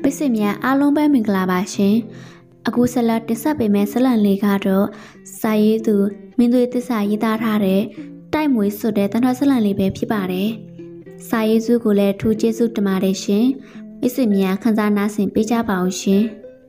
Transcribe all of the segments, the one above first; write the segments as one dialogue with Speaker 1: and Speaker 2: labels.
Speaker 1: စ်စစ်များအားလုံးပဲမင်္ဂလာပါရှင်အခုဆက်လက်တင်ဆက်ပေးမယ့်ဇာတ်လမ်းလေးကတော့စာရေးသူမင်းသွေးသစ္စာရေးသားထားတဲ့တိုက်မွေစွတ်တဲ့တန်ထွားဇာတ်လမ်းလေးပဲဖြစ်ပါတယ်စာရေးစုကိုလည်းထူးကျေးဇူးတင်ပါတယ်ရှင်မိတ်ဆွေများခန်းစားနားဆင်ပေးကြပါအောင်ရှင်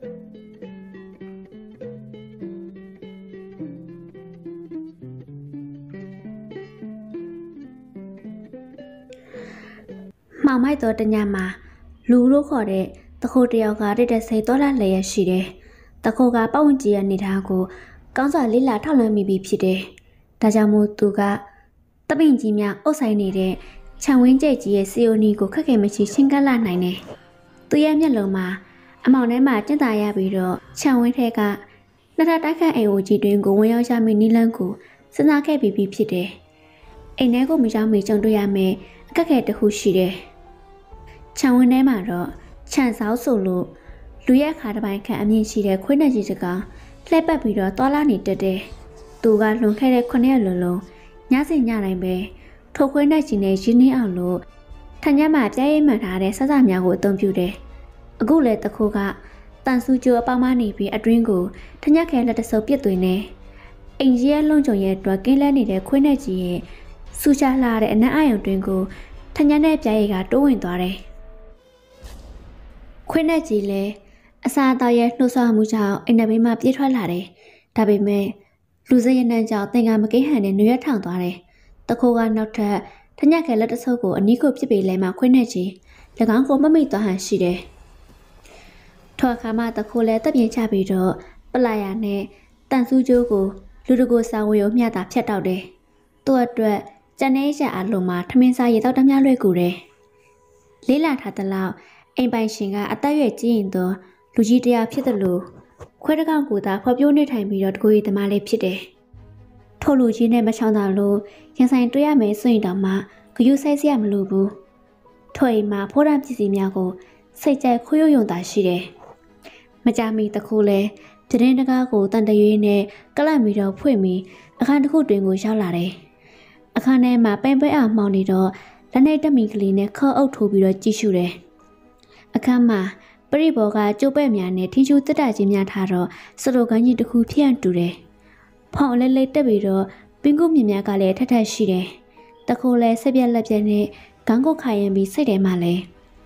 Speaker 1: မောင်မိုက်တော်တညမှာလူလို့ခေါ်တဲ့တခိုးတယောက်ကတိတ်တဲ့စိတ်တော်လာလျက်ရှိတယ်။တခိုးကပတ်ဝန်းကျင်ရဲ့နေထားကိုကောင်းစွာလေးလာထောက်လွှမ်းမိပြီးဖြစ်တယ်။ဒါကြောင့်မို့သူကတပင်ကြီးများအုပ်ဆိုင်နေတဲ့ခြံဝင်းကျဲကြီးရဲ့စီယိုနီကိုခက်ခဲမရှိရှင်းကပ်လာနိုင်တယ်။သူရဲ့မျက်လုံးမှာအမောင်ထဲမှာကျင့်သာရပြီးတော့ခြံဝင်းထဲကနှစ်ထပ်တိုက်ခတ်အိမ်အိုကြီးတွင်ကိုဝင်ရောက်ရမယ့်နီလန်းကိုစဉ်းစားခဲ့ပြီးဖြစ်တယ်။အိမ်ထဲကိုမရောက်မီကြုံတွေ့ရမယ့်အခက်အခဲတစ်ခုရှိတယ်။ခြံဝင်းထဲမှာတော့ခြံစောက်ဆိုလို့လူရဲ့ခါတစ်ပိုင်းခန့်အမြင့်ရှိတဲ့ခွေးနဲ့ကြီးတကောင်လှည့်ပတ်ပြီးတော့တွာလာနေတတ်တယ်။သူကလွန်ခဲ့တဲ့9ရက်လုံးညစဉ်ညတိုင်းပဲထိုခွေးနဲ့ကြီးနဲ့ရင်းနှီးအောင်လို့ထညက်မှပြဲရိပ်မှန်ထားတဲ့စစများကိုအသုံးပြုတယ်။အခုလည်းတခိုးကတန်ဆူကျိုးအပေါင်းမနေပြီးအတွင်းကိုထညက်ခဲလက်တဆုပ်ပြစ်သွင်းနေ။အိမ်ကြီးရဲ့လုံခြုံရဲ့အတွက်ကင်းလဲနေတဲ့ခွေးနဲ့ကြီးရဲ့စူချလာတဲ့အနက်အယုံတွင်ကိုထညက်နဲ့ပြဲရိပ်ကတိုးဝင်သွားတယ်။ခွေးနဲ့ကြီးလည်းအစာအသောက်ရဲ့နှိုးဆွမှုကြောင့်အိမ်နဘေးမှာပြေးထွက်လာတယ်။ဒါပေမဲ့လူစရနန်းကြောင့်သင်္ကမကိဟန်နဲ့နှွေရထောင်သွားတယ်။တခိုးကနောက်ထပ်ထညက်ခဲလက်တဆုပ်ကိုအနီးကိုပြစ်ပေးလဲမှခွေးနဲ့ကြီး၎င်းကိုမမိတ်သွားဟန်ရှိတယ်။ထိုအခါမှတခိုးလည်းတပ်ပြင်းချပြီးတော့ပလာယာနဲ့တန်ဆူးကျိုးကိုလူတကိုစာဝေကိုမျှတာဖြတ်တောက်တယ်။သူ့အတွက်ကြံနေရအလုံးမှာထမင်းစားရေတောက်တများလွှဲကူတယ်။လေးလာထားတဲ့လောက်အိမ်ပိုင်ရှင်ကအသက်ရွယ်ကြီးရင်တော့လူကြီးတရားဖြစ်တယ်လို့ခွဲတကောင်ကိုသာဖော်ပြနေထိုင်ပြီးတော့တကူရီသမားလေးဖြစ်တယ်။ထို့လူကြီးနဲ့မချောင်းတာလို့ရင်ဆိုင်တွေ့ရမယ်ဆိုရင်တော့မှဂယုဆိုင်စရာမလိုဘူး။ထို့အိမ်မှာဖိုးရံပစ္စည်းများကိုစိတ်ကြိုက်ခွေးရုံသာရှိတယ်။မကြမီတခုလဲတရင်တကားကိုတန်တရွေးနဲ့ကလန့်ပြီးတော့ဖွင့်ပြီးအခန်းတစ်ခုတွင်ကိုရောက်လာတယ်။အခန်းထဲမှာပင်ပဲအောင်မှောင်နေတော့လက်နဲ့တက်မီကလေးနဲ့ခေါအုပ်ထိုးပြီးတော့ကြည့်ရှုတယ်။အခန်းမှာပရိဘော်ကကျိုးပဲ့များနဲ့ထင်းချူတက်တာချင်းများထားတော့စတိုကန်းကြီးတစ်ခုဖြန့်တူတယ်။ဖောင်လဲလဲတက်ပြီးတော့ပင်ကုမြင်များကလည်းထထရှိတယ်။တခိုးလဲဆက်ပြက်လက်ပြက်နဲ့ဂန်းကုတ်ခိုင်ရင်ပြီးစိတ်ထဲမှာလဲ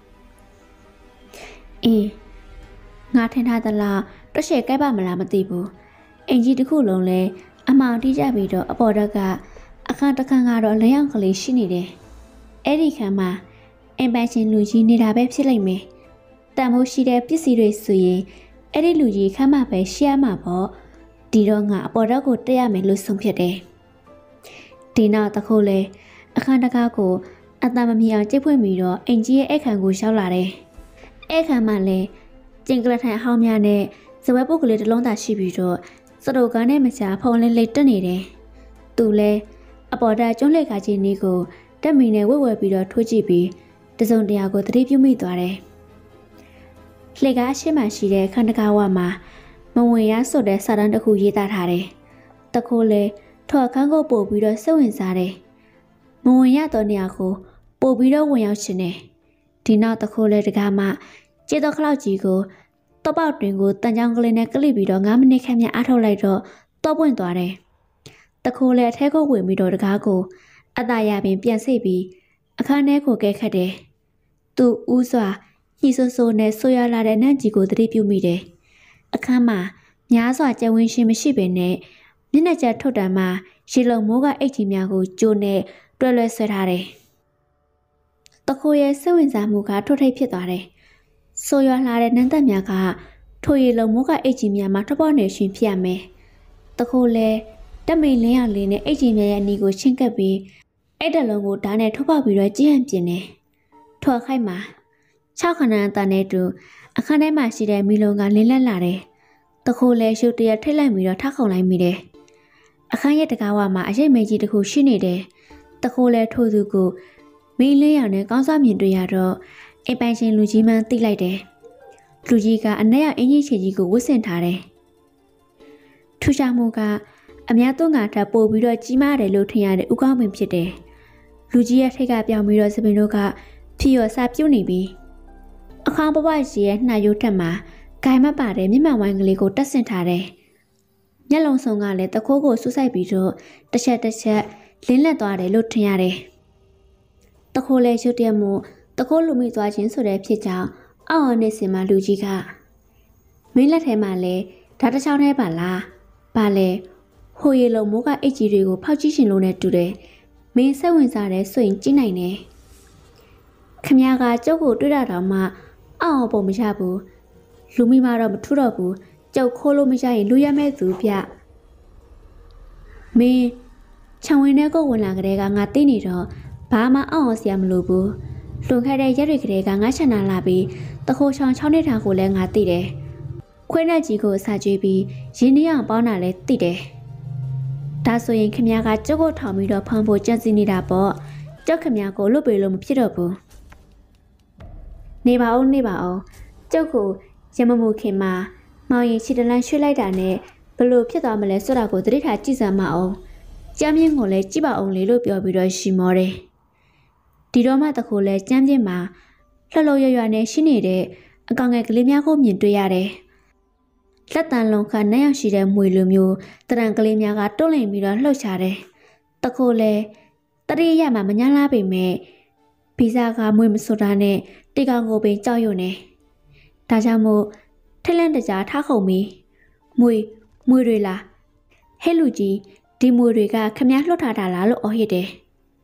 Speaker 1: ငါထင်ထားသလားတွက်ရှယ်ကြိုက်ပါမလားမသိဘူး။အင်ကြီးတစ်ခုလုံးလဲအမောင်တိကျပြီးတော့အပေါ်ဓာတ်ကအခန်းတစ်ခန်းကတော့လဲရောင်ကလေးရှိနေတယ်။အဲ့ဒီခန်းမှာအင်ပန်ရှင်လူကြီးနေတာပဲဖြစ်လိမ့်မယ်။တန်မိုးရှိတဲ့ပစ္စည်းတွေဆိုရင်အဲ့ဒီလူကြီးခမ်းမပဲရှေ့ရမှာပေါ့ဒီတော့ငါအပေါ်ဓာတ်ကိုတက်ရမယ်လို့ဆုံးဖြတ်တယ်ဒီနောက်တခိုးလဲအခန်းတကားကိုအတမမီအောင်ကြိတ်ဖွင့်ပြီးတော့အင်ကြီးရဲ့အခန်းကိုရောက်လာတယ်အခန်းမှာလဲကျင်ကလထိုင်အဟောင်းများနဲ့ဇဝဲပုတ်ကလေးတစ်လုံးသာရှိပြီးတော့စတိုကန်းနဲ့မချာဖုံလေးလေးတက်နေတယ်သူလဲအပေါ်ဓာတ်ကျွန်းလက်ကားကြီးနီးကိုတက်မီနဲ့ဝဲဝဲပြီးတော့ထိုးကြည့်ပြီးတစုံတရာကိုသတိပြုမိသွားတယ်လှေကားအရှိမရှိတဲ့ခန္ဓကာဝမှာမဝင်ရဆိုတဲ့စာတမ်းတစ်ခုရေးသားထားတယ်။တခိုးလဲထော်ခန်းကိုပို့ပြီးတော့စိတ်ဝင်စားတယ်။မဝင်ရတော့နေရာကိုပို့ပြီးတော့ဝင်ရောက်ရှင်တယ်။ဒီနောက်တခိုးလဲတကားမှကျေတော့ခလောက်ကြီးကိုတော့ပေါက်တွင်ကိုတန်ချောင်းကလေးနဲ့ကလိပြီးတော့9မိနစ်ခန့်မြအားထုတ်လိုက်တော့တော့ပွင့်သွားတယ်။တခိုးလဲအထက်ကိုဝင်ပြီးတော့တကားကိုအသာရပင်ပြန်ဆိတ်ပြီးအခန်းထဲကိုကဲခတ်တယ်။သူဦးစွာညှိဆိုးဆိုးနဲ့ဆိုရလာတဲ့နန့်ကြီးကိုသတိပြုမိတယ်။အခန်းမှာများစွာကြဝင်းရှင်မရှိပေနဲ့မျက်နှာကျထုတ်တံမှာရေလုံမိုးကအိတ်ကြီးများကိုကျိုးနဲ့တွဲလွဲဆွဲထားတယ်။တခိုးရဲ့စိတ်ဝင်စားမှုကထုတ်ထိပ်ဖြစ်သွားတယ်။ဆိုရလာတဲ့နန်းသက်များကထိုရေလုံမိုးကအိတ်ကြီးများမှာထပေါ်နေရှင်ဖြစ်ရမယ်။တခိုးလည်းတက်မိန်လင်းရလေးနဲ့အိတ်ကြီးများရဲ့အနီးကိုချင်းကပ်ပြီးအဲ့တလုံးကိုဓာတ်နဲ့ထုတ်ပေါက်ပြီးတော့ကြည့်ဟန်ပြင်းတယ်။ထွာခိုက်မှာ6ခဏအတန်နဲ့တူအခန်းထဲမှာရှိတဲ့မီလုံကလင်းလက်လာတယ်။တခိုးလဲရှုပ်တရထိတ်လိုက်ပြီးတော့ထခုန်လိုက်မိတယ်။အခန်းရဲ့တကားဝမှာအရိပ်မေကြီးတစ်ခုရှိနေတယ်။တခိုးလဲထိုးသူကိုမီးလင်းရောင်နဲ့ကောင်းစားမြင်တွေ့ရတော့အိမ်ပိုင်ရှင်လူကြီးမှန်းသိလိုက်တယ်။လူကြီးကအနက်ရောက်အင်ကြီးချေကြီးကိုဝတ်ဆင်ထားတယ်။ထူးခြားမှုကအများသုံးကထပ်ပို့ပြီးတော့ကြီးမားတယ်လို့ထင်ရတဲ့ဦးကောင်းပင်ဖြစ်တယ်။လူကြီးရဲ့ထိတ်ကပြောင်းပြီးတော့စပင်တို့ကဖြီရော်စာပြုတ်နေပြီးအခါပပကြီးရဲ့နှာရိုးထက်မှာဂိုင်မပါတဲ့မျက်မှန်ဝိုင်းကလေးကိုတက်ဆင့်ထားတယ်။မျက်လုံးစုံကလည်းတခိုးကိုဆူဆိုင်ပြီးတော့တစ်ချက်လင်းလက်သွားတယ်လို့ထင်ရတယ်။တခိုးလည်းရုတ်တရက်မှုတခိုးလူမိသွားခြင်းဆိုတဲ့ဖြစ်ကြောင်းအောက်အနေစင်မှာလူကြီးကမင်းလက်ထဲမှာလဲဓာတ်တစ်ချောင်းထဲပါလား။ပါလေဟိုရီလုံးမိုးကအိတ်ကြီးတွေကိုဖောက်ကြည့်ရှင်လို့နဲ့တူတယ်။မင်းစိတ်ဝင်စားတဲ့ဆိုရင်ကြည့်နိုင်တယ်။ခမရကကျုပ်ကိုတွေ့တာတော့မှအောက်ပုံမရဘူး။လူမိမတော့မထူတော့ဘူး။ကျုပ်ခိုးလို့မရရင်လူရမဲ့သူဗျ။မင်းခြံဝင်ထဲကိုဝင်လာကြတဲ့ကငါသိနေတော့ဘာမှအောင်ဆရာမလိုဘူး။လွန်ခဲ့တဲ့ရက်တွေကလေးကငါချန်နာလာပြီးတခိုးချောင်း6နှစ်ထားကိုလည်းငါသိတယ်။ခွေးနဲ့ကြီးကိုအစာကျွေးပြီးရင်းနှီးအောင်ပေါင်းတာလည်းသိတယ်။ဒါဆိုရင်ခမရကကျုပ်ကိုထောင်ပြီးတော့ဖမ်းဖို့ကြံစည်နေတာပေါ့။ကျုပ်ခမရကိုလွတ်ပေးလို့မဖြစ်တော့ဘူး။နေပါဦးကျုပ်ကိုရမမှုခင်မှာမောင်ရင်ခြေတလန်းရွှေ့လိုက်တာနဲ့ဘလို့ဖြစ်သွားမလဲဆိုတာကိုသတိထားကြည့်စမ်းမအောင်ကျမ်းမြင့်ကိုလည်းကြည့်ပါအောင်လေလို့ပြောပြီးတော့ရှီမောတယ်ဒီတော့မှတခိုးလဲကျမ်းမြင့်မှာလှလှရွရွနဲ့ရှိနေတဲ့အကောင်ငယ်ကလေးများကိုမြင်တွေ့ရတယ်လက်တန်လုံးခါနဲ့ရောက်ရှိတဲ့မွေလိုမျိုးတရံကလေးများကတွန့်လင်ပြီးတော့လှုပ်ရှားတယ်တခိုးလဲတတိယမှာမညာလားပေမဲ့ဗီဇာကမွေမစွတာနဲ့တေကောင်ကိုပင်ကြောက်ရွံ့နေဒါကြောင့်မို့ထက်လန့်တကြားထားခုံပြီးမွေတွေလားဟဲ့လူကြီးဒီမွေတွေကခမည်းလွတ်ထားတာလားလို့အော်ဟစ်တယ်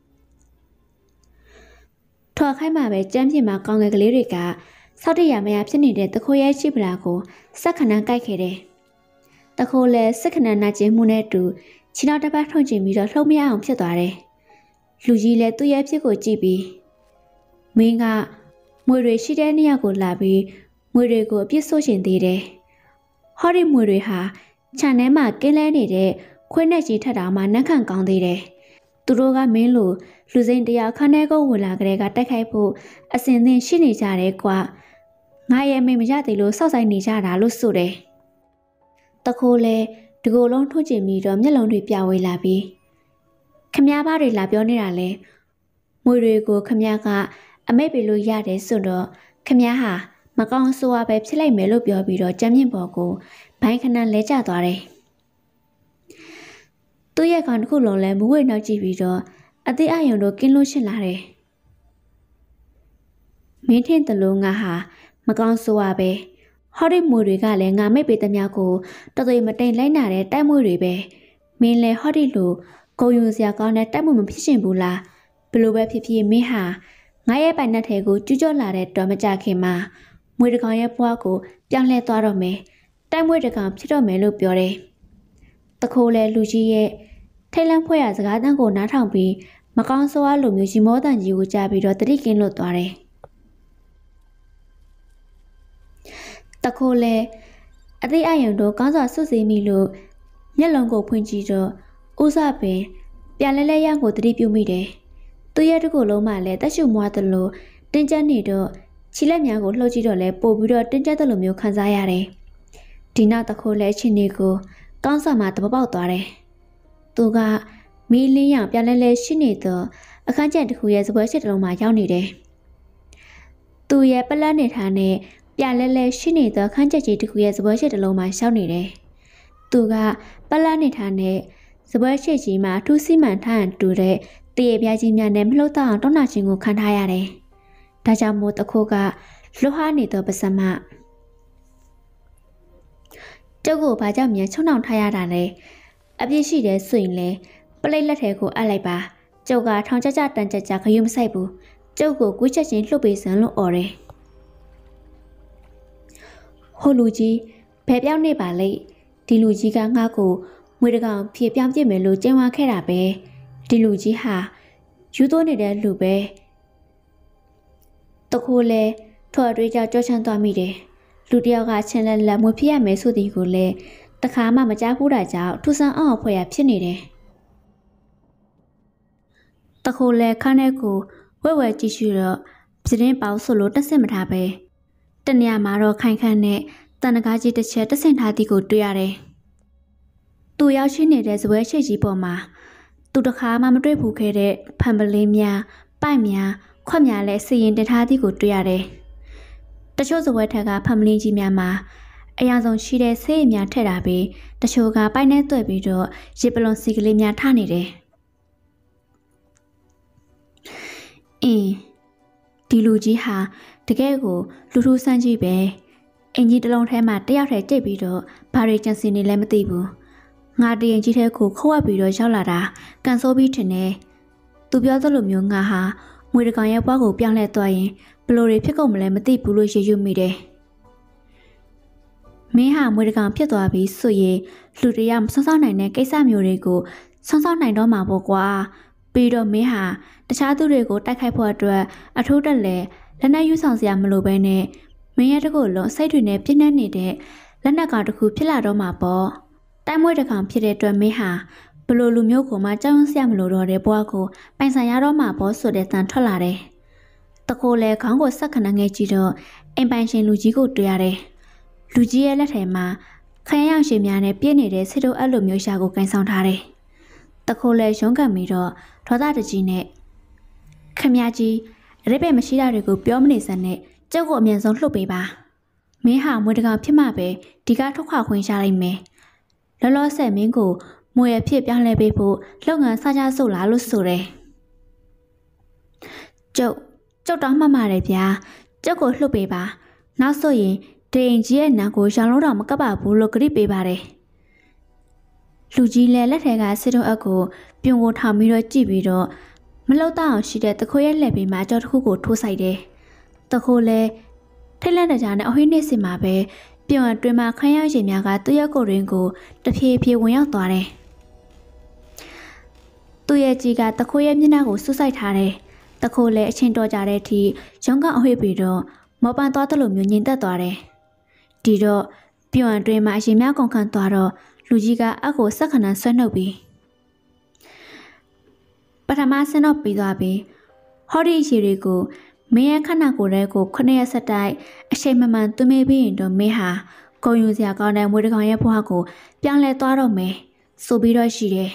Speaker 1: ထွာခိုင်းမှာပဲကျမ်းပြင်မှာကောင်းငယ်ကလေးတွေကစောက်တရမရဖြစ်နေတဲ့တခိုးရဲ့ရှိပလာကိုစက်ခဏကိုက်ခဲ့တယ်တခိုးလည်းစက်ခဏနာကျင်မှုနဲ့တူခြေနောက်တစ်ပတ်ထုံကျင်ပြီးတော့လှုပ်မရအောင်ဖြစ်သွားတယ်လူကြီးလည်းသူ့ရဲ့ဖြစ်ကိုကြည့်ပြီးမင်းကမွေတွေရှိတဲ့နေရာကိုလာပြီးမွေတွေကိုအပြစ်ဆိုးရှင်သေးတယ်။ဟောဒီမွေတွေဟာခြံထဲမှာကင်းလဲနေတဲ့ခွေးနဲ့ကြီးထက်တာမှနှက်ခန့်ကောင်းသေးတယ်။သူတို့ကမင်းလိုလူစိမ်းတရားခန်းထဲကိုဝင်လာကြတဲ့ကတိုက်ခိုက်ဖို့အစဉ်သင့်ရှိနေကြတယ်ကွာ။ငါရဲ့မိမရသေးလို့စောက်ဆိုင်နေကြတာလို့ဆိုတယ်။တခိုးလဲဒီကိုယ်လုံးထွန်းကျင်ပြီးတော့မျက်လုံးတွေပြဝေးလာပြီးခမည်းဘာတွေလာပြောနေတာလဲ။မွေတွေကိုခမည်းကအမိတ်ပေးလို့ရတယ်ဆိုတော့ခမည်းဟာမကောင်းဆိုးဝါးပဲဖြစ်လိုက်မယ်လို့ပြောပြီးတော့ကျမ်းမြင့်ပေါ်ကိုဘိုင်းခဏလဲကျသွားတယ်။သူ့ရဲ့ကောင်တစ်ခုလုံးလဲမူးဝဲနောက်ကြည့်ပြီးတော့အသေးအယုံတို့ကင်းလို့ရှင်းလာတယ်။မင်းထင်တယ်လို့ငါဟာမကောင်းဆိုးဝါးပဲဟောဒီမွေတွေကလည်းငါမိတ်ပေးသမျှကိုတော်တော်မတိမ်လိုက်နာတဲ့တိုက်မွေတွေပဲမင်းလဲဟောဒီလိုဂုံယူစရာကောင်းတဲ့တိုက်မွေမဖြစ်ရှင်ဘူးလားဘလို့ပဲဖြစ်ဖြစ်မင်းဟာငါရဲ့ပိုင်နှက်ထဲကိုကျူးကျော်လာတဲ့တော်မကြခင်မှာမွေတကောင်ရဲ့ဘွားကိုပြောင်းလဲသွားတော့မယ်တိုက်မွေတကောင်ဖြစ်တော့မယ်လို့ပြောတယ်တခိုးလဲလူကြီးရဲ့ထိတ်လန့်ဖွဲ့ရစကားတန်းကိုနားထောင်ပြီးမကောင်းဆိုးဝါးလိုမျိုးရီမောတန်ကြီးကိုကြားပြီးတော့တတိကင်းလွတ်သွားတယ်တခိုးလဲအသေးအယုံတို့ကောင်းစွာဆွတ်စီမိလို့မျက်လုံးကိုဖွင့်ကြည့်တော့ဥစားပင်ပြန်လဲရကိုတတိပြုမိတယ်သူရဲ့တကူလုံးမှလည်းတက်ရှုမွားသလိုတင်းကျပ်နေတော့ခြေလက်များကိုလှုပ်ကြည့်တော့လဲပို့ပြီးတော့တင်းကျပ်သလိုမျိုးခံစားရတယ်ဒီနောက်တခိုးလဲချင်းနေကိုကောင်းစွာမှတပပေါက်သွားတယ်သူကမီးလင်းရောင်ပြန်လဲရှိနေတော့အခန်းကျန်တစ်ခုရဲ့စပွဲရှိတလုံးမှာရောက်နေတယ်သူရဲ့ပလတ်နေထားနဲ့ပြန်လဲရှိနေတော့ခန်းကျက်ကြီးတစ်ခုရဲ့စပွဲရှိတလုံးမှာရှောက်နေတယ်သူကပလတ်နေထားနဲ့စပွဲရှိကြီးမှာထူးစီမံထားတူတဲ့တရေပြားကြီးများနဲ့မလှုပ်တော့အောင်တောင်းနာခြင်းကိုခံထားရတယ်။ဒါကြောင့်မို့တခိုးကလွှတ်ဟားနေတော့ပစမကျုပ်ကိုဘာကြောင့်မြန်ချုံနှောင်ထားရတာလဲ။အပြစ်ရှိတယ်ဆိုရင်လေပလိတ်လက်ထဲကိုအပ်လိုက်ပါ။ကျုပ်ကထောင်ကြတန်ကြခရုံးမဆိုင်ဘူး။ကျုပ်ကိုကူးချက်ချင်းလှုပ်ပေးစမ်းလို့អော်တယ်။ဟိုလူကြီးဘယ်ပြောင်းနေပါလိမ့်။ဒီလူကြီးကငါ့ကိုမွေတကောင်ဖြေပြောင်းပြစ်မယ်လို့ကြင်ဝါခဲ့တာပဲ။ဒီလူကြီးဟာယူသွနေတဲ့လူပဲတခိုးလဲထွာတွေးကြောကြောချမ်းသွားမိတယ်လူတယောက်ကချင်းလက်မွေဖြစ်ရမယ်ဆိုသည်ကိုလည်းတခါမှမကြားဘူးတာကြောင့်ထူဆန်းအောင်ဖွဲ့ရဖြစ်နေတယ်တခိုးလဲခန်းထဲကိုဝဲကြည့်ရှုတော့ပြင်းပေါင်းဆိုလို့တက်ဆင်မထားပဲတနေရာမှာတော့ခိုင်ခန့်နဲ့တန်တကားကြီးတစ်ချက်တက်ဆင်ထားသည်ကိုတွေ့ရတယ်သူရောက်ရှိနေတဲ့ဇပွဲရှိကြီးပေါ်မှာသူတခါမှမတွေ့ဘူးခဲ့တဲ့ဖန်ပလင်းများပိုက်များခွက်များလည်းစီရင်တင်ထားသည်ကိုတွေ့ရတယ်။တချို့စပွဲထက်ကဖမလင်းကြီးများမှာအရာဆုံးရှိတဲ့ဆေးများထည့်တာပြီးတချို့ကပိုက်နဲ့တွေ့ပြီးတော့ရေပလွန်စီကလေးများထားနေတယ်ဒီလူကြီးဟာတကယ်ကိုလူထူးဆန်းကြီးပဲအင်ကြီးတစ်လုံးထဲမှာတယောက်တည်းကြိတ်ပြီးတော့ဘာတွေကြံစည်နေလဲမသိဘူးငါတရင်ကြီးထဲကိုခဝက်ပြီးတော့ရောက်လာတာကန်ဆိုးပြီးထင်တယ်သူပြောသလိုမျိုးငါဟာမွေတကောင်ရဲ့ဘွားကိုပြောင်းလဲသွားရင်ဘလို့တွေဖြစ်ကုန်မလဲမသိဘူးလို့ရေရွမိတယ်မင်းဟာမွေတကောင်ဖြစ်သွားပြီးဆိုရင်လူတွေကမဆောင်းနိုင်တဲ့ကိစ္စမျိုးတွေကိုဆောင်းနိုင်တော့မှာပေါ့ကွာပြီးတော့မင်းဟာတခြားသူတွေကိုတိုက်ခိုက်ဖို့အတွက်အထိုးတက်လဲလက်နက်ယူဆောင်စရာမလိုဘဲနဲ့မင်းရဲ့တကူလုံးစိတ်တွေနဲ့ပြင်းနှက်နေတဲ့လက်နက်ကောင်တစ်ခုဖြစ်လာတော့မှာပေါ့တိုင်းမွေတကောင်ဖြစ်တဲ့အတွက်မင်းဟာဘလို့လူမျိုးကိုမှကြောက်ရွံ့စရာမလိုတော့တဲ့ဘွားကိုပိုင်ဆိုင်ရတော့မှာပေါ့ဆိုတဲ့တန်ထွက်လာတယ်တကူလဲခေါင်းကိုဆက်ခဏငယ်ကြည့်တော့အိမ်ပိုင်ရှင်လူကြီးကိုတွေ့ရတယ်လူကြီးရဲ့လက်ထဲမှာခရမ်းရောင်ရှင်များနဲ့ပြည့်နေတဲ့စစ်တို့အဲ့လိုမျိုးရှာကိုကင်ဆောင်ထားတယ်တကူလဲရုန်းကန်ပြီးတော့ဒေါသတကြီးနဲ့ခမကြီးရိပ်ပဲမရှိတာတွေကိုပြောမနေစမ်းနဲ့ကျုပ်ကိုအမြန်ဆုံးလှုပ်ပေးပါမင်းဟာမွေတကောင်ဖြစ်မှပဲဒီကထုတ်ခွာခွင့်ရလိုက်မယ်လောလောဆယ်မင်းကိုမွေအဖြစ်ပြောင်းလဲပေးဖို့လုပ်ငန်းစကြစို့လားလို့ဆိုတယ်ကျုပ်တောင်းမှမှာတယ်ဗျာကျုပ်ကိုလှုပ်ပေးပါနောက်ဆိုရင်ဒိန်ကြီးရဲ့နာကိုရောင်လို့တော့မကပ်ပါဘူးလို့ကြိပေးပါတယ်လူကြီးလည်းလက်ထဲကစစ်တုံးအပ်ကိုပြုံကိုထောင်ပြီးတော့ကြည့်ပြီးတော့မလှုပ်တော့အောင်ရှိတဲ့တခိုးရဲ့လက်ပြီးမှကြောက်တစ်ခုကိုထိုးဆိုင်တယ်တခိုးလည်းထိတ်လန့်တဲ့ကြားနဲ့အဟိနေစင်မှာပဲပြုံအတွင်းမှာခရမ်းရောင်ရှင်များကသူ့ရဲ့ကိုယ်ရင်းကိုတဖြည်းဖြည်းဝင်ရောက်သွားတယ်သူ့ရဲ့ကြီးကတခိုးရဲ့မျက်နှာကိုဆူဆိုင်ထားတယ်တခိုးလည်းအချင်းတော်ကြတဲ့အထိရုံးကအဟိပြီးတော့မောပန်းသွားသလိုမျိုးညင်သက်သွားတယ်ဒီတော့ပြုံအတွင်းမှာအရှင်များကုန်ခန့်သွားတော့လူကြီးကအကိုဆက်ခဏဆွဲနှုတ်ပြီးပထမဆင်းတော့ပြီးသွားပြီးဟောဒီအရှိတွေကိုမင်းရဲ့ခန္ဓာကိုယ်ရဲ့ကို9ရက်ဆက်တိုက်အချိန်မှန်သွေးမေးပြီးရင်တော့မင်းဟာဂုံယူစရာကောင်းတဲ့မွေးတကောင်ရဲ့ဘဝကိုပြောင်းလဲသွားတော့မယ်ဆိုပြီးတော့ရှိတယ်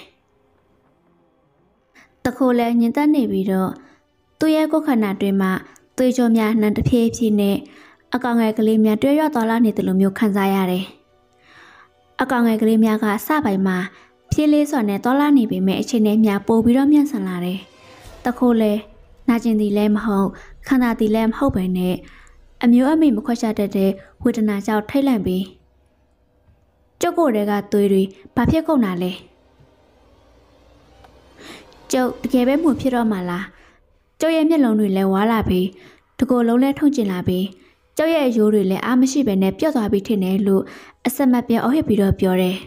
Speaker 1: တခိုးလည်းညင်သက်နေပြီးတော့သူ့ရဲ့ကိုယ်ခန္ဓာတွင်မှသွေးကြောများနှံတဖြည်းဖြည်းနဲ့အကောင်ငယ်ကလေးများတွဲရွသွားလာနေတယ်လို့မျိုးခံစားရတယ်အကောင်ငယ်ကလေးများကအစပိုင်းမှာဖြည်းလေးစွာနဲ့သွားလာနေပေမဲ့အချိန်နဲ့များပိုပြီးတော့မြန်ဆန်လာတယ်တခိုးလည်းနာကျင်သည်လည်းမဟုတ်ခန္ဓာသည်လည်းမဟုတ်ပဲနဲ့အမျိုးအမိမခွက်ချတတ်တဲ့ဝေဒနာကြောင့်ထိတ်လန့်ပြီးကျုပ်ကိုယ်တွေကသွေးတွေဘာဖြစ်ကုန်တာလဲကျုပ်တကယ်ပဲမှုဖြစ်တော့မှလားကျုပ်ရဲ့မျက်လုံးတွေလည်းဝါလာပြီးတကိုယ်လုံးလည်းထုံကျင်လာပြီးကျုပ်ရဲ့အယိုးတွေလည်းအားမရှိပဲနဲ့ပြော့သွားပြီးထင်တယ်လို့အဆက်မပြတ်အော်ဟစ်ပြီးတော့ပြောတယ်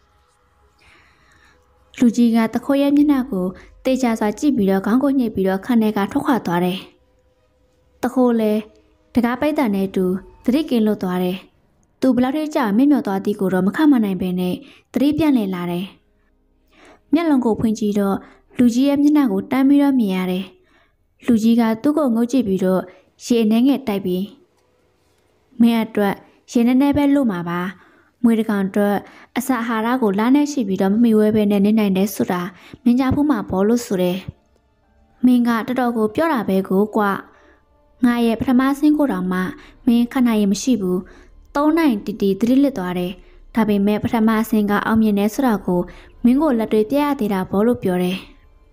Speaker 1: လူကြီးကတခိုးရဲ့မျက်နှာကိုတေချာစွာကြည့်ပြီးတော့ခေါင်းကိုညှိပြီးတော့ခန်းထဲကထွက်ခွာသွားတယ်တခိုးလည်းတကားပိတ်တန်နဲ့တူသတိကင်းလွတ်သွားတယ်သူဘလောက်ထိကြာမြင့်မြော်သွားသည်ကိုတော့မခမနိုင်ပဲနဲ့သတိပြန့်လည်လာတယ်မျက်လုံးကိုဖွင့်ကြည့်တော့လူကြီးရဲ့မျက်နှာကိုတန်းပြီးတော့မြင်ရတယ်လူကြီးကသူ့ကိုငုတ်ကြည့်ပြီးတော့ရေနှဲငယ်တိုက်ပြီးမင်းအတွက်ရေနှဲနှဲပဲလို့မှာပါမွေတကောင်အတွက်အစာအာဟာရကိုလားနဲ့ရှိပြီးတော့မမီဝဲပဲနဲ့နေနိုင်တယ်ဆိုတာမင်းကြားဖို့မှာပေါ်လို့ဆိုတယ်မင်းကတော်တော်ကိုပြောတာပဲကိုကွာငါရဲ့ပထမဆင်းကိုတောင်မှမင်းခဏရင်မရှိဘူး3နိုင်တီတီသတိလစ်သွားတယ်ဒါပေမဲ့ပထမဆင်းကအောင်မြင်တယ်ဆိုတာကိုမင်းကိုလက်တွေပြရသေးတာဘောလို့ပြောတယ်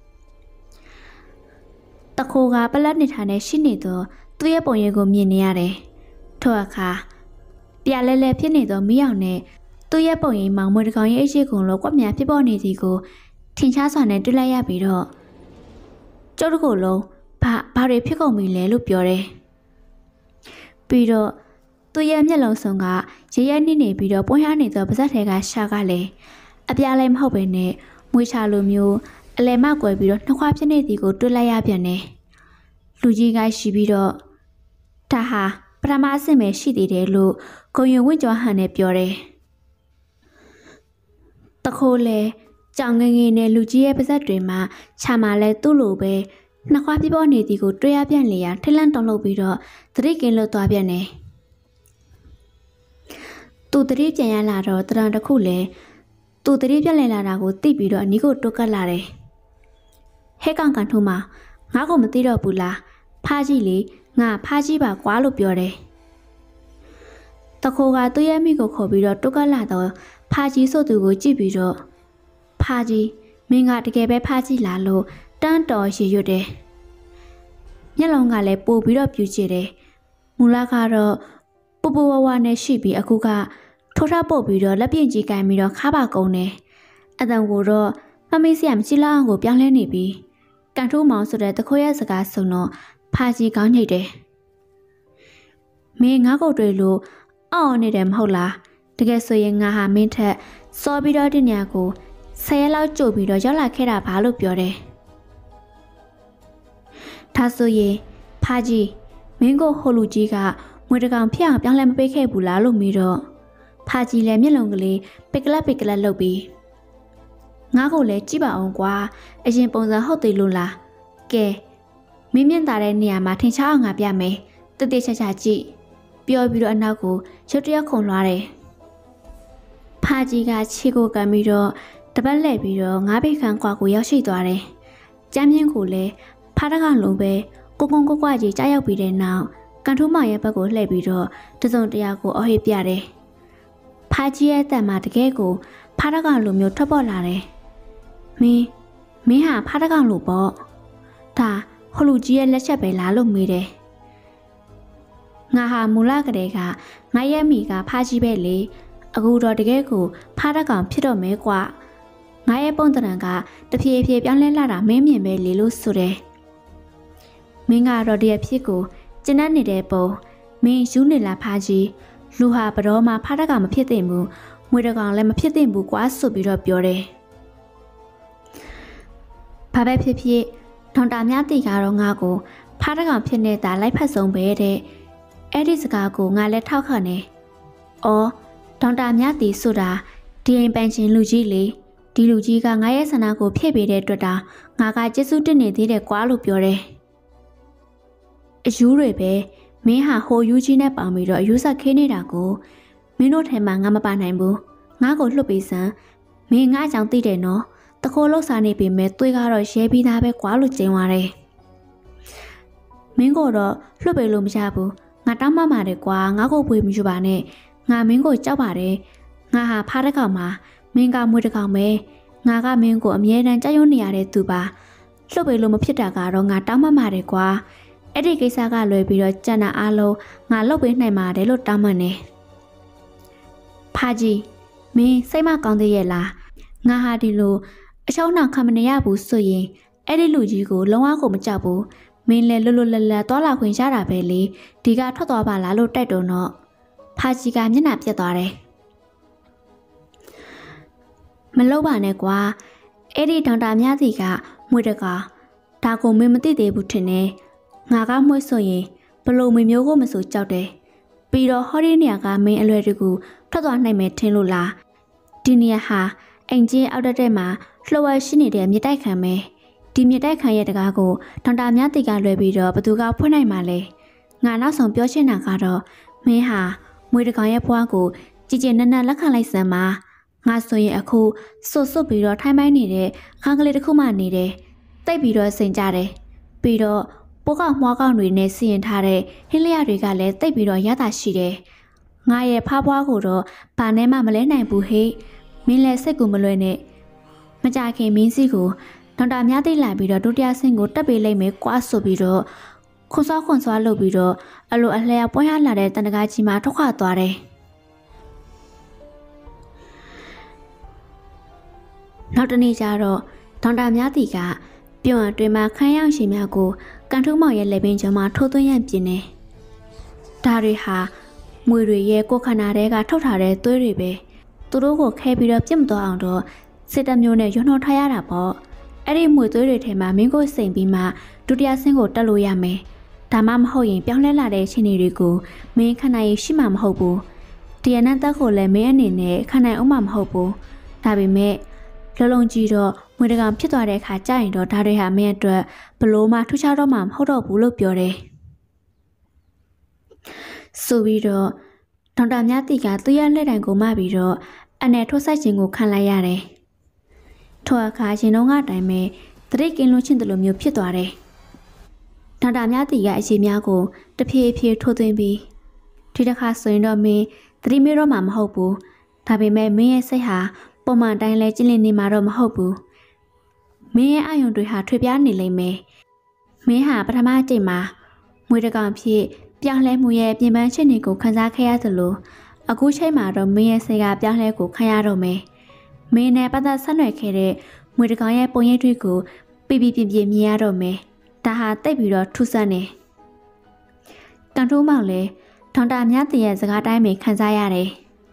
Speaker 1: တခိုးကပလက်နေထားနဲ့ရှိနေတော့သူ့ရဲ့ပုံရိပ်ကိုမြင်နေရတယ်ထို့အခါပြလဲလဲဖြစ်နေတော့မီးအောင်နဲ့သူ့ရဲ့ပုံရိပ်မောင်မွေတကောင်ရဲ့အရှိကုံလို့ကွက်မြဖြစ်ပေါ်နေသည်ကိုထင်ရှားစွာနဲ့တွေ့လိုက်ရပြီးတော့ကျုပ်တို့ကိုလုံးဘာတွေဖြစ်ကုန်ပြီလဲလို့ပြောတယ်ပြီးတော့သူ့ရဲ့မျက်လုံးစုံကရဲရဲနှိမ့်နေပြီးတော့ပွင့်ရနေသောပါးစပ်ထဲကရှာကလည်းအပြားလည်းမဟုတ်ပဲနဲ့မွေးချလိုမျိုးအလဲမကွယ်ပြီးတော့နှခွားဖြစ်နေသည်ကိုတွေ့လိုက်ရပြန်တယ်လူကြီးကရှိပြီးတော့ဒါဟာပထမအဆင့်ပဲရှိသေးတယ်လို့ဂုံရွံဝင့်ကျော်ဟန်နဲ့ပြောတယ်တခိုးလဲကြောင်ငငယ်နဲ့လူကြီးရဲ့ပါးစပ်တွေမှာခြာမှလဲသူ့လိုပဲနှခွားပြပေါ်နေသည်ကိုတွေ့ရပြန်လေရာထိတ်လန့်တုန်လှုပ်ပြီးတော့သတိကင်းလွတ်သွားပြန်တယ်သူသတိပြန်ရလာတော့တရံတစ်ခုလဲသူသတိပြန်လည်လာတာကိုသိပြီးတော့အနီးကိုတွက်ကပ်လာတယ်ဟဲ့ကောင်ကန်ထုံးမငါ့ကိုမသိတော့ဘူးလားဖားကြည့်လေငါဖားကြည့်ပါကွာလို့ပြောတယ်တခိုးကသူ့ရဲ့မိကိုခေါ်ပြီးတော့တုတ်ကလာတော့ဖာကြီးဆိုသူကိုကြည့်ပြီးတော့ဖာကြီးမင်းကတကယ်ပဲဖာကြီးလာလို့တန်းတော်ရည်ရွတ်တယ်မျက်လုံးကလည်းပို့ပြီးတော့ပြူကျတယ်မူလကတော့ပူပူဝဝနဲ့ရှိပြီးအခုကထိုးထပုတ်ပြီးတော့လက်ပြင်းကြီးကင်ပြီးတော့ခါပါကုန်တယ်အတန်ကိုတော့မမေးစရာမရှိလောက်အောင်ကိုပြောင်းလဲနေပြီးကန်ထိုးမောင်ဆိုတဲ့တခိုးရဲ့စကားစုံတော့ဖာကြီးကောင်းညိတ်တယ်မင်းငါ့ကိုတွေ့လို့အော်နေတယ်မဟုတ်လားတကယ်ဆိုရင်ငါဟာမင်းထက်စောပြီးတော့ဒီညကို10ရက်လောက်ကြိုပြီးတော့ရောက်လာခဲ့တာပါလို့ပြောတယ်ဒါဆိုရင်ဖာကြီးမင်းကိုဟိုလူကြီးကငွေတကောင်ဖျက်အောင်ပြောင်းလဲမပေးခဲ့ဘူးလားလို့မေးတော့ဖာကြီးလည်းမျက်လုံးကလေးပိကလက်လုပ်ပြီးငါ့ကိုလည်းကြည့်ပါအောင်ကွာအရင်ပုံစံဟုတ်သေးလို့လားကဲမင်းမြင့်တာတဲ့နေရာမှာထင်ရှားအောင်ငါပြမယ်တတိချာချာကြည့်ပြောပြီးတော့အနောက်ကိုရုတ်တရက်ခုန်လွှားတယ်ဖာကြီးကခြေကိုကမ်းပြီးတော့တပတ်လှည့်ပြီးတော့ငါးပိတ်ခန့်ကွာကိုရောက်ရှိသွားတယ်ကျမ်းမြင့်ကိုလည်းဖားတကောင်လုံးပဲကိုကွကြီးကြားရောက်ပြီးတဲ့နောက်ကန်ထိုးမောင်ရဲ့ဘက်ကိုလှည့်ပြီးတော့တစုံတရာကိုအော်ဟစ်ပြတယ်ဖာကြီးရဲ့အသက်မှာတကယ်ကိုဖားတကောင်လိုမျိုးထွက်ပေါ်လာတယ်မင်းဟာဖားတကောင်လိုပေါ့ဒါဟိုလူကြီးရဲ့လက်ချက်ပဲလားလို့မေးတယ်ငါဟာမူလကလေးကငါရဲ့မိကဖားကြီးပဲလေအခုတော့တကယ်ကိုဖားတကောင်ဖြစ်တော့မဲကွာငါရဲ့ပုံတံကတဖြည်းဖြည်းပြောင်းလဲလာတာမင်းမြင်ပဲလေလို့ဆိုတယ်မင်းကတော့ဒီအဖြစ်ကိုကျဉ်းနေတဲ့ပုံမင်းယူနေလားဖားကြီးလူဟာဘတော်မှဖားတကောင်မဖြစ်သင့်ဘူးမွေတကောင်လည်းမဖြစ်သင့်ဘူးကွာဆိုပြီးတော့ပြောတယ်ဘာပဲဖြစ်ဖြစ်ဒေါက်တာများတီကတော့ငါကိုဖားတကောင်ဖြစ်နေတာလိုက်ဖက်ဆုံးပဲတဲ့အဲ့ဒီစကားကိုငါလည်းထောက်ခံနေ။အော်ဒေါက်တာမြတ်တီဆိုတာဒီအိမ်ပန်းချင်းလူကြီးလေဒီလူကြီးကငါရဲ့ဆန္ဒကိုဖြည့်ပေးတဲ့အတွက်ငါကကျေးဇူးတင်နေသေးတယ်ကွာလို့ပြောတယ်။အယူတွေပဲမင်းဟာဟိုယူကြီးနဲ့ပေါင်ပြီးတော့အယူဆက်ခေးနေတာကိုမင်းတို့ထဲမှာငါမပါနိုင်ဘူး။ငါ့ကိုလှုပ်ပေးစမ်းမင်းငါ့အကြောင်းသိတယ်နော်။တခိုးလောက်စားနေပြီမဲ့သွေးကတော့ရဲပြီးသားပဲကွာလို့ကျင်းသွားတယ်။မင်းကတော့လှုပ်ပေးလို့မရဘူး။ငါတောင်းမှပါတယ်ကွာငါ့ကိုပွေမယူပါနဲ့ငါမင်းကိုကြောက်ပါတယ်ငါဟာဖားတကောင်မှာမင်းကမွေးတကောင်ပဲငါကမင်းကိုအမြဲတမ်းကြောက်ရွံ့နေရတဲ့သူပါလှုပ်ပေးလို့မဖြစ်တာကတော့ငါတောင်းမှပါတယ်ကွာအဲ့ဒီကိစ္စကလွယ်ပြီးတော့ကြံတာအားလုံးငါလှုပ်ပေးနိုင်ပါတယ်လို့တောင်းမှနေဖာကြီးမင်းစိတ်မကောင်းသေးရဲ့လားငါဟာဒီလိုအချောင်းနှောင်ခံမနေရဘူးဆိုရင်အဲ့ဒီလူကြီးကိုလုံးဝကိုမကြောက်ဘူးမင်းလည်းလွတ်လွတ်လပ်လပ်သွားလာခွင့်ရတာပဲလေဒီကထွက်သွားပါလားလို့တိုက်တော့တော့ဖာကြီးကမျက်နှာပြက်သွားတယ်မလုပ်ပါနဲ့ကွာအဲ့ဒီဒေါက်တာမြတ်စီကမွေတကာဒါကိုမင်းမသိသေးဘူးထင်တယ်ငါကမွေးဆိုရင်ဘလို့မမျိုးကိုမဆိုကြောက်တယ်ပြီးတော့ဟောဒီနေရာကမင်းအလွယ်တကူထွက်သွားနိုင်မယ်ထင်လို့လားဒီနေရာဟာအိမ်ကြီးအောက်တက်မှာလှော်ဝဲရှိနေတဲ့မြေတိုက်ခံပဲဒီမြေတိုက်ခံရဲ့တကားကိုဒေါက်တာမြတ်တီကလွယ်ပြီးတော့ဘသူကဖွင့်နိုင်မှာလဲငါနောက်ဆုံးပြောချင်တာကတော့မင်းဟာမွေတကောင်ရဲ့ဘွားကိုကြည်ကြည်နက်နက်လက်ခံလိုက်စမ်းပါငါဆိုရင်အခုစွတ်ပြီးတော့ထိုင်းမိုင်းနေတဲ့အခန်းကလေးတစ်ခုမှနေတယ်တိတ်ပြီးတော့စိန်ကြတယ်ပြီးတော့ပိုးကောင်မွားကောင်တွေနဲ့စီရင်ထားတဲ့ဟင်းလျာတွေကလည်းတိတ်ပြီးတော့ရတာရှိတယ်ငါရဲ့ဖားဘွားကိုတော့ဘာနဲ့မှမလဲနိုင်ဘူးဟေ့မင်းလည်းစိတ်ကူမလွယ်နဲ့မကြခင်မင်းစီကိုဒေါက်တာများသိလာပြီးတော့ဒုတိယဆင့်ကိုတက်ပေးလိုက်မယ်ကွာဆိုပြီးတော့ခွန်စောလုပ်ပြီးတော့အလိုအလျောက်ပွင့်ရလာတဲ့တန်တကားကြီးမှာထွက်ခွာသွားတယ်နောက်တနေ့ကျတော့ဒေါက်တာများတီကပြုံအတွင်မှာခန်းရောက်ရှင်များကိုကန်ထုံးမောင်ရဲ့လက်ပင်ကျော်မှာထိုးသွင်းရပြင်းနေဒါတွေဟာမွေတွေရဲ့ကိုခန္ဓာတွေကထုတ်ထားတဲ့သွေးတွေပဲသူတို့ကိုခဲပြီးတော့ပြစ်မသွားအောင်တော့စစ်တမျိုးနဲ့ရွနှောထားရတာပေါ့အဲ့ဒီမွေသွေးတွေထဲမှာမင်းကိုစိန်ပြီးမှဒုတိယဆင့်ကိုတက်လို့ရမယ်ဒါမှမဟုတ်ရင်ပြောင်းလဲလာတဲ့ရှင်တွေကိုမင်းခန္ဓာရည်ရှိမှမဟုတ်ဘူးဒီအနတ်သက်ကိုလည်းမင်းအနေနဲ့ခန္ဓာအောင်မှမဟုတ်ဘူးဒါပေမဲ့လုံးကြီးတော့မွေတကောင်ဖြစ်သွားတဲ့အခါကြာရင်တော့ဒါတွေဟာမင်းအတွက်ဘလို့မှထူးခြားတော့မှမဟုတ်တော့ဘူးလို့ပြောတယ်ဆိုပြီးတော့ဒေါက်တာမြတ်တီကသူ့ရဲ့လက်တိုင်ကိုမှပြီးတော့အနယ်ထိုးဆိုင်ခြင်းကိုခံလိုက်ရတယ်ထိုအခါရှင်တော့ကအတိုင်းပဲတရိတ်ကင်းလွှင့်ခြင်းတလိုမျိုးဖြစ်သွားတယ်ဒေါက်တာမြတ်တီကအချိန်များကိုတဖြည်းဖြည်းထိုးသွင်းပြီးဒီတစ်ခါဆိုရင်တော့မင်းသတိမေတော့မှမဟုတ်ဘူးဒါပေမဲ့မင်းရဲ့စိတ်ဟာပုံမှန်တိုင်းလဲကြည်လင်နေမှာတော့မဟုတ်ဘူးမင်းရဲ့အာယုံတွေဟာထွေပြားနေလိမ့်မယ်မင်းဟာပထမအကြိမ်မှာမွေးတကောင်ဖြစ်ပြောင်းလဲမှုရဲ့ပြင်ပန်းချက်တွေကိုခန်းစားခဲ့ရသလိုအခုချိန်မှာတော့မင်းရဲ့စိတ်ကပြောင်းလဲကိုခံရတော့မယ်မင်းနဲ့ပတ်သက်ဆက်နွယ်ခဲ့တဲ့မွေတကောင်ရဲ့ပုံရိပ်တွေကိုပြပြပြပြမြင်ရတော့မယ်ဒါဟာတိတ်ပြီးတော့ထူးဆန်းနေကန်ထိုးမောင်လည်းထောင်တာမြတ်တရဲ့စကားတိုင်းပဲခံစားရတယ်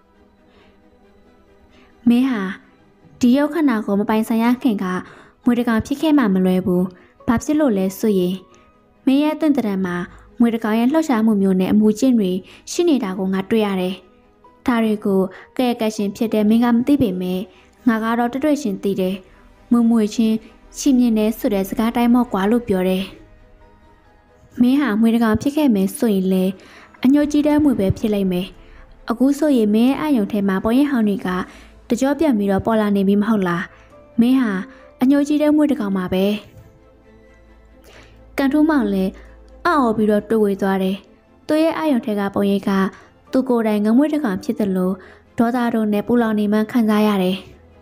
Speaker 1: မင်းဟာဒီရုပ်ခန္ဓာကိုမပိုင်ဆိုင်ရခင်ကမွေတကောင်ဖြစ်ခဲ့မှမလွယ်ဘူးဘာဖြစ်လို့လဲဆိုရင်မင်းရဲ့အတွင်းတရံမှာမွေတကောင်ရဲ့လှုပ်ရှားမှုမျိုးနဲ့အမှုကျင့်တွေရှိနေတာကိုငါတွေ့ရတယ်ဒါတွေကိုကဲကဲရှင်ဖြစ်တဲ့မင်းကမသိပေမဲ့ငါကတော့တွေ့ရှင်သိတယ်မွေချင်းရှိမြင်နေဆိုတဲ့စကားတိုင်းမော့ကွာလို့ပြောတယ်မင်းဟာမွေတကောင်ဖြစ်ခဲ့မယ်ဆိုရင်လေအညိုကြီးတဲ့မွေပဲဖြစ်လိုက်မယ်အခုဆိုရင်မင်းရဲ့အယုံထဲမှာပေါ်ရင်ဟောင်းတွေကတကြောပြတ်ပြီးတော့ပေါ်လာနေပြီမဟုတ်လားမင်းဟာအညိုကြီးတဲ့မွေတကောင်မှာပဲကန်ထိုးမောင်လည်းအော်ပြီးတော့တွေးဝေသွားတယ်သူရဲ့အယုံထဲကပုံရိပ်ကသူကိုယ်တိုင်ငမွေတကောင်ဖြစ်တယ်လို့ဒေါသတို့နဲ့ပူလောင်နေမှခံစားရတယ်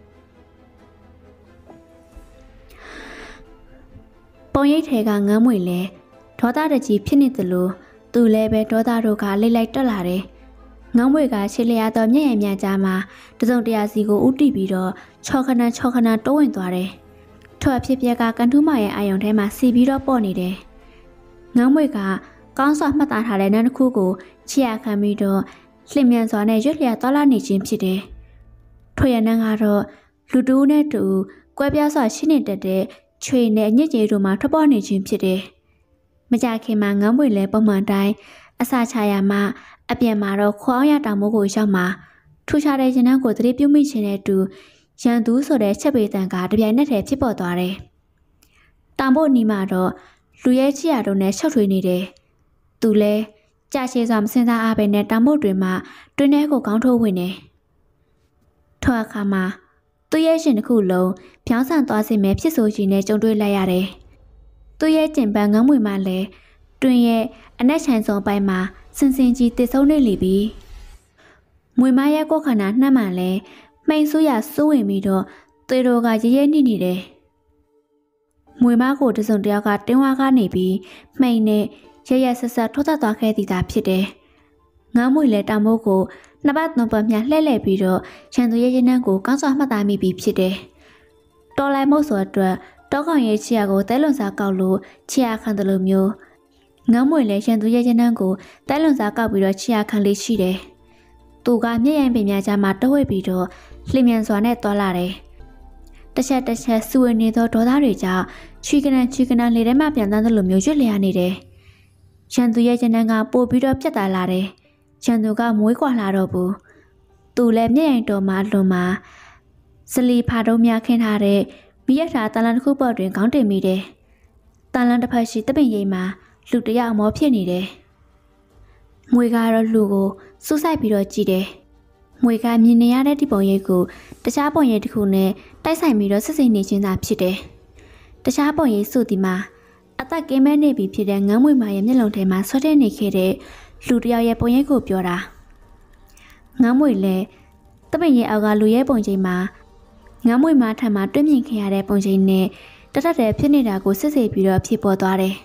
Speaker 1: ပုံရိပ်ထဲကငမ်းမွေလဲဒေါသတကြီးဖြစ်နေသလိုသူလည်းပဲဒေါသတို့ကလိတ်လိုက်တက်လာတယ်ငမ်းမွေကရှေ့လျာတော်မျက်ရည်များကြားမှာတစုံတရာစီကိုဥတီပြီးတော့ချောခဏတိုးဝင်သွားတယ်ထွက်ဖြစ်ပြက်ကကန်ထူးမရဲ့အာယုံထဲမှာစီပြီးတော့ပေါ့နေတယ်ငမ်းမွေကကောင်းစွာမှတ်သားထားတဲ့နန်းတစ်ခုကိုချီရခံပြီးတော့လှင်မြန်စွာနဲ့ရွတ်လျာသွားလာနေခြင်းဖြစ်တယ်ထွေရနန်းကတော့လူတူးနဲ့တူကွဲပြားစွာရှိနေတတ်တဲ့ချွေနဲ့ညစ်ကြေးတို့မှထွက်ပေါ်နေခြင်းဖြစ်တယ်။မကြခင်မှာငမ်းမွေလဲပုံမှန်တိုင်းအစာချရာမှာအပြင်မှာတော့ခွာအောင်ရတောင်မိုးကိုရောက်မှာထူခြားတဲ့ရင်နှန်းကိုသတိပြုမိခြင်းနဲ့တူရန်သူဆိုတဲ့ချက်ပေတံကတပြိုင်နက်တည်းဖြစ်ပေါ်သွားတယ်။တောင်ဖို့နီးမှာတော့လူရဲချီရတို့နဲ့ရှောက်ထွေးနေတယ်။သူလဲကြာရှည်စွာမစင်စားအားပဲနဲ့တောင်ဖို့တွေမှာတွင်းထဲကိုခေါင်းထိုးဝင်နေ။ထွက်အခါမှာသူ့ရဲ့ရှင်တစ်ခုလုံးပြောင်းဆန်သွားစေမဲ့ဖြစ်ဆိုကြီးနဲ့ကြုံတွေ့လိုက်ရတယ်။သူ့ရဲ့ကျင်ပန်းငမ်းမွေမှလည်းတွင်ရဲ့အနက်ချိုင်စုံပိုင်းမှာစင်စင်ကြီးတည်ဆုံးနေလိပြီ။မွေမရဲ့ကိုယ်ခန္ဓာနှမ်းမှန်လဲမိန်ဆူရစိုးဝင်ပြီးတော့သွေးတော်ကရဲရဲနှိနေတယ်။မွေမကိုတစုံတယောက်ကတင်းဝါကနေပြီးမိန်နဲ့ရဲရဲဆက်ဆက်ထွက်သွားခဲ့သည်သာဖြစ်တယ်။ငမ်းမွေလဲတောင်မိုးကိုနှစ်ပတ်သုံးပတ်မြလှဲ့လှဲ့ပြီးတော့ရန်သူရဲ့ရင်နှန်းကိုကောင်းစွာမှတ်သားမိပြီးဖြစ်တယ်။တော်လိုက်မို့ဆိုအတွက်တောကောင်ရဲ့ချီရကိုတဲလွန်စားကောက်လို့ချီရခံတယ်လို့မျိုးငမ်းမွေလဲရန်သူရဲ့ရင်နှန်းကိုတဲလွန်စားကောက်ပြီးတော့ချီရခံလေးရှိတယ်။သူကမျက်ရည်ပင်များကြားမှာတဝိတ်ပြီးတော့လှင်မြန်စွာနဲ့သွားလာတယ်။တစ်ချက်စူဝင်နေသောဒေါသတွေကြောင့်ချွေကနန်းလေထဲမှာပြန်တန်းတယ်လို့မျိုးရွတ်လျာနေတယ်။ရန်သူရဲ့ရင်နှန်းကပို့ပြီးတော့ပြတ်သားလာတယ်။ရန်သူကမွေးကွာလာတော့ဘူးသူလည်းမျက်ရည်တော်မှလွန်မှာစလီဖာတုံးများခင်းထားတဲ့မိရထားတန်လန်တစ်ခုပေါ်တွင်ခေါင်းတင်မိတယ်တန်လန်တစ်ဖက်ရှိတပင်ရိပ်မှာလူတယောက်မောဖြစ်နေတယ်မွေကတော့လူကိုစူးစိုက်ပြီးတော့ကြည့်တယ်မွေကမြင်နေရတဲ့ဒီပုံရိပ်ကိုတခြားပုံရိပ်တစ်ခုနဲ့တိုက်ဆိုင်ပြီးတော့စစ်စစ်နေခြင်းသာဖြစ်တယ်တခြားပုံရိပ်ဆိုဒီမှာအသက်ကင်းမဲ့နေပြီဖြစ်တဲ့ငမ်းမွေမာရဲ့မျက်လုံးထဲမှာဆွဲတဲ့နေခဲ့တဲ့လူတယောက်ရဲ့ပုံရိပ်ကိုပြောတာငမ်းမွေလဲတပင်ရဲ့အောက်ကလူရဲ့ပုံချိန်မှာငမ်းမွေမာထံမှာတွင်းမြင်ခဲ့ရတဲ့ပုံချိန်နဲ့တထက်တည်းဖြစ်နေတာကိုစစ်ဆေးပြီးတော့ဖြစ်ပေါ်သွားတယ်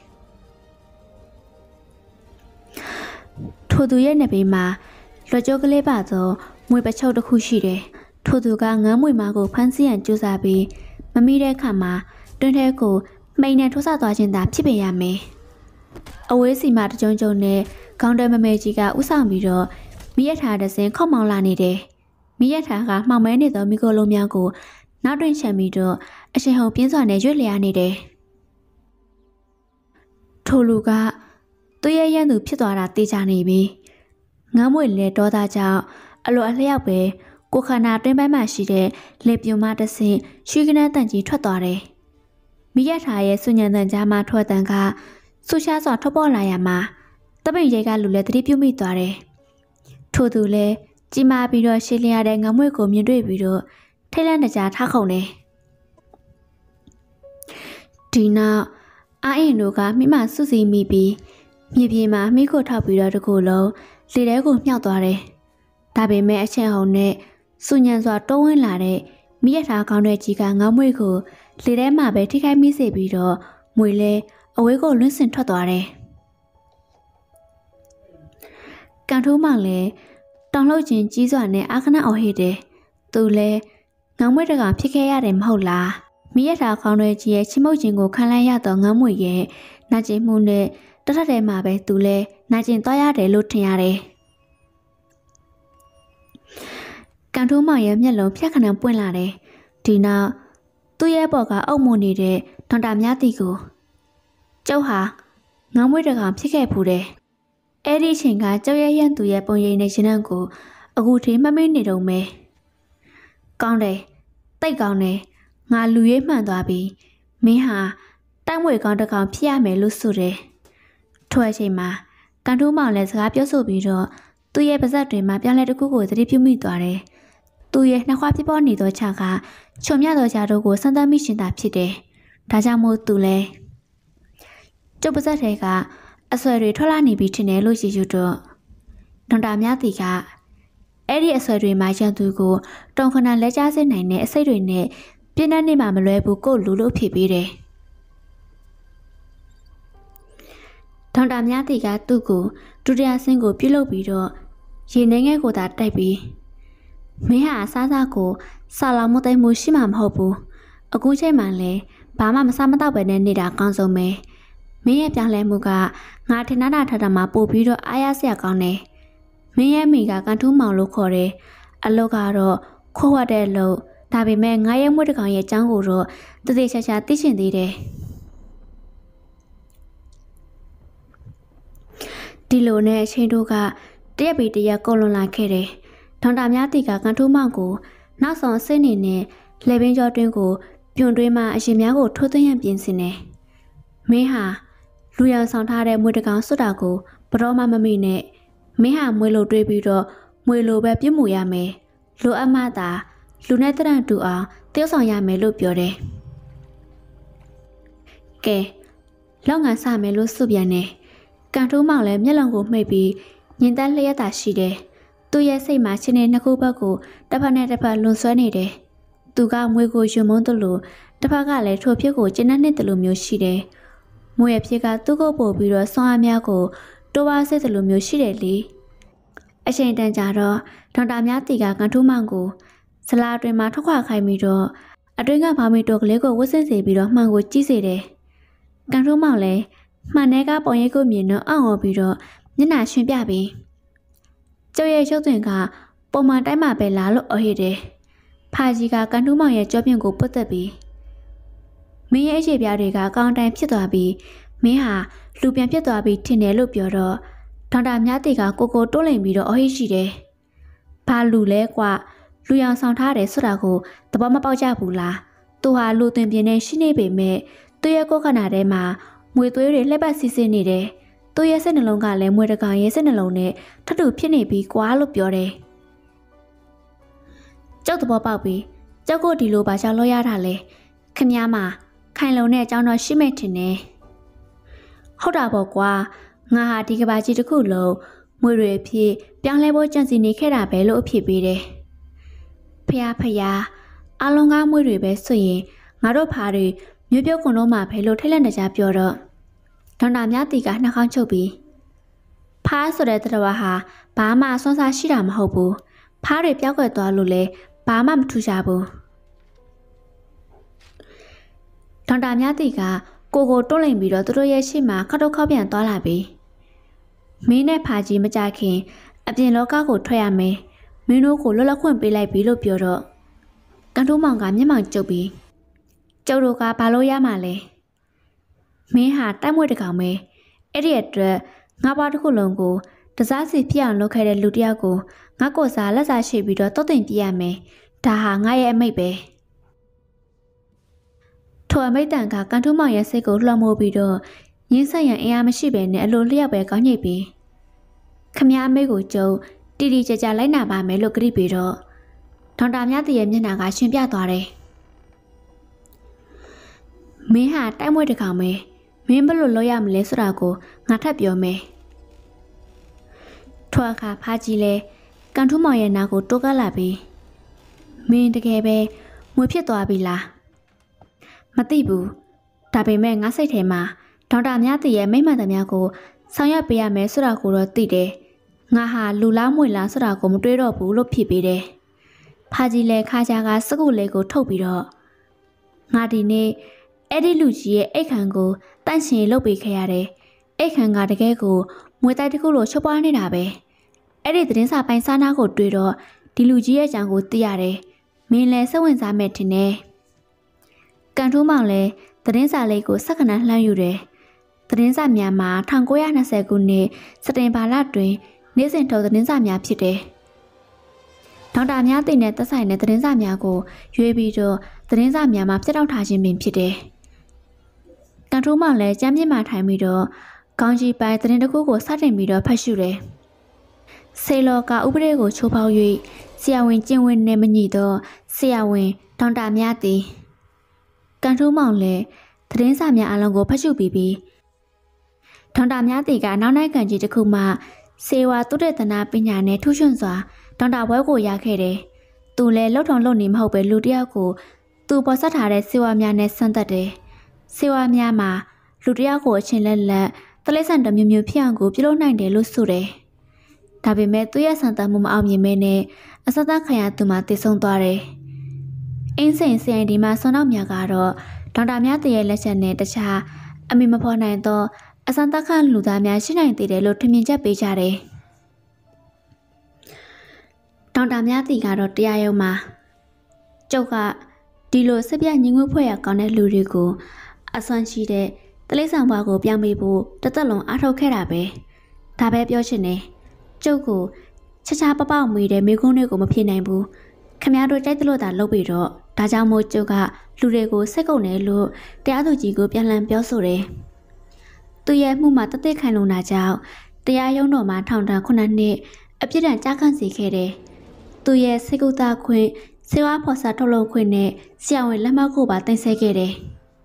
Speaker 1: ထိုသူရဲ့နှစ်ဘေးမှာလွှတ်ကြိုးကလေးပါသောမွေပချုပ်တစ်ခုရှိတယ်ထိုသူကငမ်းမွေမာကိုဖမ်းဆီးရန်ကြိုးစားပြီးမမိတဲ့အခါမှာတွင်းထဲကိုမိန်နဲ့ထိုးဆသွားခြင်းသာဖြစ်ပေရမယ်အဝေးစီမှာတကြုံကြုံနဲ့ခေါင်းတဲမမဲကြီးကဥဆောင်ပြီးတော့မိရထားတဲ့စင်ခေါမောင်းလာနေတယ်မိရထားကမှောင်မဲနေသောမိခိုးလုံးများကိုနောက်တွင်ချန်ပြီးတော့အရှင်ဟုန်ပြင်းစွာနဲ့ရွတ်လျာနေတယ်ထိုလူကသူ့ရဲ့ရန်သူဖြစ်သွားတာသိကြနေပြီငမ်းမွေလဲဒေါသကြောင့်အလိုအလျောက်ပဲကိုခန္ဓာတွင်းပိုင်းမှာရှိတဲ့လေပြူမတဆင့်ရွှေကနန်းတန်ကြီးထွက်သွားတယ်မိရထားရဲ့စွညံတန်ကြားမှာထွက်တန်ကဆူရှားစွာထွက်ပေါ်လာရမှာတပိတ်ရဲကလူလည်းသတိပြုမိသွားတယ်ထို့သူလည်းကြီးမားပြီးတော့ရှင်းလျားတဲ့ငမွေကိုမြင်တွေ့ပြီးတော့ထိတ်လန့်တကြားထားခုန်တယ်ဒီနောက်အာအင်တို့ကမိမစုစည်းမိပြီးမြေပြင်မှာမိကိုထောက်ပြီးတော့တကူလုံးလေထဲကိုမြှောက်သွားတယ်ဒါပေမဲ့အချင်းအောင်နဲ့စူညံစွာတိုးဝင်လာတဲ့မိရထားကောင်းတဲ့ကြီးကငေါမွေကိုလေထဲမှာပဲထိခိုက်မိစေပြီးတော့မွေလဲအဝေးကိုလွင့်စင်ထွက်သွားတယ်။ကန်ထိုးမောင်လည်းတောင်လှုပ်ခြင်းကြီးစွာနဲ့အာခဏအော်ဟစ်တယ်။သူလည်းငေါမွေတကောင်ဖြစ်ခဲ့ရတယ်မဟုတ်လား။မိရထားကောင်းတဲ့ကြီးရဲ့ချစ်မုတ်ခြင်းကိုခံလိုက်ရတော့ငေါမွေရဲ့နာကျင်မှုနဲ့တထထဲမှာပဲသူလည်းနာကျင်သွားရတယ်လို့ထင်ရတယ်။ကန်ထိုးမောင်ရဲ့မျက်လုံးဖြတ်ခဏပွင့်လာတယ်။ဒီနောက်သူ့ရဲ့ဘော်ကအုပ်မွန်နေတဲ့ဒေါက်တာမြတီကိုကျုပ်ဟာငေါမွေတကောင်ဖြစ်ခဲ့ဖူးတယ်။အဲ့ဒီအချိန်ကကျုပ်ရဲ့ရန်သူရဲ့ပုံရိပ်နဲ့ရှင်နှံကိုအခုထိမမေ့နေတော့မယ်။ကောင်းတယ်။တိတ်ကောင်းတယ်။ငါလူရေးမှန်သွားပြီ။မင်းဟာတိုက်မွေကောင်းတကောင်ဖြစ်ရမယ်လို့ဆိုတယ်။ထိုအချိန်မှာကန်ထိုးမောင်လည်းစကားပြောဆိုပြီးတော့သူ့ရဲ့ပါးစပ်တွေမှာပြောင်းလဲတစ်ခုကိုသတိပြုမိသွားတယ်။သူ့ရဲ့နှာခွဖြစ်ပေါ်နေသောခြေကချုံမြသောခြေတို့ကိုစမ်းသပ်မိရှင်သာဖြစ်တယ်။ဒါကြောင့်မို့သူလည်းကျုပ်ပါးစပ်ထဲကအဆွဲတွေထွက်လာနေပြီထင်တယ်လို့ရည်ရွယ်တော့ဒေါက်တာမြတီကအဲ့ဒီအဆွဲတွေမှာရန်သူကိုတုံခဏလက်ချစစ်နိုင်တဲ့အစိတ်တွေနဲ့ပြင်းနေမှမလွဲဘူးကိုလူလို့ဖြေပေးတယ်။ဒေါက်တာမြတီကသူ့ကိုဒုတိယဆင်းကိုပြုတ်လုပ်ပြီးတော့ရေနှင်းငယ်ကိုသာတိုက်ပြီးမင်းဟာအစားစားကိုဆာလောင်မသိမှုရှိမှမဟုတ်ဘူးအခုချိန်မှလည်းဘာမှမစားမတော့ပဲနဲ့နေတာကောင်းဆုံးပဲမင်းရဲ့ပြောင်းလဲမှုကငါထင်တာထတာမှာပို့ပြီးတော့အားရစရာကောင်းတယ်မင်းရဲ့မိကကန်ထိုးမောင်လို့ခေါ်တယ်အလုပ်ကတော့ခိုးဝတ်တဲ့လို့ဒါပေမဲ့ငါရဲ့မွေးတကောင်ရဲ့အကြောင်းကိုတော့တသေးချာချာသိချင်သေးတယ်ဒီလိုနဲ့အချင်းတို့ကတရက်ပြီးတရက်ကုန်လွန်လာခဲ့တယ်ဒေါက်တာမြတီကကန်ထိုးမောင်ကိုနောက်ဆုံးအဆင့်နေနဲ့လေပင်ကျော်တွင်းကိုပြွန်တွင်းမှအရင်များကိုထိုးသွင်းရန်ပြင်ဆင်တယ်မင်းဟာလူရန်ဆောင်ထားတဲ့မွေတကောင်စွတ်တာကိုဘရောမှမမိနဲ့မင်းဟာမွေလိုတွေးပြီးတော့မွေလိုပဲပြစ်မှုရမယ်လိုအပ်မှသာလူနဲ့တရံတူအောင်တယောက်ဆောင်ရမယ်လို့ပြောတယ်ကဲလောက်ငန်းစမယ်လို့ဆိုပြန်တယ်ကန်ထိုးမောင်လည်းမျက်လုံးကိုမှိတ်ပြီးညင်သက်လျက်သာရှိတယ်သူ့ရဲ့စိတ်မှာချင်းနေနှစ်ခုဘက်ကိုတစ်ဖက်နဲ့တစ်ဖက်လွန်ဆွဲနေတယ်သူကမွေကိုယွံမုန်းတယ်လို့တစ်ဖက်ကလည်းထိုဖြစ်ကိုကျဉ်းနေတဲ့လိုမျိုးရှိတယ်မွေရဲ့ဖြစ်ကသူ့ကိုပို့ပြီးတော့ဆွမ်းအားများကိုတိုးပါစစ်တယ်လိုမျိုးရှိတယ်လေအချိန်တန်ကြာတော့ဒေါက်တာမြတီကကန်ထိုးမောင်ကိုဇလာအတွင်မှာထွက်ခွာခိုင်းပြီးတော့အတွင်းကဘာမီတိုကလေးကိုဝတ်ဆင်စေပြီးတော့မှန်ကိုကြည့်စေတယ်ကန်ထိုးမောင်လည်းမှန်တဲ့ကပုံရိပ်ကိုမြင်တော့အောင့်အော်ပြီးတော့မျက်နှာရှင်ပြပြီးကျုပ်ရဲ့ရုပ်သွင်းကပုံမှန်တိုင်းမှာပဲလားလို့အော်ဟစ်တယ်ဖာကြီးကကန်ထိုးမောင်ရဲ့ကြောပြင်းကိုပုတ်သက်ပြီးမင်းရဲ့အခြေပြားတွေကအကောင်းတိုင်းဖြစ်သွားပြီးမင်းဟာလူပြန်ဖြစ်သွားပြီးထင်တယ်လို့ပြောတော့ဒေါက်တာမြတီကကိုတိုးလိမ်ပြီးတော့အော်ဟစ်ရှိတယ်ဘာလူလဲကွာလူရောင်ဆောင်ထားတယ်ဆိုတာကိုသဘောမပေါက်ကြဘူးလားသူဟာလူသွင်းပြင်းနေရှိနေပေမဲ့သူ့ရဲ့ကိုယ်ခန္ဓာထဲမှာမွေသွေးတွေလှက်ပတ်စီးစီးနေတယ်သူ့ရဲ့စိတ်နှလုံးကလည်းမွေတကောင်ရဲ့စိတ်နှလုံးနဲ့ထထူဖြစ်နေပြီးကွာလို့ပြောတယ်ကျောက်သဘောပေါက်ပြီးကျောက်ကိုဒီလိုပါချောင်းလို့ရတာလေခမည်းမခိုင်လုံတဲ့အကြောင်းတော့ရှိမဲ့ထင်တယ်ဟုတ်တာပေါ့ကွာငါဟာဒီကဘာကြီးတစ်ခုလုံးမွေတွေဖြစ်ပြောင်းလဲဖို့ကြံစီနေခဲ့တာပဲလို့အဖြစ်ပေးတယ်ဖះအလုံးကားမွေတွေပဲဆိုရင်ငါတို့ဖားတွေမြို့ပြုတ်ကွန်တော့မှပဲလို့ထိတ်လန့်တကြားပြောတော့ဒေါက်တာမြတီကနှာခေါင်းချုပ်ပြီးဖားဆိုတဲ့တရဝဟာဘာမှအစွမ်းစားရှိတာမဟုတ်ဘူးဖားတွေပြောက်ကွယ်သွားလို့လဲဘာမှမထူးကြဘူးဒေါက်တာမြတီကကိုတွန်းလိမ်ပြီးတော့သူတို့ရဲ့ရှေ့မှာခတ်တော့ခောက်ပြန်သွားလာပြီးမင်းနဲ့ဖားကြီးမကြခင်အပြင်လောကကိုထွက်ရမယ်မင်းတို့ကိုလွတ်လပ်ခွင့်ပေးလိုက်ပြီလို့ပြောတော့ကန်ထိုးမောင်ကမျက်မှောင်ကျုပ်ပြီးကျုပ်တို့ကဘာလို့ရမှာလဲမင်းဟာတိုက်မွေးတကောင်ပဲအဲ့ဒီအတွက်ငါးပါးတစ်ခုလုံးကိုတစားစီဖြစ်အောင်လုပ်ခဲ့တဲ့လူတစ်ယောက်ကိုငါကိုစားလက်စားရှိပြီးတော့တုတ်တင်ပြရမယ်ဒါဟာငါရဲ့အမိတ်ပဲထိုအမိတ်တန်ကကန်ထိုးမောင်ရဲ့စိတ်ကိုလွှမ်းမိုးပြီးတော့ရင်းဆက်ရန်အင်အားမရှိပဲနဲ့အလိုလျောက်ပဲကောင်းညိတ်ပြီးခမည်းအမိတ်ကိုကျုံတီတီကြကြလိုက်နာပါမယ်လို့ကြိပြီးတော့ဒေါက်တာမြတီရဲ့မျက်နှာကရှင်ပြသွားတယ်မင်းဟာတိုက်မွေးတကောင်ပဲမင်းဘလို့လုပ်ရမလဲဆိုတာကိုငါထပ်ပြောမယ်ထွာခါဖားကြီးလဲကန်ထူးမောင်ရဲ့နာကိုတိုးကပ်လာပြီးမင်းတကယ်ပဲငွေဖြစ်သွားပြီလားမသိဘူးဒါပေမဲ့ငါစိတ်ထဲမှာဒေါက်တာများတည်ရဲ့မိမ့်မှန်သမျှကိုဆောင်ရွက်ပေးရမယ်ဆိုတာကိုတော့သိတယ်ငါဟာလူလားမွေလားဆိုတာကိုမတွေးတော့ဘူးလို့ဖြစ်ပြီးတယ်ဖာကြီးလည်းခါချာကစကုတ်လေးကိုထုတ်ပြီးတော့ငါဒီနေ့အဲ့ဒီလူကြီးရဲ့အိတ်ခံကိုတန့်ချင်လုပ်ပေးခဲ့ရတယ်အိတ်ခံကတကယ်ကိုမွေတိုက်တစ်ခုလိုချွတ်ပွားနေတာပဲအဲ့ဒီသတင်းစာပိုင်းစားနာကိုတွေ့တော့ဒီလူကြီးရဲ့အကြောင်းကိုသိရတယ်မင်းလည်းစိတ်ဝင်စားမဲ့ထင်တယ်ကန်ထိုးမောင်လည်းသတင်းစာလေးကိုစက္ကန့်လှမ်းယူတယ်သတင်းစာများမှာ1920ခုနှစ်စက်တင်ဘာလတွင်နေ့စဉ်ထုတ်သတင်းစာများဖြစ်တယ်ဒေါက်တာများသိတဲ့သက်ဆိုင်တဲ့သတင်းစာများကိုရွေးပြီးတော့သတင်းစာများမှာပြတ်တောက်ထားခြင်းပင်ဖြစ်တယ်ကန်ထိုးမောင်လည်းကျမ်းမြင့်မှထိုင်ပြီးတော့ကောင်းကြီးပိုင်းသတင်းတစ်ခုကိုစတင်ပြီးတော့ဖတ်ရှုတယ်ဆေလောကဥပဒေကိုချိုးဖောက်၍ဆရာဝန်ကျင့်ဝတ်နဲ့မညီသောဆရာဝန်ဒေါက်တာများသည်ကန်ထိုးမောင်လည်းသတင်းစာများအလုံးကိုဖတ်ရှုပြီးဒေါက်တာများသည်ကနောက်နိုင်ကန်ကြီးတစ်ခုမှစေဝါသုတေသနပညာနဲ့ထူးချွန်စွာဒေါက်တာဘွဲကိုရခဲ့တယ်။သူလည်းလှုပ်ထုံလှုပ်နေမဟုတ်ပဲလူတစ်ယောက်ကိုသူပေါ်ဆက်ထားတဲ့စေဝါများနဲ့ဆန်းသက်တယ်။စေဝါများမှာလူတစ်ယောက်ကိုအချင်းလက်တလိဆန်တမျိုးမျိုးဖြစ်အောင်ကိုပြုလုပ်နိုင်တယ်လို့ဆိုတယ်။ဒါပေမဲ့သူရဲ့ဆန်းသက်မှုမအောင်မြင်မဲနဲ့အစသက်ခံရသူမှတည်ဆုံသွားတယ်။အင်းစိန်စီအိုင်ဒီမှာဆွမ်းနောက်များကတော့ဒေါက်တာများတရဲ့လက်ချက်နဲ့တခြားအမိမဖော်နိုင်သောအစံသက်ခံလူသားများရှိနိုင်သေးတယ်လို့ထင်မြင်ချက်ပေးကြတယ်။ဒေါက်တာများတီကတော့တရားရုံးမှာကျုပ်ကဒီလိုစစ်ပြညီငွေဖွဲ့ရကောင်းတဲ့လူတွေကိုအစွမ်းရှိတဲ့တလိဆောင်ဘွားကိုပြောင်းပေးဖို့တသက်လုံးအားထုတ်ခဲ့တာပဲ။ဒါပဲပြောချင်တယ်။ကျုပ်ကိုချာပပောက်မိတဲ့မိကုန်းတွေကိုမဖြေနိုင်ဘူး။ခမရတို့ကြိုက်သလိုသာလုပ်ပြီးတော့ဒါကြောင့်မို့ကျုပ်ကလူတွေကိုစိတ်ကုန်တယ်လို့တရားသူကြီးကိုပြန်လှန်ပြောဆိုတယ်။သူရဲ့မှုမှာတသက်ခိုင်လုံတာကြောင့်တရားရုံးတော်မှာထောင်ဒဏ်9နှစ်အပြစ်ဒဏ်ကြားခံစေခဲ့တယ်။သူရဲ့စိတ်ကူးသားခွင့်စေဝါဖော်စာထုတ်လုပ်ခွင့်နဲ့ဆရာဝန်လက်မှတ်ကိုပါတင်ဆက်ခဲ့တယ်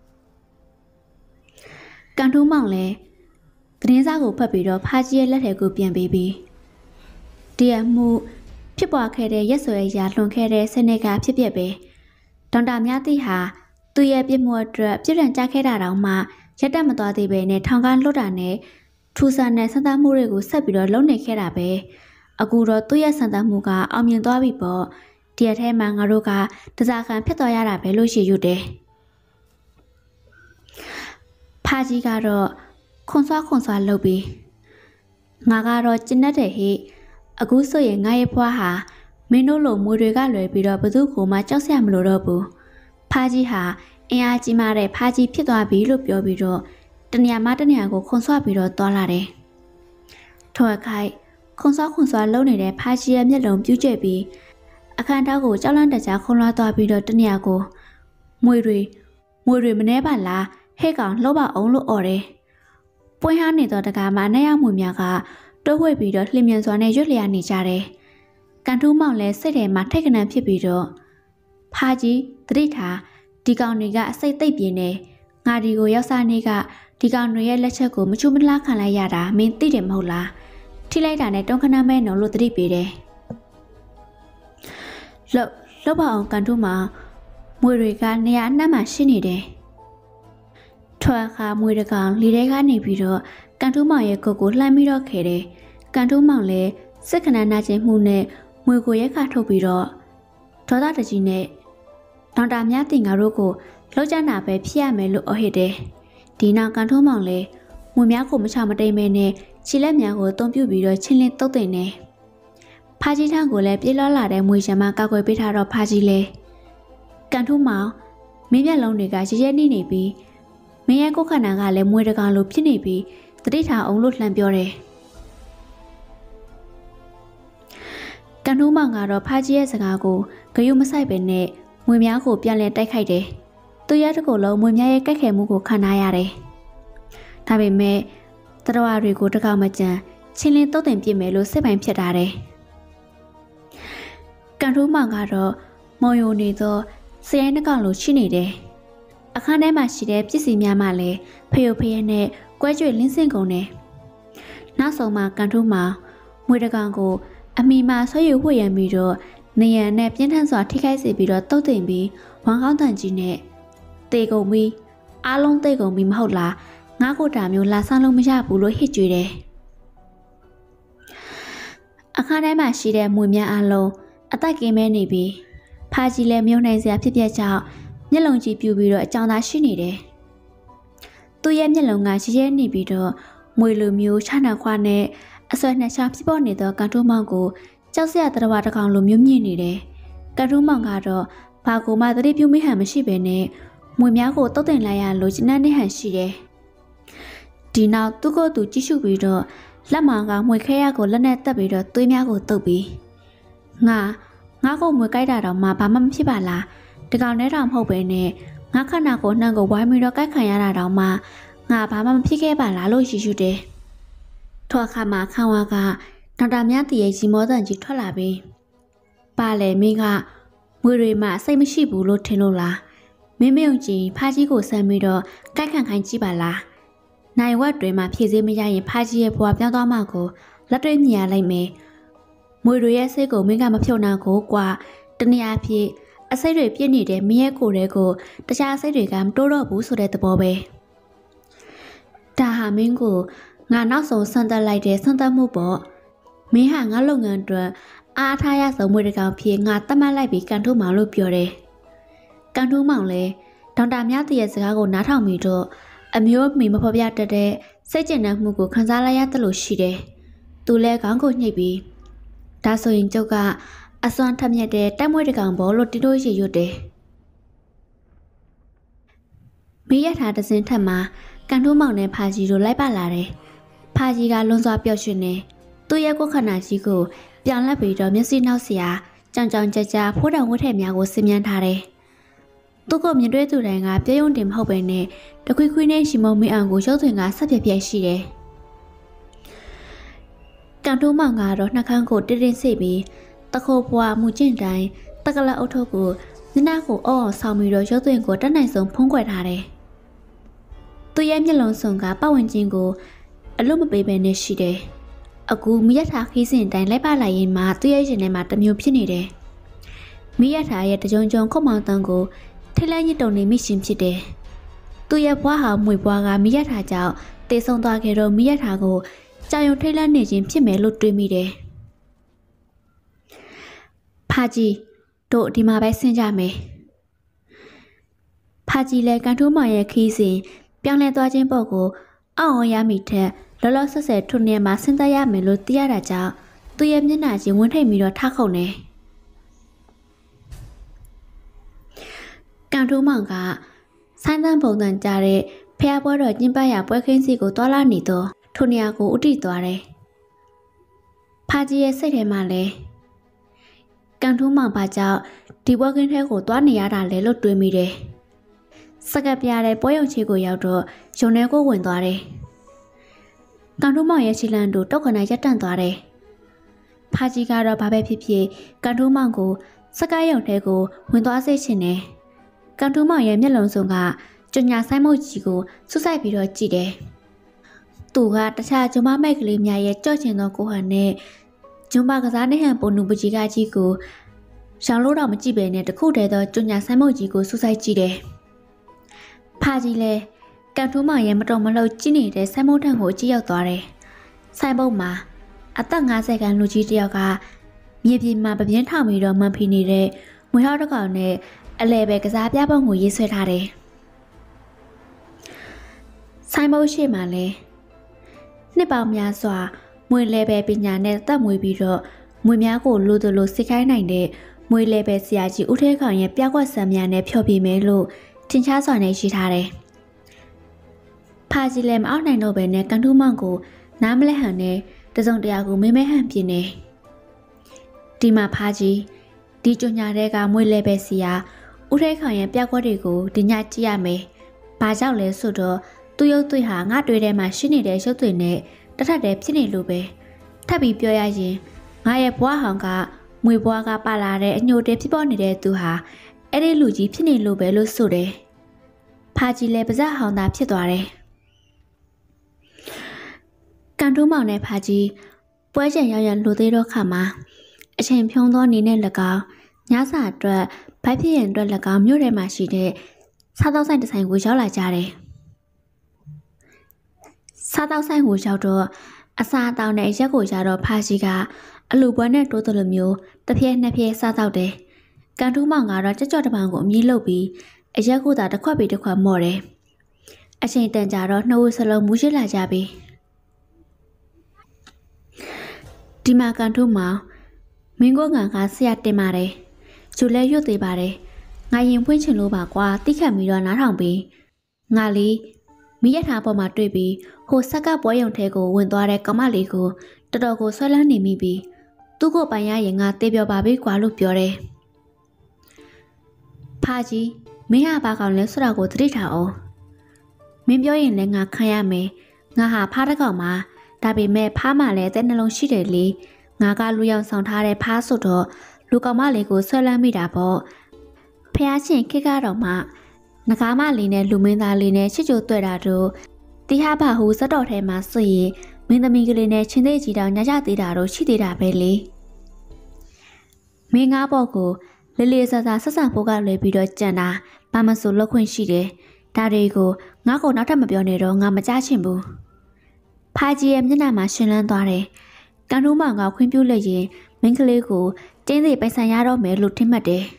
Speaker 1: ။ကန်ထူးမောင်လည်းသတင်းစာကိုဖတ်ပြီးတော့ဖာကြီးရဲ့လက်ထဲကိုပြန်ပေးပြီးတရားမှုဖြစ်ပွားခဲ့တဲ့ရက်စွဲရာလွန်ခဲ့တဲ့စနေကဖြစ်ပျက်ပဲဒေါက်တာများသိဟာသူရဲ့ပြစ်မှုအတွက်ပြစ်ဒဏ်ကြားခဲ့တာတောင်မှရက်တက်မသွားသေးပဲနဲ့ထောင်ကလွတ်တာနဲ့ထူဆန်တဲ့စံသားမှုတွေကိုဆက်ပြီးတော့လုပ်နေခဲ့တာပဲအခုတော့သူ့ရဲ့စံသားမှုကအောင်မြင်သွားပြီပေါ့ဒီအထဲမှာငါတို့ကတစားခံဖြစ်သွားရတာပဲလို့ရှိရွတ်တယ်ဖာကြီးကတော့ခွန်ဆွာလုပ်ပြီးငါကတော့ကျဉ်တ်တဲ့ဟိအခုဆိုရင်ငါရဲ့ဖွားဟာမင်းတို့လိုမွေတွေကလွယ်ပြီးတော့ဘသူကိုမှကြောက်စရာမလိုတော့ဘူးဖာကြီးဟာအင်အားကြီးမားတဲ့ဖာကြီးဖြစ်သွားပြီလို့ပြောပြီးတော့တနေရာမှတနေရာကိုခွန်ဆွပြီးတော့သွားလာတယ်ထို့အခိုက်ခွန်ဆွလုံးနေတဲ့ဖာကြီးရဲ့မျက်လုံးပြူးကျက်ပြီးအခန်းထောက်ကိုကြောက်လန့်တကြားခုံလွှားသွားပြီးတော့တနေရာကိုမွေတွေမနှဲပါလားဟဲ့ကောင်လှုပ်ပါအောင်လို့អော်တယ်ပွင့်ဟာနေတော့တကားမှာနဲ့ရောက်မွေများကတိုးဝှေ့ပြီးတော့လှင်မြန်စွာနဲ့ရွတ်လျာနေကြတယ်ကန်ထူးမောင်လည်းစိတ်ထဲမှာထိတ်ခဏဖြစ်ပြီးတော့ဖာကြီးသတိထားဒီကောင်တွေကအစိတ်သိပ်ပြင်းနေငါဒီကိုရောက်စားနေကဒီကောင်တွေရဲ့လက်ချက်ကိုမချူမလားခံလိုက်ရတာမင်းသိတယ်မဟုတ်လားထိလိုက်တာနဲ့တုံးခဏမဲနော်လို့သတိပေးတယ်လှုပ်ပါအောင်ကန်ထူးမောင်မွေတွေကနေရာအနှံ့မှာရှိနေတယ်ထွာခါမွေတကောင်လေထဲကနေပြီးတော့ကန်ထူးမောင်ရဲ့ကိုလှမ်းပြီးတော့ခဲတယ်ကန်ထူးမောင်လည်းစစ်ခဏနာကျင်မှုနဲ့မွေကိုရက်ခါထုတ်ပြီးတော့ဒေါသတကြီးနဲ့ဒေါက်တာများတင်ငါတို့ကိုလောက်ကျနာပဲဖြစ်ရမယ်လို့အော်ဟစ်တယ်ဒီနောက်ကန်ထူးမောင်လည်းမွေများကိုမချမတိမ်မဲနဲ့ခြေလက်များကိုအုံပြုတ်ပြီးတော့ချင်းလင်းတုတ်တင်နေဖာကြီးထံကိုလည်းပြေးလောလာတဲ့မွေရံမကောက်ွယ်ပေးထားတော့ဖာကြီးလဲကန်ထူးမောင်မင်းမျက်လုံးတွေကရရဲနေပြီးမင်းရဲ့ကိုယ်ခန္ဓာကလည်းမွေတကောင်လိုဖြစ်နေပြီးတတိထားအောင်လို့လှမ်းပြောတယ်ကန်ထူးမောင်ကတော့ဖာကြီးရဲ့စကားကိုဂရုမစိုက်ပဲနဲ့မွေများကိုပြန်လဲတိုက်ခိုက်တယ်သူရတဲ့ကိုယ်လုံးမွေများရဲ့ကြက်ခဲမှုကိုခံထားရတယ်ဒါပေမဲ့တရဝါတွေကိုတကောင်မကြမ်းချင်းလင်းတုတ်တင်ပြစ်မယ်လို့စိတ်ပိုင်းဖြစ်ထားတယ်ကန်ထူးမောင်ကတော့မော်ယိုနေသောစရိုင်းနှကောင်လိုရှိနေတယ်အခန်းထဲမှာရှိတဲ့ပစ္စည်းများမှလည်းဖျို့ဖျဲနဲ့ကွဲကြွေလင်းစင်ကုန်တယ်နောက်ဆုံးမှာကန်ထူးမောင်မွေတကောင်ကိုအမီမှာဆွေယူဝှေ့ရံပြီးတော့နေရံနဲ့ပြင်းထန်စွာထိခိုက်စေပြီးတော့တုတ်တင်ပြီးဝမ်ကောင်းတန်ကြီးနဲ့တေကုန်ပြီးအားလုံးတေကုန်ပြီးမဟုတ်လားငါ့ကိုတာမျိုးလာဆန်းလို့မရဘူးလို့ဟစ်ကြွေးတယ်အခါတိုင်းမှာရှိတဲ့မွေများအလုံးအသက်ကင်းမဲနေပြီးဖာကြီးလည်းမြုံနိုင်စရာဖြစ်ကြောင့်မျက်လုံးကြီးပြူပြီးတော့အကြောင်းသားရှိနေတယ်သူ့ရဲ့မျက်လုံးကရရဲနေပြီးတော့မွေလိုမျိုးခြားနှံခွာနဲ့အဆွဲနှချောင်းဖြစ်ပေါ်နေသောကန်တိုးမောင်ကိုကြောက်စရာတရဝတစ်ကောင်လိုမျိုးမြင်နေတယ်ကန်တိုးမောင်ကတော့ဘာကိုမှသတိပြုမိဟန်မရှိဘဲနဲ့မွေများကိုတုတ်တင်လိုက်ရလို့ကျဉ်းနေဟန်ရှိတယ်ဒီနောက်သူ့ကိုယ်သူကြည့်ရှုပြီးတော့လက်မောင်ကမွေခဲရကိုလက်နဲ့တက်ပြီးတော့သွေးများကိုတုပ်ပြီးငါကိုမွေကြိုက်တာတော့မှဘာမှမဖြစ်ပါလားဒီကောင်နဲ့တော့မဟုတ်ပဲနဲ့ငါခန္ဓာကိုနှံကိုဝိုင်းပြီးတော့ကြိုက်ခံရတာတော့မှငါဘာမှမဖြစ်ခဲ့ပါလားလို့ရှိရှုတယ်ထိုအခါမှာခန့်ဝါကဒေါက်တာမြတ်တည်ရဲ့ရီမောတန်ကြီးထွက်လာပြီးပါလေမင်းကမွေတွေမှစိတ်မရှိဘူးလို့ထင်လို့လားမင်းမယုံကြည်ဖားကြီးကိုဆမ်းပြီးတော့ကြိုက်ခံခိုင်းကြည့်ပါလားနိုင်ဝက်တွေမှာဖြည့်စည်းမရရင်ဖားကြီးရဲ့ဘွားပြောင်းသွားမှကိုလက်တွေ့မြင်ရလိုက်မယ်မွေတွေရဲ့စိတ်ကိုမင်းကမဖြုတ်နိုင်ကိုကွာတနည်းအားဖြင့်အစိတ်တွေပြည့်နေတဲ့မင်းရဲ့ကိုယ်တွေကိုတခြားစိတ်တွေကမတိုးတော့ဘူးဆိုတဲ့သဘောပဲဒါဟာမင်းကိုငါနောက်ဆုံးဆန်းသက်လိုက်တဲ့ဆန်းသက်မှုပေါ့မင်းဟာငါလုပ်ငန်းအတွက်အားထားရဆုံးမွေတကောင်ဖြစ်ငါတတ်မှတ်လိုက်ပြီးကန်ထိုးမောင်လို့ပြောတယ်ကန်ထိုးမောင်လည်းဒေါက်တာမြတ်တည်ရဲ့စကားကိုနားထောင်ပြီးတော့အမျိုးမိမဖော်ပြတတ်တဲ့စိတ်ကျဉ်နှံမှုကိုခံစားလိုက်ရတယ်လို့ရှိတယ်သူလည်းခေါင်းကိုညှိပြီးဒါဆိုရင်ကျုပ်ကအစွမ်းထမြက်တဲ့တိုက်မွေးတကောင်ဘောလို့တီတိုးရရွတ်တယ်မိရထားတဲ့စင်းထက်မှာကန်ထိုးမောင်နဲ့ဖာကြီးတို့လိုက်ပါလာတယ်ဖာကြီးကလွန်စွာပျော်ရွှင်နေသူ့ရဲ့ကိုယ်ခန္ဓာကြီးကိုပြောင်းလဲပြီးတော့မျက်စိနောက်စရာကြောင်ကြောင်ကြကြဖိုးတောင်ဝတ်ထည်များကိုစင်မြန်းထားတယ်သူကမြင်တွေ့သူတိုင်းကပြည့်ရုံတင်မဟုတ်ပဲနဲ့တခွေခွေနဲ့ရှီမုံမင်းအောင်ကိုရုပ်သွင်းကဆက်ပြပြရှိတယ်ကန်ထိုးမောင်ကတော့နှာခမ်းကိုတင်းတင်းဆိတ်ပြီးတခိုးပွားမှုကျင့်တိုင်းတကလအုတ်ထုတ်ကိုညနာကိုအော်အောင်ဆောင်းပြီးတော့ရုပ်သွင်းကိုတက်နိုင်ဆုံးဖုံးကွယ်ထားတယ်သူရဲ့မျက်လုံးစုံကပတ်ဝန်းကျင်ကိုအလွတ်မပေးဘဲနဲ့ရှိတယ်အခုမိရထားခီးစဉ်တိုင်းလိုက်ပါလိုက်ရင်မှသူရဲ့ရင်ထဲမှာတမျိုးဖြစ်နေတယ်မိရထားရဲ့တကြုံကြုံခုတ်မောင်တန်းကိုထိလိုက်ညစ်တုံနေမိရှင်ဖြစ်တယ်သူရဲ့ဘွားဟာမွေဘွားကမိရထားကြောင့်တေဆုံသွားခဲ့တော့မိရထားကိုကြာယုံထိလိုက်နေခြင်းဖြစ်မယ်လို့တွေးမိတယ်ဖာကြီးတို့ဒီမှာပဲဆင်းကြမယ်ဖာကြီးလည်းကန်ထိုးမောင်ရဲ့ခီးစဉ်ပြောင်းလဲသွားခြင်းပေါ့ကိုအောင့်အောင်ရမိထက်လောလောဆယ်ဆယ်ထုနေမှာဆင်းသက်ရမယ်လို့သိရတာကြောင့်သူ့ရဲ့မျက်နှာချင်းဝန်းထိပ်ပြီးတော့ထားခုန်နေကန်ထိုးမောင်ကဆိုင်းတန်းပုံတန်ကြတဲ့ဖျားပွဲတော်ကျင်းပရာပွဲခင်းစီကိုတွာလာနေတော့ထိုနေရာကိုဥတီသွားတယ်ဖာကြီးရဲ့စိတ်ထဲမှာလဲကန်ထိုးမောင်ဘာကြောင့်ဒီပွဲခင်းထဲကိုတွားနေရတာလဲလို့တွေးမိတယ်စကပ်ပြားတဲ့ပွဲရုံချီကိုရောက်တော့ရုံထဲကိုဝင်သွားတယ်ကန်ထိုးမောင်ရဲ့ခြေလမ်းတို့တောက်ခဏရပ်တန့်သွားတယ်ဖာကြီးကတော့ဘာပဲဖြစ်ဖြစ်ကန်ထိုးမောင်ကိုစကပ်ရုံထဲကိုဝင်သွားစေချင်တယ်ကန်ထိုးမောင်ရဲ့မျက်လုံးစုံကကြညာဆိုင်မုတ်ကြီးကိုဆုဆိုင်ပြီးတော့ကြည့်တယ်သူကတခြားဂျုံမမိတ်ကလေးများရဲ့ကြော့ချင်သောကိုဟန်နဲ့ဂျုံမကစားနေဟန်ပုံနူပကြီးကကြီးကိုရှောင်းလို့တော့မကြည့်ပဲနဲ့တခုတည်းသောကြညာဆိုင်မုတ်ကြီးကိုဆုဆိုင်ကြည့်တယ်ဖာကြီးလည်းကန်ထိုးမောင်ရဲ့မတော်မလှုပ်ကြည့်နေတဲ့ဆိုင်မုတ်ထံကိုကြည့်ရောက်သွားတယ်ဆိုင်မုတ်မှာအသက်50ခန်းလူကြီးတယောက်ကမြေပြင်မှာပပြင်းထောင်ပြီးတော့မှန်ဖီနေတဲ့မွေဟောက်တစ်ကောင်နဲ့အလဲပဲကစားပြပုံကိုရေးဆွဲထားတယ်ဆိုင်မုတ်ရှိမှလဲနှစ်ပေါင်းများစွာမွေလဲပဲပညာနဲ့တက်မွေပြီးတော့မွေများကိုလိုလိုစစ်ခိုင်းနိုင်တဲ့မွေလဲပဲဆရာကြီးဦးထဲခေါင်ရဲ့ပြကွက်ဆံများနဲ့ဖြောပြမယ်လို့ထင်ရှားစွာနဲ့ရှိထားတယ်ဖာကြီးလည်းမအောင်နိုင်တော့ပဲနဲ့ကန်ထူးမောင်ကိုနားမလဲဟန်နဲ့တစုံတရာကိုမေးမဲဟန်ပြင်းနေဒီမှာဖာကြီးဒီကြညာတဲ့ကမွေလဲပဲဆရာဦးထဲခေါင်ရဲ့ပြကွက်တွေကိုဒီညကြည့်ရမယ်ဘာကြောင့်လဲဆိုတော့သူ့ရုပ်သွေးဟာငါတွေ့ထဲမှာရှိနေတဲ့ရုပ်သွေးနဲ့တထက်တည်းဖြစ်နေလို့ပဲထပ်ပြီးပြောရရင်ငါရဲ့ဘွားဟောင်ကမွေဘွားကပါလာတဲ့အညိုတဲဖြစ်ပေါ်နေတဲ့သူဟာအဲ့ဒီလူကြီးဖြစ်နေလို့ပဲလို့ဆိုတယ်ဖာကြီးလည်းပါဇက်ဟောင်သာဖြစ်သွားတယ်ကန်တိုးမောင်နဲ့ဖာကြီးပွဲကျင်ရောက်ရန်လူသေးတော့ခါမှာအချိန်ဖြုံးသောနေနဲ့၎င်းညစာအတွက်ဗိုက်ဖြစ်ရင်အတွက်၎င်းမြို့ထဲမှာရှိတဲ့စားသောက်ဆိုင်တစ်ဆိုင်ကိုရောက်လာကြတယ်စားသောက်ဆိုင်ကိုရောက်တော့အစာအသောက်နဲ့ရက်ကိုရတော့ဖာကြီးကအလူပွဲနဲ့တိုးတယ်လို့မျိုးတစ်ပြဲနှစ်ပြဲစားသောက်တယ်ကန်ထူးမောင်ကတော့ကြော့ကြော့တပံကိုအမြည်လုပ်ပြီးအရက်ကိုသာတစ်ခွက်ပြီးတစ်ခွက်မော့တယ်အချိန်တန်ကြာတော့နှုတ်စလုံးမူးရစ်လာကြပြီဒီမှာကန်ထူးမောင်မင်းကဆရာတင်ပါတယ်ကျူလဲရွတ်သေးပါတယ်ငါရင်ဖွင့်ချင်လို့ပါကွာတိခတ်ပြီးတော့နားထောင်ပြီးငါလေးမိရထားပေါ်မှာတွေ့ပြီးဟိုဆက်ကပွဲရုံထဲကိုဝင်သွားတဲ့ကမလေးကိုတော်တော်ကိုဆွဲလန်းနေမိပြီးသူ့ကိုပိုင်ရရင်ငါတေးပြောပါပြီကွာလို့ပြောတယ်ဖာကြီးမင်းဟာဘာကောင်လဲဆိုတာကိုသတိထားအောင်မင်းပြောရင်လည်းငါခံရမယ်ငါဟာဖားတစ်ကောင်မှာဒါပေမဲ့ဖားမှလည်းတဲ့နှလုံးရှိတယ်လေငါကလူရောင်ဆောင်ထားတဲ့ဖားဆိုတော့လူကောင်မလေးကိုဆွဲလန်းမိတာပေါ့ဖះရှင်ခိကတော့မှငကားမလေးနဲ့လူမင်းသားလေးနဲ့ချစ်ကြိုတွေ့တာတို့တီဟာဘာဟူစက်တော်ထဲမှာဆိုရင်မင်းသမီးကလေးနဲ့ချင်းသေးကြီးတောင်ညကြသေးတာတို့ရှိသေးတာပဲလေမင်းငါးပေါ့ကိုလေးလေးစားစားဆက်ဆံဖို့ကလွယ်ပြီးတော့ကြံတာဘာမဆိုလောက်ခွင့်ရှိတယ်ဒါတွေကိုငါ့ကိုနောက်ထပ်မပြောနဲ့တော့ငါမကြားချင်ဘူးဖာကြီးရဲ့မျက်နှာမှာရှင်လန်းသွားတယ်ကန်ထူးမောင်ကခွင့်ပြုလိုက်ရင်မင်းကလေးကိုတင်းသေးပိုင်ဆိုင်ရတော့မယ်လို့ထင်မှတ်တယ်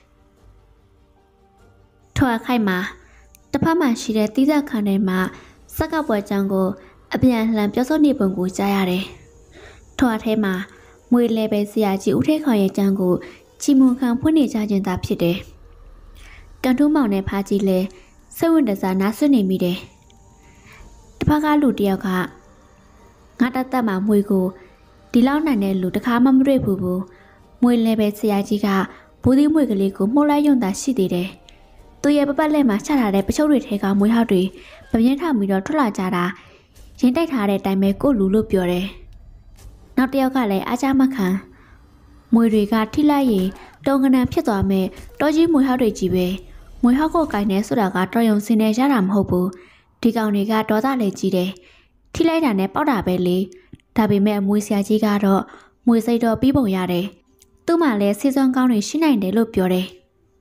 Speaker 1: ထွာခိုက်မှာတစ်ဖက်မှာရှိတဲ့တီးသက်ခန်းထဲမှာစက်ကပွဲချောင်းကိုအပြန်လှန်ပြောဆိုနေပုံကိုကြားရတယ်။ထွာထဲမှာမွေလဲပဲဆရာကြီးဦးထေခေါင်ရဲ့ချောင်းကိုချီမွန်ခံဖွင့်နေကြခြင်းသာဖြစ်တယ်။ကန်ထူးမောင်နဲ့ဖာကြီးလည်းစိတ်ဝင်တစားနားဆွနေမိတယ်။တစ်ဖက်ကလူတယောက်ကငါတတ်မှမွေကိုဒီလောက်နိုင်တဲ့လူတခါမှမတွေ့ဘူး။မွေလဲပဲဆရာကြီးကဘူဒီမွေကလေးကိုမှုတ်လိုက်ယုံတာရှိသေးတယ်။သူရဲ့ပပတ်လက်မှာချထားတဲ့ပချုပ်တွေထဲကမွေးဟောက်တွေပပြင်းထပြီးတော့ထွက်လာကြတာရင်တိုက်ထားတဲ့အတိုင်းပဲကိုလူလို့ပြောတယ်။နောက်တစ်ယောက်ကလည်းအားကြမခံမွေတွေကထိလိုက်ရင်တုံကနံဖြစ်သွားမယ်တောကြီးမွေဟောက်တွေကြီးပဲမွေဟောက်ကိုကင်နေဆိုတာကတော်ရုံစင်နေရတာမဟုတ်ဘူးဒီကောင်တွေကဒေါသလည်းကြီးတယ်ထိလိုက်တာနဲ့ပေါက်တာပဲလေဒါပေမဲ့မွေဆရာကြီးကတော့မွေစိတ်တော့ပြီးပုံရတယ်သူ့မှာလည်းစေစွမ်းကောင်းတွေရှိနိုင်တယ်လို့ပြောတယ်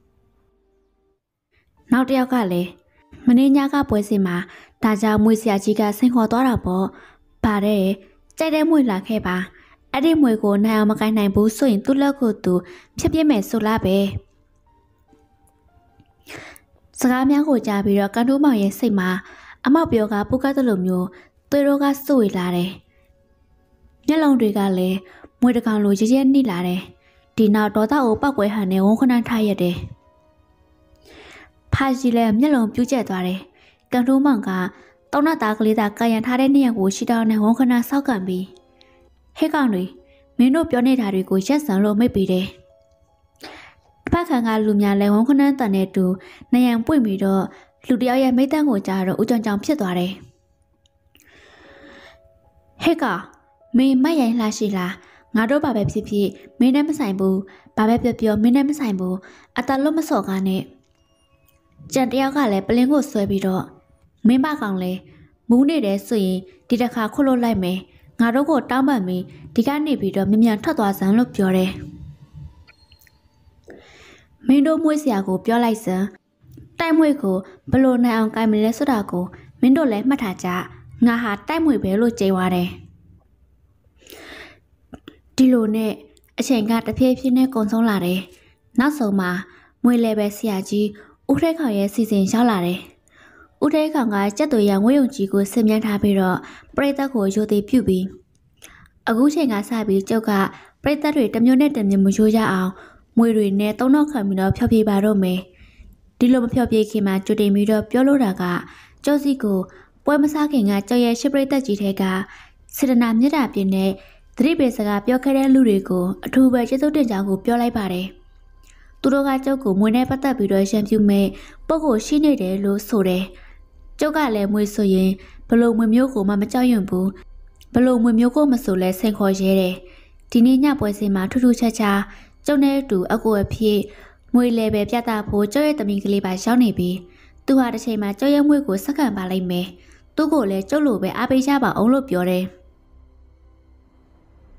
Speaker 1: နောက်တစ်ယောက်ကလည်းမင်းညကပွဲစီမှာဒါကြောင့်မွေဆရာကြီးကဆင်ခေါ်သွားတာပေါ့။ပါတယ်ကြိုက်တဲ့မွေလာခဲ့ပါ။အဲ့ဒီမွေကိုနိုင်အောင်မကိုင်းနိုင်ဘူးဆိုရင်သူ့လက်ကိုသူဖြစ်ပြမယ်ဆိုလားပဲ။စကားများကိုကြားပြီးတော့ကန်တိုးမောင်ရဲ့စိတ်မှာအမောက်ပြောကပူကတ်တယ်လို့မျိုးသွေးရောကစွေလာတယ်။မျက်လုံးတွေကလည်းမွေတကောင်လိုရဲရဲနှိလာတယ်။ဒီနောက်ဒေါသကိုပောက်ကွဲဟန်နဲ့ဝုန်းခဏထားရတယ်။ဖာကြီးလည်းမျက်လုံးပြူးကျက်သွားတယ်။ကန်တိုးမောင်ကတောင်းနာသားကလေးသာကာယံထားတဲ့နေရာကိုရှိတောင်းနဲ့ဝုန်းခဏဆောက်ကန်ပြီးဟဲ့ကောင်တွေမင်းတို့ပြောနေတာတွေကိုရက်စံလို့မိတ်ပြီးတယ်။တစ်ဖက်ခံကလူများလည်းဝုန်းခဏတန်တဲ့တူနေရန်ပွင့်ပြီးတော့လူတယောက်ရဲ့မိတ်တန်းကိုကြားတော့ဦးကြောင်ကြောင်ဖြစ်သွားတယ်။ဟဲ့ကောင်မင်းမရိုင်းလှရှိလားငါတို့ဘာပဲဖြစ်ဖြစ်မင်းနဲ့မဆိုင်ဘူးဘာပဲပြောပြောမင်းနဲ့မဆိုင်ဘူးအတလုံးမစော်ကားနဲ့ကြံတယောက်ကလည်းပလင်းကိုဆွဲပြီးတော့မင်းမကောင်လဲမူးနေတယ်ဆိုရင်ဒီတစ်ခါခုတ်လို့လိုက်မယ်ငါတို့ကိုတောင်းပန်ပြီးဒီကနေပြီးတော့မြ мян ထွက်သွားစမ်းလို့ပြောတယ်မင်းတို့မွေးစရာကိုပြောလိုက်စမ်းတိုက်မွေကိုဘလို့နိုင်အောင်ကိုင်မလဲဆိုတာကိုမင်းတို့လည်းမှတ်ထားကြငါဟာတိုက်မွေပဲလို့ကြေသွားတယ်ဒီလိုနဲ့အချိန်ကတဖြည်းဖြည်းနဲ့ကုန်ဆုံးလာတယ်နောက်ဆုံးမှာမွေလည်းပဲဆရာကြီးဦးထဲခေါင်ရဲ့စီစဉ်ရောက်လာတယ်။ဦးထဲခေါင်ကကြက်သွေးရငွေယုံကြီးကိုဆင်မြန်းထားပြီးတော့ပရိသတ်ကိုရိုသေပြုပြီးအခုချိန်ကစပြီးကျုပ်ကပရိသတ်တွေတစ်မျိုးနဲ့တစ်မျိုးမရိုးရအောင်မွေတွေနဲ့သုံးတော့ခံပြီးတော့ဖျော်ဖြေပါတော့မယ်။ဒီလိုမဖျော်ဖြေခင်မှာကြိုတင်ပြီးတော့ပြောလို့တာကကျောက်စီကိုပွဲမစားခင်ကကျောက်ရဲ့ရှစ်ပရိသတ်ကြီးထဲကစေတနာမြတ်တာပြင်းနဲ့သတိပေးစကားပြောခဲ့တဲ့လူတွေကိုအထူးပဲကျေးဇူးတင်ကြောင်းကိုပြောလိုက်ပါတယ်။သူတို့ကကျုပ်ကိုမွေနဲ့ပတ်သက်ပြီးတော့ရံပြူမဲ့ပုံကိုရှိနေတယ်လို့ဆိုတယ်။ကျုပ်ကလည်းမွေဆိုရင်ဘလို့မွေမျိုးကိုမှမကြောက်ရွံ့ဘူး။ဘလို့မွေမျိုးကိုမဆိုလဲဆင်ခေါ်ရဲတယ်။ဒီနေ့ညပွဲစဉ်မှာထူးထူးခြားခြားကျုပ်နဲ့အတူအကိုအဖြစ်မွေလဲပဲပြသဖို့ကျုပ်ရဲ့သမီးကလေးပါရောက်နေပြီ။သူဟာတစ်ချိန်မှာကျုပ်ရဲ့မွေကိုစက္ကန့်ပါလိုက်မယ်။သူ့ကိုလည်းကျုပ်လိုပဲအားပေးကြပါအောင်လို့ပြောတယ်။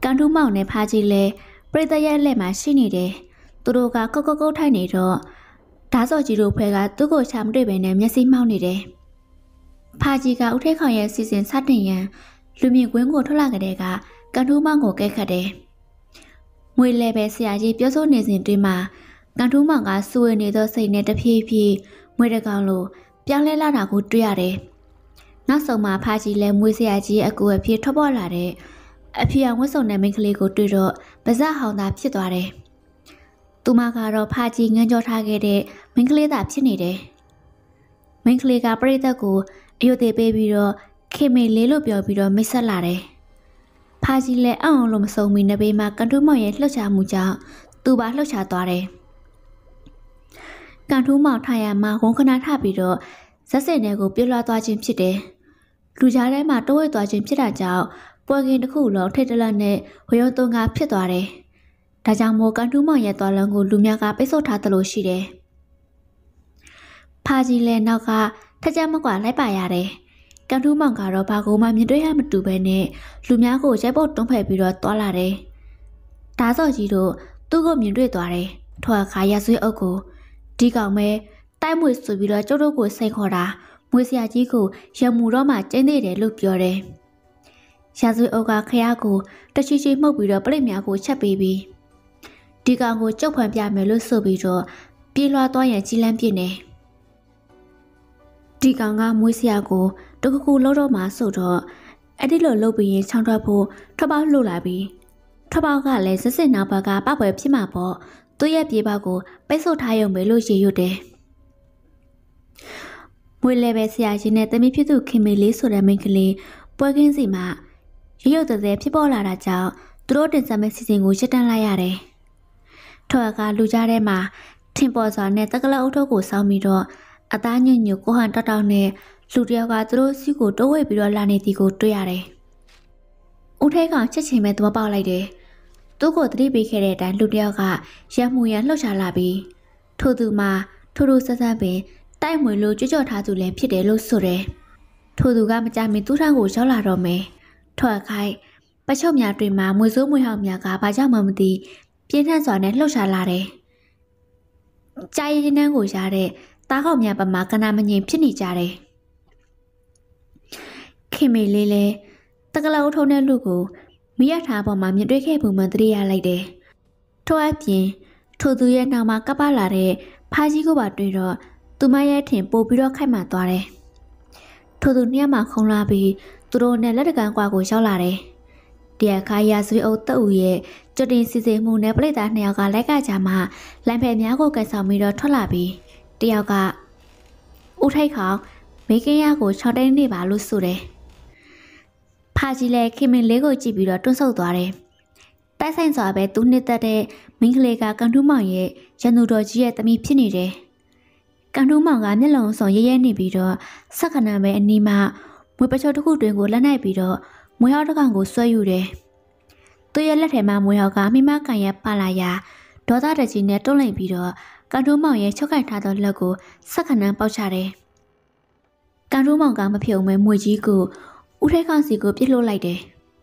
Speaker 1: ကန်ထူးမောင်နဲ့ဖာကြီးလဲပရိသတ်ရဲ့လက်မှာရှိနေတယ်သူတို့ကကောက်ကောက်ကောက်ထိုက်နေတော့ဓာစော်ကြီးတို့ဖွဲ့ကသူ့ကိုချာမတွေ့ပဲနဲ့မျက်စိမှောက်နေတယ်ဖာကြီးကဦးထိတ်ခေါင်ရဲ့စီစဉ်စတင်ရန်လူမြင့်ကွင်းကိုထွက်လာကြတဲ့ကကန်ထူးမောင်ကိုကဲခတ်တယ်မွေလဲပဲဆရာကြီးပြောဆိုနေစဉ်တွင်မှာကန်ထူးမောင်ကစူဝေနေသောစိတ်နဲ့တဖြည်းဖြည်းမွေတကောင်လိုပြောင်းလဲလာတာကိုတွေ့ရတယ်နောက်ဆုံးမှာဖာကြီးလဲမွေဆရာကြီးအကူအဖြစ်ထွက်ပေါ်လာတဲ့အဖေဝတ်စုံတဲ့မိန်းကလေးကိုတွေ့တော့ပါဇက်ဟောင်းသားဖြစ်သွားတယ်။သူမကတော့ဖာကြီးငန်းကြောထားခဲ့တဲ့မိန်းကလေးသားဖြစ်နေတယ်။မိန်းကလေးကပရိသတ်ကိုအယုတ်သေးပေးပြီးတော့ခေမေလေးလို့ပြောပြီးတော့မိတ်ဆက်လာတယ်။ဖာကြီးလည်းအောင်လို့မစုံမီနေပေးမှာကန်ထူးမောင်ရဲ့လှုပ်ရှားမှုကြောင့်သူပါလှုပ်ရှားသွားတယ်။ကန်ထူးမောင်ထိုင်ရမှာဝန်ခဏထပြီးတော့ဇက်စင်တွေကိုပြလွှားသွားခြင်းဖြစ်တယ်။လူကြားထဲမှာတိုးဝဲသွားခြင်းဖြစ်တာကြောင့်ပွဲကင်းတစ်ခုလုံးထိတ်တလန့်နဲ့ဝရုံသွန်ကားဖြစ်သွားတယ်။ဒါကြောင့်မို့ကန်ထူးမောင်ရဲ့သွားလမ်းကိုလူများကပိတ်ဆို့ထားသလိုရှိတယ်။ဖာကြီးလည်းနောက်ကထက်ကြမကွာလိုက်ပါရတယ်။ကန်ထူးမောင်ကတော့ဘာကိုမှမြင်တွေ့ရမတူပဲနဲ့လူများကိုရိုက်ပုတ်တွန်းဖယ်ပြီးတော့သွားလာတယ်။ဓာစော်ကြီးတို့သူ့ကိုမြင်တွေ့သွားတယ်။ထွာခါရဆွေးအုပ်ကိုဒီကောင်ပဲတိုက်မွေဆိုပြီးတော့ကျုပ်တို့ကိုစိတ်ခေါ်တာမွေဆရာကြီးကိုရမှုတော့မှကျင်းသေးတယ်လို့ပြောတယ်။ရာဇဝတ်အုပ်ကခရကိုတချီချီမှုတ်ပြီးတော့ပလိတ်များကိုချက်ပေးပြီးဒီကောင်ကိုကြုတ်ဖွံပြမယ်လို့ဆိုပြီးတော့ပြေးလွှားသွားရန်ကြီးလန်းပြစ်နေဒီကောင်ကမွေးစရာကိုတခုခုလုံးတော့မှဆိုတော့အဲ့ဒီလိုလုပ်ပြီးရင်ချောင်းထွက်ဖို့ထွက်ပေါက်လှုပ်လာပြီးထွက်ပေါက်ကလည်းစစ်စစ်နောက်ဘက်ကပပွဲဖြစ်မှာပေါ့သူ့ရဲ့ပြေးပေါက်ကိုပိတ်ဆို့ထားရုံပဲလို့ရေရွတ်တယ်မွေးလည်းပဲဆရာကြီးနဲ့တမီးဖြစ်သူခင်မေလေးဆိုတဲ့မိန်းကလေးပွဲကင်းစီမှာရုပ်သေးဖြစ်ပေါ်လာတာကြောင့်သူတို့တင်ဆက်မဲ့စီစဉ်ကိုရပ်တန့်လိုက်ရတယ်။ထော်ကလူကြားထဲမှာထင်ပေါ်စွာနဲ့တက္ကလအုပ်ထုပ်ကိုစောင်းပြီးတော့အသားညွန့်ညွန့်ကိုဟန်တောက်တောက်နဲ့လူတယောက်ကသူတို့စီကိုတိုးဝဲပြီးတော့လာနေသည်ကိုတွေ့ရတယ်။ဦးထဲကောင်ချက်ချင်းပဲသဘောပေါက်လိုက်တယ်။သူ့ကိုသတိပေးခဲ့တဲ့အတိုင်းလူတယောက်ကရံမှုရန်လှုပ်ရှားလာပြီးထို့သူမှာထို့ဆက်ဆက်ပင်တိုက်မွေလို့ကြွကြော်ထားသူလည်းဖြစ်တယ်လို့ဆိုတယ်။ထို့သူကမကြမီသူ့ထံကိုရောက်လာတော့မယ်။ထွက်ခိုက်ပချုပ်များတွင်မှမွေစိုးမွေဟောင်များကဘာကြောင့်မှမသိပြင်းထန်စွာနဲ့လှုပ်ရှားလာတယ်။ကြာရည်နှန်းကိုရတဲ့တားခေါများပမာကနာမငြိမ်ဖြစ်နေကြတယ်။ခင်မေလေးလဲတကလောက်ထုံးတဲ့လူကိုမိရထားပေါ်မှာမြင်တွေ့ခဲ့ပုံမှန်သတိရလိုက်တယ်။ထို့အပြင်ထိုသူရဲ့နောက်မှာကပ်ပါလာတဲ့ဖာကြီးကိုပါတွေ့တော့သူမရဲ့ထင်ပို့ပြီးတော့ခိုက်မှသွားတယ်။ထိုသူနှစ်ယောက်မှခုံလာပြီးသူတို့နဲ့လက်တကန်ကွာကိုရောက်လာတယ်။တရားခါရဆွေအုပ်တက်ဦးရဲ့ကြွတင်စီစဉ်မှုနဲ့ပရိသတ်နှစ်ယောက်ကလိုက်ကကြမှာလမ်းဖယ်များကိုကင်ဆောင်ပြီးတော့ထွက်လာပြီးတယောက်ကဦးထိုက်ခေါမိကင်းရကို6တိန်းနေပါလို့ဆိုတယ်။ဖာကြီးလည်းခင်မင်လေးကိုကြည့်ပြီးတော့တွန်းဆုတ်သွားတယ်။တိုက်ဆိုင်စွာပဲသူနှစ်သက်တဲ့မိန်းကလေးကကန်ထူးမောင်ရဲ့ရန်သူတော်ကြီးရဲ့သမီးဖြစ်နေတယ်။ကန်ထူးမောင်ကမျက်လုံးစုံရဲရဲနေပြီးတော့စက္ကနံပဲအနီးမှာမွေပချောတစ်ခုတွင်ကိုလက်နိုင်ပြီးတော့မွေဟောက်တစ်ကောင်ကိုဆွဲယူတယ်။သူ့ရဲ့လက်ထဲမှာမွေဟောက်ကမိမကန်ရပါလာရာဒေါသတကြီးနဲ့တွန်းလိုက်ပြီးတော့ကန်ထူးမောင်ရဲ့ချုပ်ကိုက်ထားသောလက်ကိုစက္ကနံပေါက်ချတယ်။ကန်ထူးမောင်ကမဖြုံမဲမွေကြီးကိုဦးထဲကောင်စီကိုပြစ်လို့လိုက်တယ်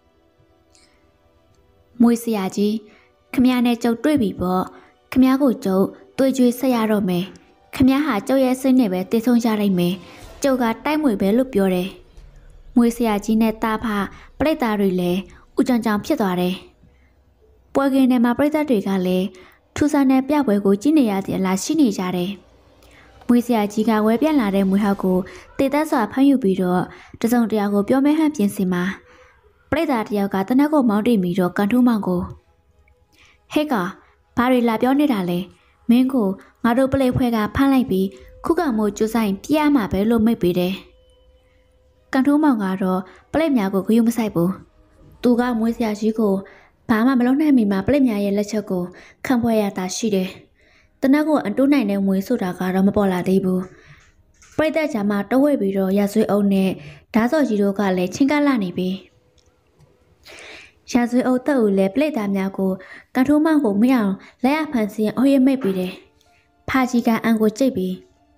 Speaker 1: ။မွေဆရာကြီးခမရနဲ့ကျုပ်တွေ့ပြီပေါ့ခမရကိုကျုပ်တွေ့ကြွေးဆက်ရတော့မယ်ခမရဟာကျုပ်ရဲ့စိတ်နဲ့ပဲတည်ဆုံးကြလိုက်မယ်ကျုပ်ကတိုက်မွေပဲလို့ပြောတယ်။မွေဆရာကြီးနဲ့တားဖပရိသတ်တွေလည်းဥကြောင်ကြောင်ဖြစ်သွားတယ်။ပွဲကင်းထဲမှာပရိသတ်တွေကလည်းထူဆန်းတဲ့ပြပွဲကိုကြည့်နေရတဲ့အလားရှိနေကြတယ်။မွေဆရာကြီးကဝဲပြန်လာတဲ့မွေဟောက်ကိုတေသက်စွာဖမ်းယူပြီးတော့တစုံတရာကိုပြောမဲဟန်ပြင်စင်မှာပရိသတ်တယောက်ကတနက်ကိုမောင်းတင်ပြီးတော့ကန်ထူးမောင်ကိုဟဲ့ကဘာတွေလာပြောနေတာလဲမင်းကိုငါတို့ပလေဖွဲကဖမ်းလိုက်ပြီးခုကမို့ကျူဆိုင်ပြရမှာပဲလို့မိတ်ပေးတယ်။ကန်ထူးမောင်ကတော့ပလိတ်များကိုဂရုမစိုက်ဘူး။သူကမွေးဆရာကြီးကိုဘာမှမလုပ်နိုင်မီမှာပလိတ်များရဲ့လက်ချက်ကိုခံပွဲရတာရှိတယ်။တနက်ကိုအတူနိုင်တဲ့မွေးဆိုတာကတော့မပေါ်လာသေးဘူး။ပရိသတ်ကြားမှာတဝဲပြီးတော့ရဆွေးအုပ်နဲ့ဓာစော်ကြီးတို့ကလည်းချင်းကလာနေပြီ။ရဆွေးအုပ်တက်ဦးလည်းပလိတ်သားများကိုကန်ထူးမောင်ကိုမရအောင်လက်ရဖန်စီအုပ်ရမိတ်ပြီးတယ်။ဖာကြီးကအန်ကိုကြိတ်ပြီး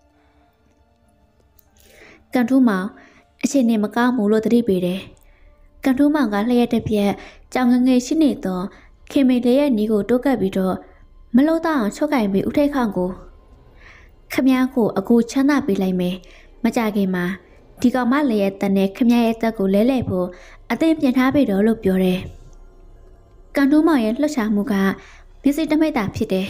Speaker 1: ကန်ထူးမောင်အချိန်နဲ့မကောင်းဘူးလို့သတိပေးတယ်ကန်ထိုးမောင်ကလျှက်တစ်ပြက်ကြောင်ငငယ်ရှိနေတော့ခင်မေလေးရဲ့နီးကိုတိုးကပ်ပြီးတော့မလို့တော့အောင်ချုပ်ကင်ပြီးဦးထိတ်ခေါင်ကိုခမည်းကိုအကူချမ်းသာပေးလိုက်မယ်မကြခင်မှာဒီကောင်မလေးရဲ့တန်နဲ့ခမည်းရဲ့တက်ကိုလဲလှယ်ဖို့အသင်ပြင်ထားပြီတော့လို့ပြောတယ်ကန်ထိုးမောင်ရဲ့လှုပ်ရှားမှုကမျက်စိတမိတ်တာဖြစ်တယ်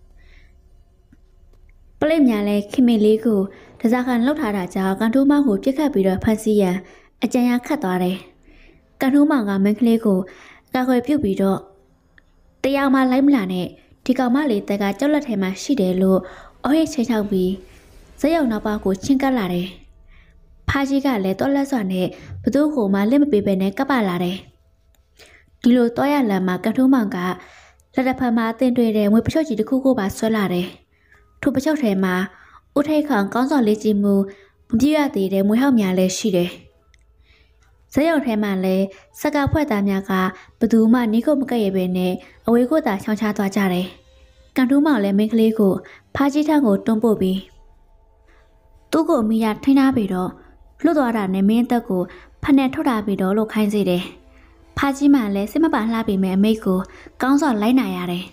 Speaker 1: ပလိမြလဲခင်မေလေးကိုတစားကန်လှုပ်ထားတာကြောင့်ကန်ထိုးမောင်ကိုပြစ်ခတ်ပြီးတော့ဖမ်းဆီးရန်အကြံရခတ်သွားတယ်ကန်ထိုးမောင်ကမင်းကလေးကိုကာခွေပြုတ်ပြီးတော့တရားမှလိုက်မလာနဲ့ဒီကောင်မလေးတက်ကကြောက်လက်ထဲမှာရှိတယ်လို့အော်ရဲ့ချိန်ချောက်ပြီးဇက်ရုံနောက်ပါကိုချင်းကပ်လာတယ်။ဖာကြီးကလည်းတော်လက်စွာနဲ့ဘသူ့ကိုမှလက်မပေးဘဲနဲ့ကပ်ပါလာတယ်။ဒီလိုတော့ရလမ်းမှာကန်ထိုးမောင်ကလက်တစ်ဖက်မှာတင်တွေ့တဲ့ငွေပချော့ကြီးတစ်ခုကိုပါဆွဲလာတယ်။ထိုပချော့ထဲမှာဦးထိတ်ခေါင်ကောင်းစော်လေးကြီးမှုမပြည့်ရသေးတဲ့မွေးဟောက်များလည်းရှိတယ်။ဇက်ရုံထဲမှာလည်းစကားဖွဲ့သားများကဘသူမှနီးကိုမကဲ့ရပဲနဲ့အဝေးကိုသာချောင်းချသွားကြတယ်။ကန်ထိုးမောင်လည်းမိန်းကလေးကိုဖာကြီးထံကိုတွန်းပို့ပြီးသူ့ကိုမိရထိန်းထားပြီးတော့လွတ်သွားတာနဲ့မင်းသက်ကိုဖက်နဲ့ထုတ်ထားပြီးတော့လို့ခိုင်းစေတယ်။ဖာကြီးမှလည်းစိတ်မပါလှပြီးမဲ့အမိတ်ကိုကောင်းစော်လိုက်နိုင်ရတယ်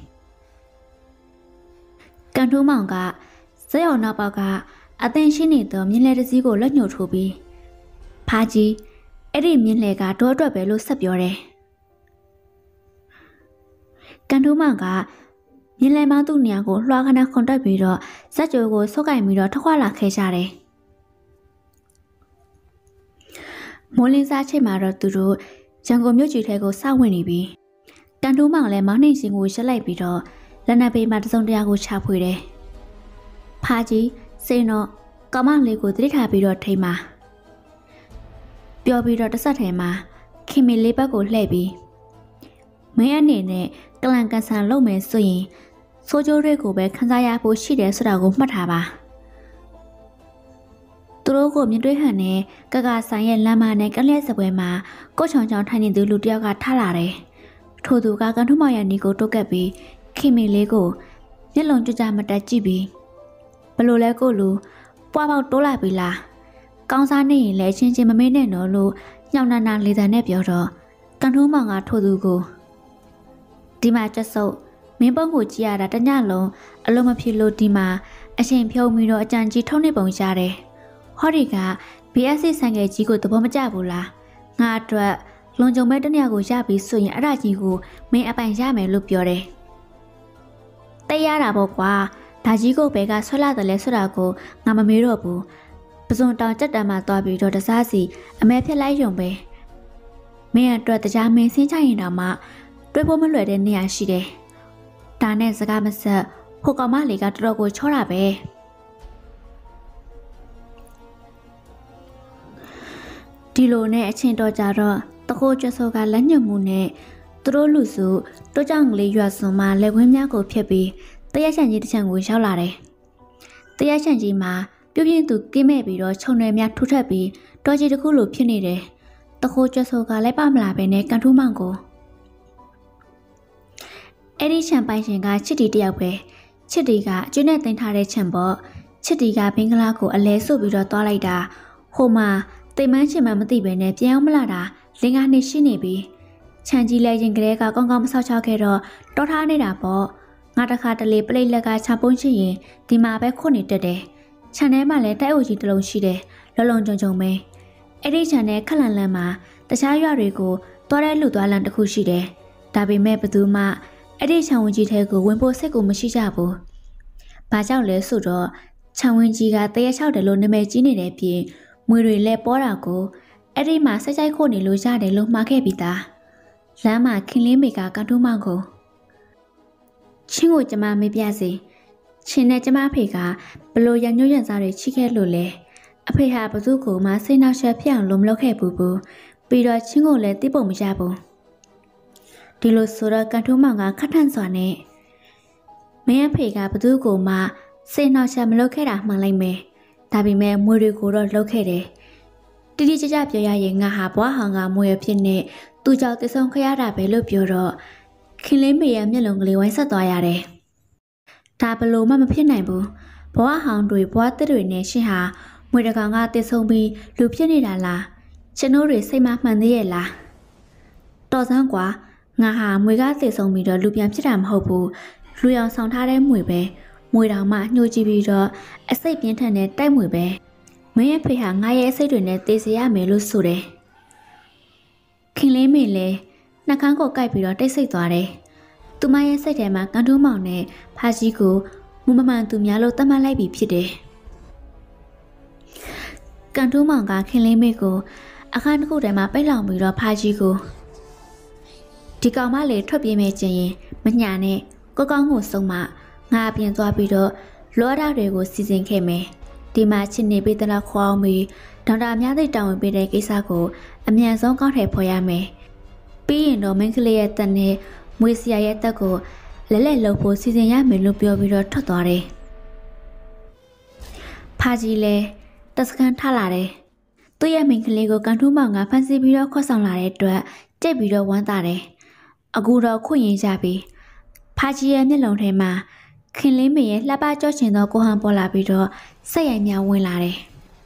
Speaker 1: ။ကန်ထိုးမောင်ကဇက်ရုံနောက်ပေါက်ကအသင်ရှိနေသောမြင်းလဲတစ်စီးကိုလက်ညှို့ထိုးပြီးဖာကြီးအဲ့ဒီမြင်းလဲကတော့အတွက်ပဲလို့ဆက်ပြောတယ်။ကန်ထိုးမောင်ကမြင်းလဲမောင်းသူ့နေရာကိုလွှားခဏခွန်တက်ပြီးတော့ဇက်ကြိုးကိုဆုပ်ကင်ပြီးတော့ထွက်ခွာလာခဲ့ကြတယ်။မိုးလင်းစားချိန်မှာတော့သူတို့ရန်ကုန်မြို့ကြီးထဲကိုစဝင်နေပြီ။ကန်ထိုးမောင်လည်းမောင်းနှိမ်စင်ကိုရက်လိုက်ပြီးတော့လက်နက်ဘေးမှာတစုံတရာကိုချဖွေတယ်။ဖာကြီးစိန်တော့ကောင်မလေးကိုတတိထားပြီးတော့ထိမှာပြောပြီးတော့တစ်ဆက်ထဲမှာခင်မီလေးဘက်ကိုလှည့်ပြီးမင်းအနေနဲ့ကလန်ကန်ဆန်လုပ်မယ်ဆိုရင်စိုးကျိုးတွေကိုပဲခန်းစားရဖို့ရှိတယ်ဆိုတာကိုမှတ်ထားပါသူတို့ကိုမြင်တွေ့ဟန်နဲ့ကကဆိုင်ရဲ့လမ်းမနဲ့ကလျက်စပွဲမှာကိုချောင်ချောင်ထိုင်နေသူလူတယောက်ကထားလာတယ်ထို့သူကကန်ထုမောင်ရဲ့နီကိုတိုးကပ်ပြီးခင်မီလေးကိုမျက်လုံးကြကြမတက်ကြည့်ပြီးဘလို့လဲကိုလူပွားပေါက်တိုးလာပြီလားကောင်းစားနေရင်လည်းချင်းချင်းမမေးနဲ့တော့လို့ညောင်နာနာလေးတန်နဲ့ပြောတော့ကန်ထိုးမောင်ကထို့သူကိုဒီမှာကျဆုပ်မင်းပုံကိုကြည့်ရတာတညလုံးအလုံးမဖြစ်လို့ဒီမှာအချိန်ဖြုံးပြီးတော့အကြံကြီးထုံးနေပုံရတယ်ဟောဒီက BSC ဆိုင်ကယ်ကြီးကိုသဘောမကျဘူးလားငါအတွက်လုံခြုံမဲ့တညကိုရပြီးဆိုရင်အဲ့ဒါကြီးကိုမင်းအပိုင်ရမယ်လို့ပြောတယ်တဲရတာပေါ့ကွာဒါကြီးကိုဘဲကဆွဲလာတယ်လဲဆိုတာကိုငါမမေးတော့ဘူးပစုံတောင်ကြက်တမ်းမှာသွားပြီးတော့တစားစီအမဲဖြက်လိုက်ရုံပဲမင်းအတွက်တရားမင်းစင်းချရင်တောင်မှတွေးဖို့မလွယ်တဲ့နေရာရှိတယ်ဒါနဲ့စကားမဆက်ဟိုကောင်မလေးကတော်တော်ကိုချောတာပဲဒီလိုနဲ့အချင်းတော်ကြတော့တခိုးကျဆောကလက်ညှို့မှုနဲ့သူတို့လူစုတိုးကြောင်ကလေးရွာစွန်မှာလက်ဝင်းများကိုဖျက်ပြီးတရက်ချန်ကြီးတစ်ချံကိုရောက်လာတယ်တရက်ချန်ကြီးမှာပြုတ်ပြင်းသူကင်းမဲ့ပြီးတော့ခြုံနယ်များထူထပ်ပြီးတော်ကြီးတစ်ခုလိုဖြစ်နေတယ်တခိုးကျဆောကလည်းပါမလာပဲနဲ့ကန်ထိုးမောင်ကိုအဲ့ဒီချန်ပိုင်ရှင်ကချစ်တီတယောက်ပဲချစ်တီကအကျွန်းနဲ့တင်ထားတဲ့ချန်ပေါ့ချစ်တီကဘင်္ဂလားကိုအလဲဆုပ်ပြီးတော့သွားလိုက်တာဟိုမှာတိမ်မန်းချင်မှမသိပဲနဲ့ပြန်အောင်မလာတာလင်္ကာနှစ်ရှိနေပြီချန်ကြီးလဲရင်ကလေးကကောင်းကောင်းမဆောက်ချောက်ခဲ့တော့တော်ထားနေတာပေါ့ငါတခါတလေပလိတ်လက်ကချပုံးချင်ရင်ဒီမှာပဲခွနေတက်တယ်ခြံထဲမှာလည်းတိုက်အုပ်ကြီးတစ်လုံးရှိတယ်လုံလုံကြုံကြုံပဲအဲ့ဒီခြံထဲခက်လန်လန်မှာတခြားရွာတွေကိုသွားတဲ့လူသွားလန်တစ်ခုရှိတယ်ဒါပေမဲ့ဘသူမှအဲ့ဒီခြံဝင်ကြီးထဲကိုဝင်ဖို့စိတ်ကိုမရှိကြဘူးဘာကြောင့်လဲဆိုတော့ခြံဝင်ကြီးကတရက်ချောက်တယ်လို့နာမည်ကြီးနေတဲ့အပြင်မွေတွေလည်းပေါ်တာကိုအဲ့ဒီမှာစိတ်ကြိုက်ခို့နေလို့ရတယ်လို့မှားခဲ့ပြီးသားလမ်းမှာခင်လေးမေကကန်ထိုးမောင်ကိုချင်းကိုကျမမေးပြစေချင်းနဲ့ကျမအဖေကဘလို့ရညွှန်းရံစားတွေချိခဲ့လို့လဲအဖေဟာဘသူ့ကိုမှစိတ်နှောက်ယှက်ဖြစ်အောင်လုပ်မလုပ်ခဲ့ဘူးပြီးတော့ချင်းကိုလည်းတိပုံမရဘူးဒီလိုဆိုတော့ကန်ထိုးမောင်ကခက်ထန်စွာနဲ့မင်းအဖေကဘသူ့ကိုမှစိတ်နှောက်ယှက်မလုပ်ခဲ့တာမှန်လိုက်မယ်ဒါပေမဲ့မွေတွေကိုတော့လုပ်ခဲ့တယ်တိတိကျကျပြောရရင်ငါဟာဘွားဟောင်ကမွေအဖြစ်နဲ့သူ့ကြောင့်တည်ဆုံခဲ့ရတာပဲလို့ပြောတော့ခင်လေးမေရဲ့မျက်လုံးကလေးဝိုင်းဆက်သွားရတယ်ဒါဘလို့မှမဖြစ်နိုင်ဘူးဘွားဟောင်တွေဘွားတစ်တွေနဲ့ရှင်ဟာမွေတကောင်ကတည်ဆုံပြီးလူဖြစ်နေတာလားကျွန်တော်တွေစိတ်မမှန်သေးရဲ့လားတော်စမ်းကွာငါဟာမွေကသေဆုံးပြီးတော့လူပြန်ဖြစ်တာမဟုတ်ဘူးလူရောင်ဆောင်ထားတဲ့မွေပဲမွေတောင်မှညှို့ကြည့်ပြီးတော့အစိတ်ပြင်းထန်တဲ့တိုက်မွေပဲမင်းရဲ့ဖေဟာငါရဲ့အစိတ်တွေနဲ့သေစေရမယ်လို့ဆိုတယ်ခင်လေးမေလည်းနှာခမ်းကိုကိုက်ပြီးတော့တိတ်ဆိတ်သွားတယ်သူမရဲ့စိတ်ထဲမှာကန်တိုးမောင်နဲ့ဖာကြီးကိုမူမမှန်သူများလို့သတ်မှတ်လိုက်ပြီးဖြစ်တယ်ကန်တိုးမောင်ကခင်လေးမေကိုအခန်းတစ်ခုထဲမှာပိတ်လောင်ပြီးတော့ဖာကြီးကိုဒီကောင်မလေးထွက်ပြေးမယ်ကျင်ရင်မညာနဲ့ကိုကောင်းကိုစုံမငါပြင်သွားပြီးတော့လောဒတွေကိုစီစဉ်ခဲ့မယ်ဒီမှာချစ်နေပေးတဲ့လောက်ခေါ်အောင်ပြီးဒေါက်တာများသိတောင်းဝင်ပေးတဲ့ကိစ္စကိုအမြန်ဆုံးကောက်ထည့်ဖော်ရမယ်ပြီးရင်တော့မင်းကလေးရဲ့တက်နဲ့မွေးစရာရဲ့တက်ကိုလဲလဲလှုပ်ဖို့စီစဉ်ရမယ်လို့ပြောပြီးတော့ထွက်သွားတယ်ဖာကြီးလည်းတက်စကန်ထလာတယ်သူ့ရဲ့မင်းကလေးကိုကန်ထူးမောင်ကဖန်ဆီးပြီးတော့ခေါ်ဆောင်လာတဲ့အတွက်ကြိတ်ပြီးတော့ဝမ်းသာတယ်အခုတော့ခွင့်ရင်ကြပြီဖာကြီးရဲ့မျက်လုံးထဲမှာခင်လေးမေရဲ့လှပကြော့ချင်သောကိုဟန်ပေါ်လာပြီးတော့စိတ်ရိုက်များဝင်လာတယ်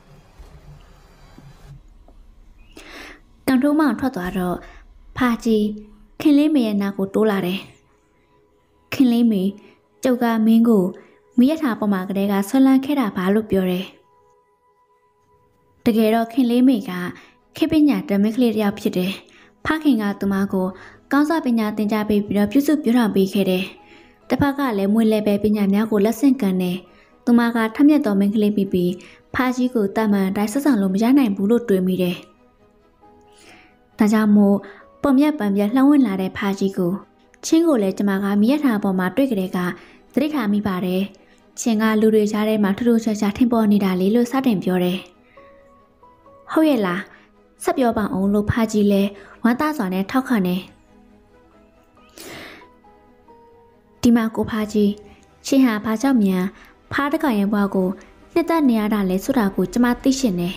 Speaker 1: ကန်ထူးမောင်ထွက်သွားတော့ဖာကြီးခင်လေးမေရဲ့နာကိုတိုးလာတယ်ခင်လေးမေကျုပ်ကမင်းကိုမိရထားပေါ်မှာကလေးကဆွလန်းခဲ့တာပါလို့ပြောတယ်တကယ်တော့ခင်လေးမေကခေပညာတမက်ကလေးတယောက်ဖြစ်တယ်ဖခင်ကသူမကိုကောင်းစွာပညာသင်ကြားပေးပြီးတော့ပြုစုပြောထောင်ပေးခဲ့တယ်တစ်ဖက်ကလည်းမွေလဲပဲပညာများကိုလက်ဆင့်ကန်တယ်သူမကထမျက်တော်မင်းကလေးပြီးဖာကြီးကိုတမန်တိုင်းဆက်ဆံလို့မရနိုင်ဘူးလို့တွေးမိတယ်ဒါကြောင့်မို့ပုံမြက်ပံပြလှမ်းဝင်လာတဲ့ဖာကြီးကိုချင်းကိုလည်းကျမကမိရထားပေါ်မှာတွေ့ကြတဲ့ကသတိထားမိပါတယ်ချင်းကလူတွေကြားထဲမှာထူးထူးခြားခြားထင်ပေါ်နေတာလေလို့စတင်ပြောတယ်ဟုတ်ရဲ့လားဆက်ပြောပါအောင်လို့ဖာကြီးလဲဝမ်းသာစွာနဲ့ထောက်ခံတယ်ဒီမှာကိုဖာကြီးချင်းဟာဘာကြောင့်မြန်ဖားတကရဲ့ဘွားကိုနှစ်သက်နေရတာလဲဆိုတာကိုကျမသိရှင်တယ်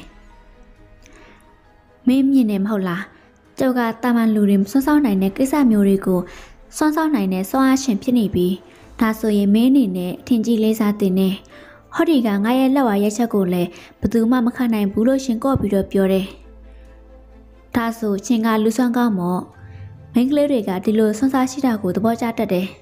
Speaker 1: မင်းမြင်နေမဟုတ်လားကျုပ်ကတာမန်လူတွေဆွမ်းဆောင်နိုင်တဲ့ကိစ္စမျိုးတွေကိုဆွမ်းဆောင်နိုင်တဲ့စွမ်းအားရှင်ဖြစ်နေပြီးဒါဆိုရင်မင်းအနေနဲ့ထင်ကြီးလေးစားတင်နေဟောဒီကငါရဲ့လက်ဝါရက်ချက်ကိုလည်းဘယ်သူမှမခံနိုင်ဘူးလို့ရှင်ကော့ပြီးတော့ပြောတယ်ဒါဆိုချင်းကလူဆွမ်းကောင်းမော့မိန်းကလေးတွေကဒီလိုဆွမ်းစားရှိတာကိုသဘောကျတတ်တယ်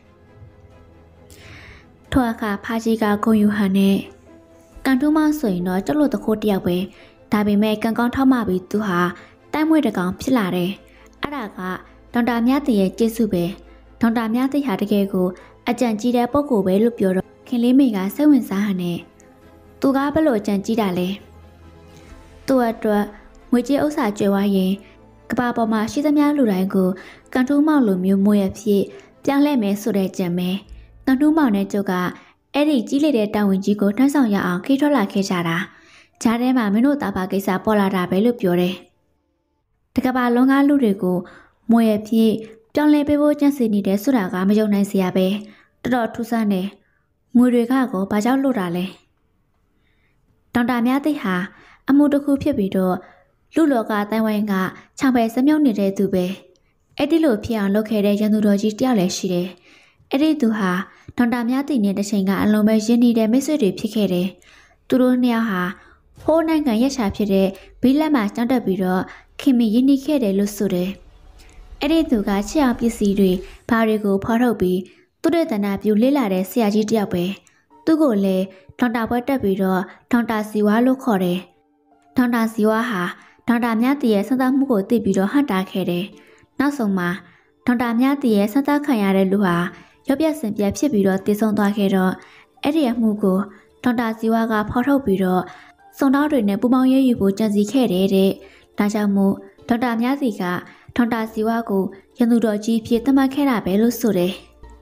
Speaker 1: ထိုအခါဖာကြီးကဂုံယူဟန်နဲ့ကန်တူးမဆိုရင်တော့ကျလို့တခိုးတယောက်ပဲဒါပေမဲ့ကန်ကောင်းထောက်မှပြီးသူဟာတိုက်မွေးတကောင်ဖြစ်လာတယ်အဲ့ဒါကဒေါက်တာမြတ်တရဲ့ကျေးဇူးပဲဒေါက်တာမြတ်တဟာတကယ်ကိုအကြံကြီးတဲ့ပုံကိုပဲလို့ပြောတော့ခင်လေးမိကစိတ်ဝင်စားဟန်နဲ့သူကဘလို့အကြံကြီးတာလဲသူ့အတွက်ငွေကြေးဥစ္စာကျွေးဝါရင်ကဘာပေါ်မှာရှိသမျှလူတိုင်းကိုကန်တူးမောက်လိုမျိုးမွေရဖြစ်ပြောင်းလဲမယ်ဆိုတဲ့ကြံပဲကန်တူးမောက်နဲ့ကျုပ်ကအဲ့ဒီကြီးလေးတဲ့တာဝန်ကြီးကိုထမ်းဆောင်ရအောင်ခိထွက်လာခဲ့ကြတာဂျားထဲမှာမင်းတို့သားပါကိစ္စပေါ်လာတာပဲလို့ပြောတယ်တကဘာလုံးကားလူတွေကိုမွေရဖြစ်ပြောင်းလဲပေးဖို့ကြံစီနေတဲ့ဆိုတာကမယုံနိုင်စရာပဲတော်တော်ထူးဆန်းတယ်ငွေတွေကကိုဘာကြောင့်လို့တာလဲဒေါက်တာမြတ်သိဟာအမှုတစ်ခုဖြစ်ပြီးတော့လူလောကတိုင်းဝိုင်းကခြံပဲစမြုံနေတဲ့သူပဲအဲ့ဒီလိုဖြစ်အောင်လုပ်ခဲ့တဲ့ရန်သူတော်ကြီးတယောက်လည်းရှိတယ်အဲ့ဒီသူဟာဒေါက်တာမြတ်သိနဲ့တစ်ချိန်ကအလုံးပဲရင်းနှီးတဲ့မိတ်ဆွေတွေဖြစ်ခဲ့တယ်သူတို့နှစ်ယောက်ဟာဟိုးနိုင်ငံရက်ရှာဖြစ်တဲ့ဘီလက်မှာကျောင်းတက်ပြီးတော့ခင်မရင်းနှီးခဲ့တယ်လို့ဆိုတယ်အဲ့ဒီသူကချစ်အောင်ပစ္စည်းတွေဘာတွေကိုဖော်ထုတ်ပြီးသူ့ရဲ့တဏှာပြူလေးလာတဲ့ဆရာကြီးတယောက်ပဲသူ့ကိုလည်းဒေါက်တာဘွဲတက်ပြီးတော့ဒေါက်တာစီဝါလို့ခေါ်တယ်ဒေါက်တာစီဝါဟာဒေါက်တာမြတ်တရဲ့စံသားမှုကိုသိပြီးတော့ဟန့်တားခဲ့တယ်နောက်ဆုံးမှာဒေါက်တာမြတ်တရဲ့စံသားခံရတဲ့လူဟာရုပ်ပြစင်ပြဖြစ်ပြီးတော့တည်ဆုံသွားခဲ့တော့အဲ့ဒီအမှုကိုဒေါက်တာစီဝါကဖော်ထုတ်ပြီးတော့စုံတောင်းတွေနဲ့ပူပေါင်းရယူဖို့ကြံစည်ခဲ့တဲ့ဒါကြောင့်မို့ဒေါက်တာမြတ်စီကဒေါက်တာစီဝါကိုရန်သူတော်ကြီးဖြစ်သတ်မှတ်ခဲ့တာပဲလို့ဆိုတယ်